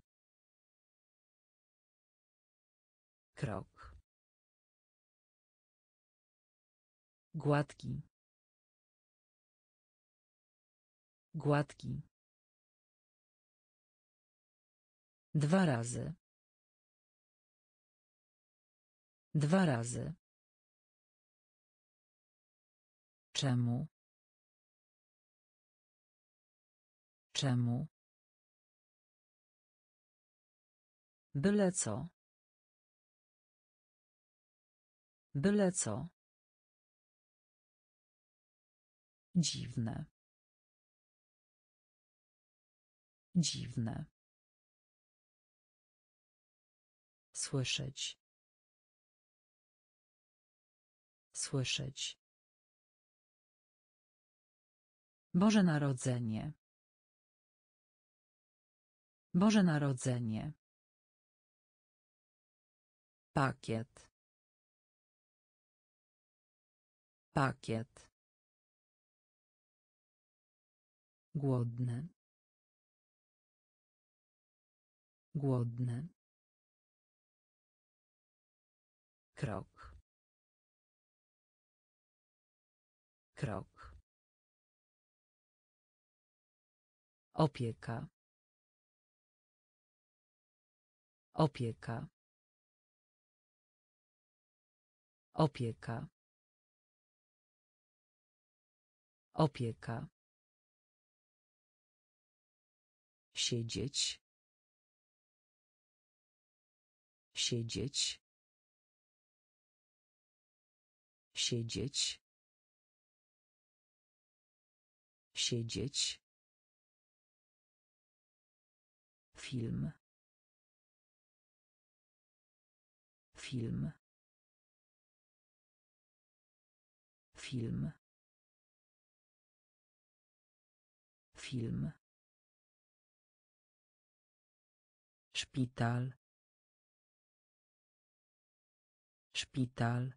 Krok. Gładki. Gładki. Dwa razy. Dwa razy. Czemu? Czemu? Byle co. Byle co. Dziwne. Dziwne. Słyszeć. Słyszeć. Boże Narodzenie. Boże Narodzenie. Pakiet. Pakiet. Głodny. Głodny. Krok. Krok. Opieka. Opieka. Opieka. Opieka. Siedzieć. Siedzieć. Siedzieć. Siedzieć. Film. Film. Film. Film. Szpital. Szpital.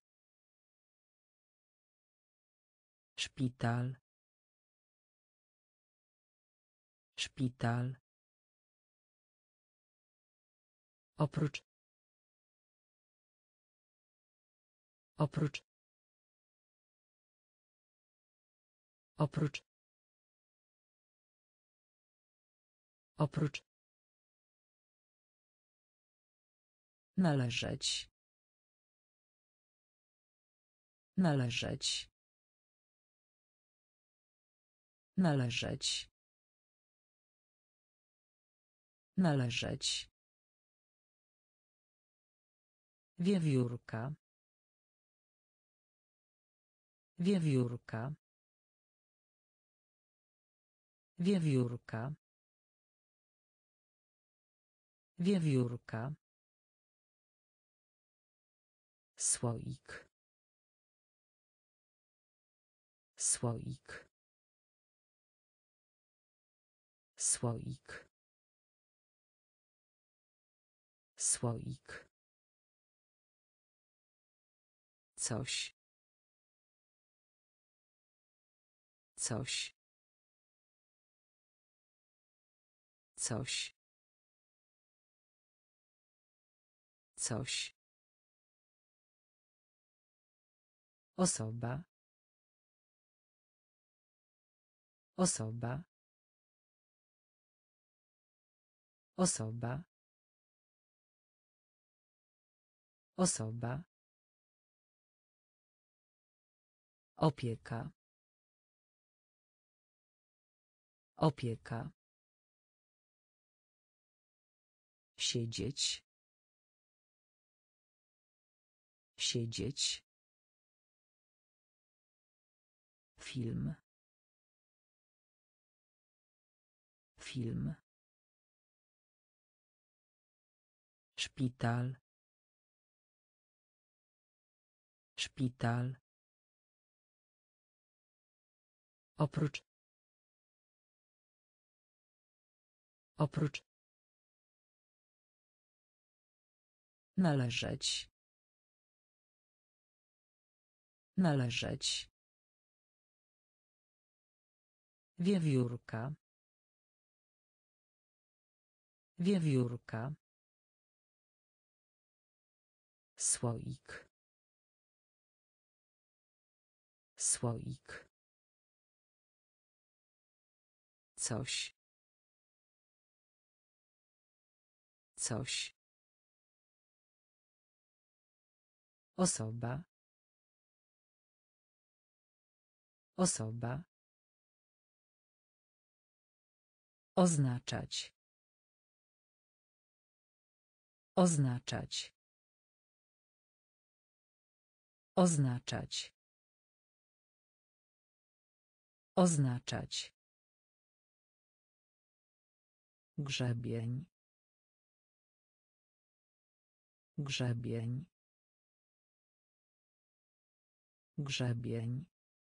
Szpital. Szpital. Oprócz. Oprócz. Oprócz. Oprócz. Należeć. Należeć. Należeć. Należeć. Wiewiórka. Wiewiórka. Wiewiórka. Wiewiórka. Słoik. Słoik. Słoik. Słoik. Coś. Coś. Coś. Coś. Osoba. Osoba. Osoba. Osoba. Opieka. Opieka. Siedzieć. Siedzieć. Film. Film. Szpital. Szpital. Oprócz. Oprócz. Należeć. Należeć. Wiewiórka. Wiewiórka. Słoik. Słoik. Coś. Coś. Osoba. Osoba. Oznaczać. Oznaczać. Oznaczać. Oznaczać. Grzebień. Grzebień. Grzebień.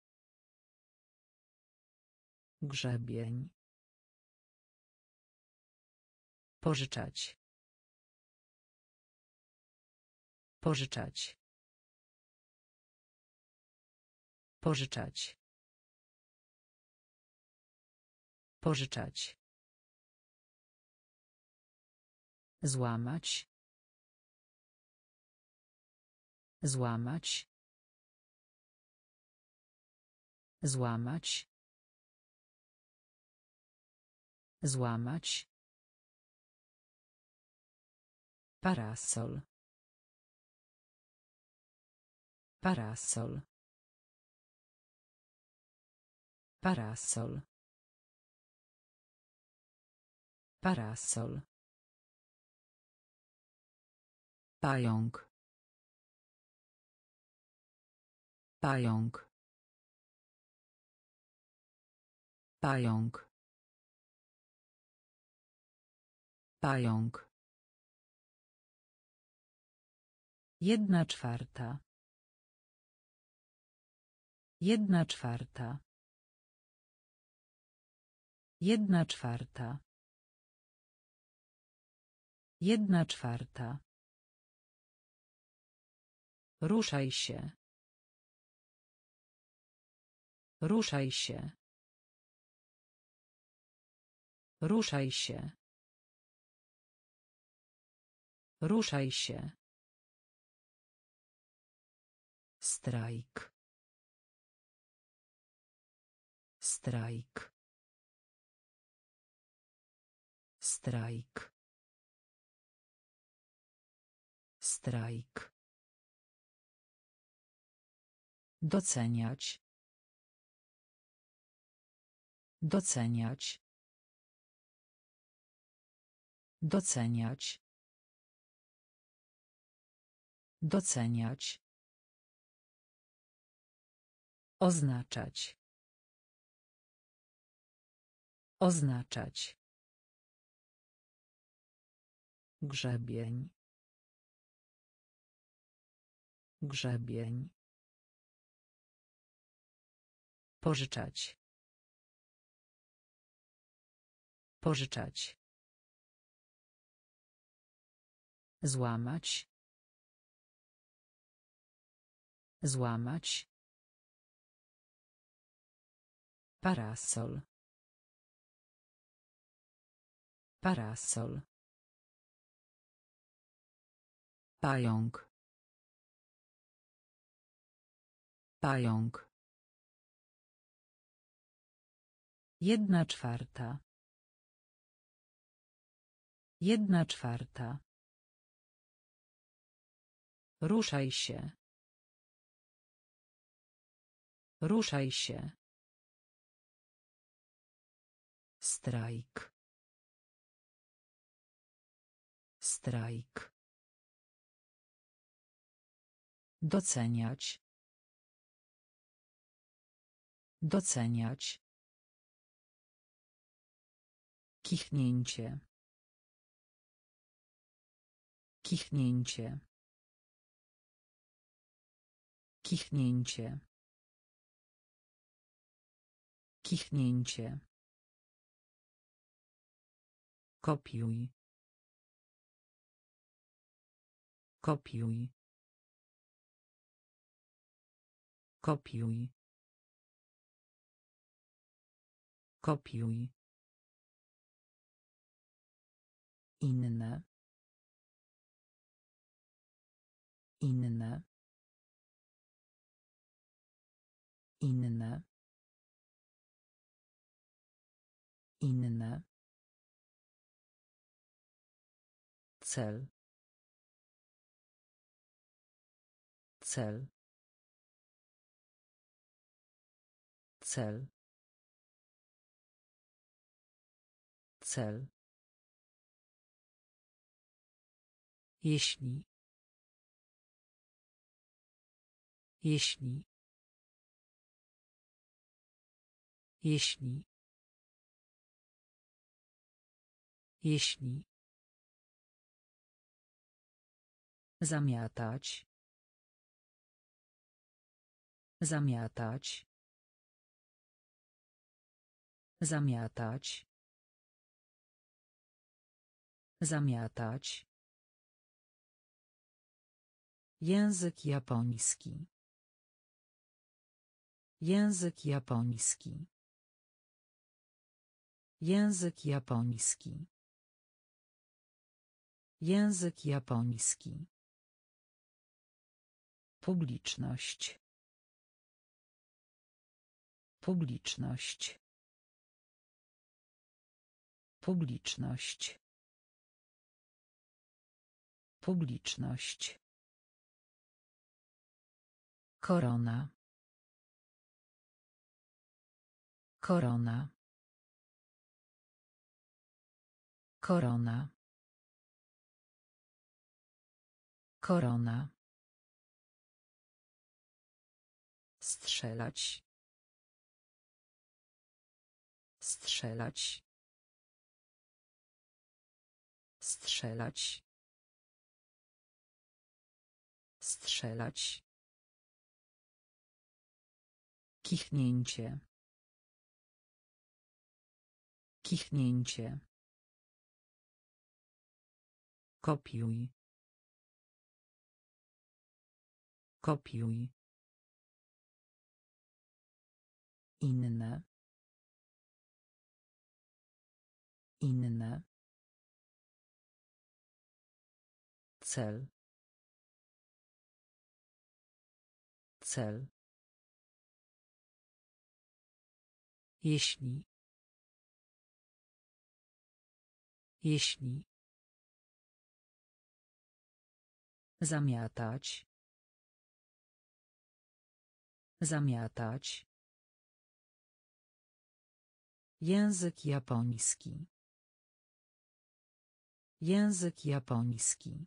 Grzebień. Pożyczać. Pożyczać. Pożyczać. Pożyczać. Złamać. Złamać. Złamać. Złamać. Parasol. Parasol. Parasol. Parasol. Pająk. Pająk. Pająk. Pająk. Jedna czwarta. Jedna czwarta. Jedna czwarta. Jedna czwarta. Ruszaj się. Ruszaj się. Ruszaj się. Ruszaj się. Strajk. Strajk. Strajk. Strajk. Doceniać. Doceniać. Doceniać. Doceniać. Oznaczać. Oznaczać. Grzebień. Grzebień. Pożyczać. Pożyczać. Złamać. Złamać. Parasol. Parasol. Pająk. Pająk. Jedna czwarta. Jedna czwarta. Ruszaj się. Ruszaj się. Strajk. Strajk. Doceniać. Doceniać. Kichnięcie. Kichnięcie. Kichnięcie. Kichnięcie. Kopiuj. Kopiuj. Kopiuj. Kopiuj. Inne. Inne. Inne. Inne. Cel. Cel. Cel. Cel. Jeśli. Jeśli. Jeśli. Jeśli. Zamiatać. Zamiatać. Zamiatać. Zamiatać. Język japoński. Język japoński. Język japoński. Język japoński. Publiczność. Publiczność. Publiczność. Publiczność. Korona. Korona. Korona. Korona. Strzelać. Strzelać. Strzelać. Strzelać. Kichnięcie. Kichnięcie. Kopiuj. Kopiuj. Inne. Inne. Cel. Cel. Jeśli. Jeśli. Zamiatać. Zamiatać. Język japoński. Język japoński.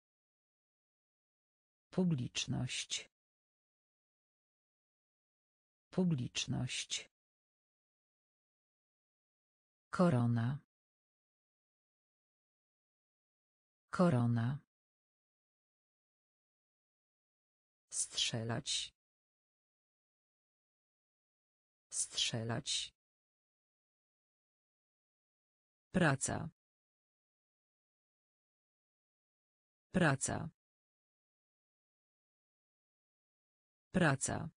Publiczność. Publiczność. Korona. Korona. Strzelać. Strzelać. Praca. Praca. Praca.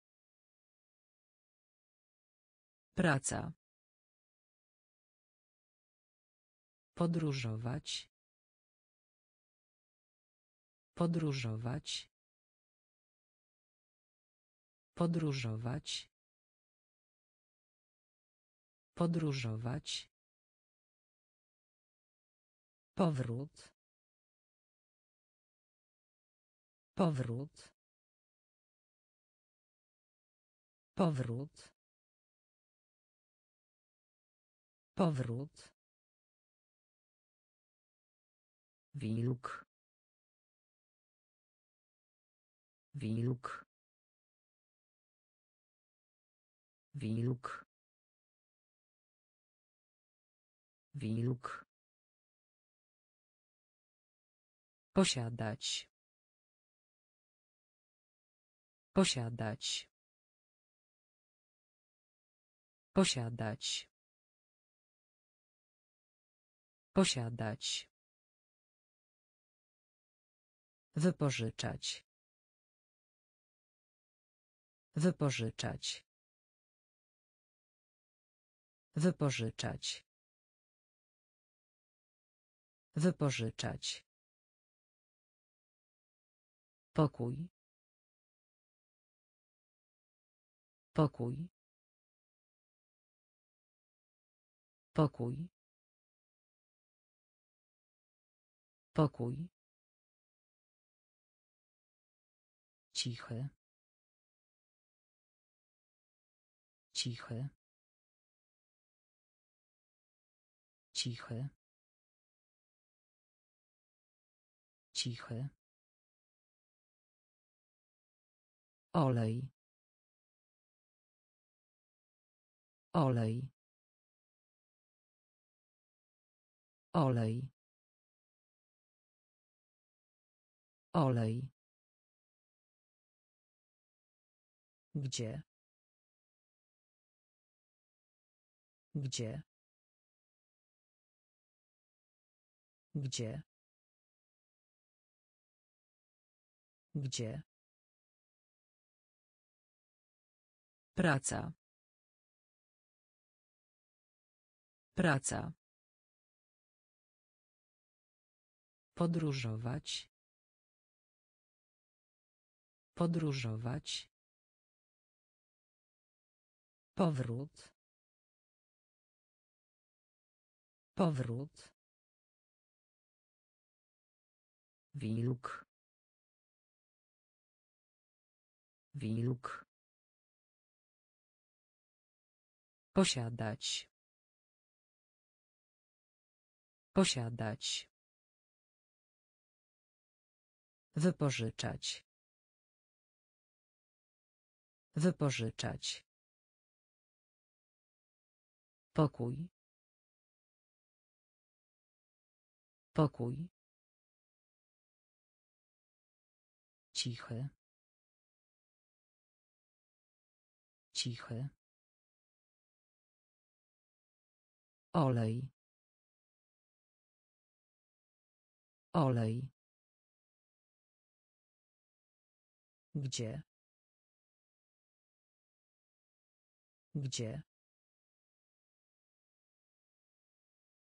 Praca. Podróżować. Podróżować. Podróżować. Podróżować. Powrót. Powrót. Powrót. Powrót. Wilk. Wilk. Wilk. Wilk. Posiadać. Posiadać. Posiadać. Posiadać. Wypożyczać. Wypożyczać. Wypożyczać. Wypożyczać. Pokój. Pokój. Pokój. Pokój. Cichy. Cichy. Cichy. Cichy. Olej. Olej. Olej. Olej. Gdzie? Gdzie? Gdzie? Gdzie? Praca. Praca. Podróżować. Podróżować. Powrót. Powrót. Wilk. Wilk. Posiadać. Posiadać. Wypożyczać. Wypożyczać. Pokój. Pokój. Cichy. Cichy. Olej. Olej. Gdzie? Gdzie?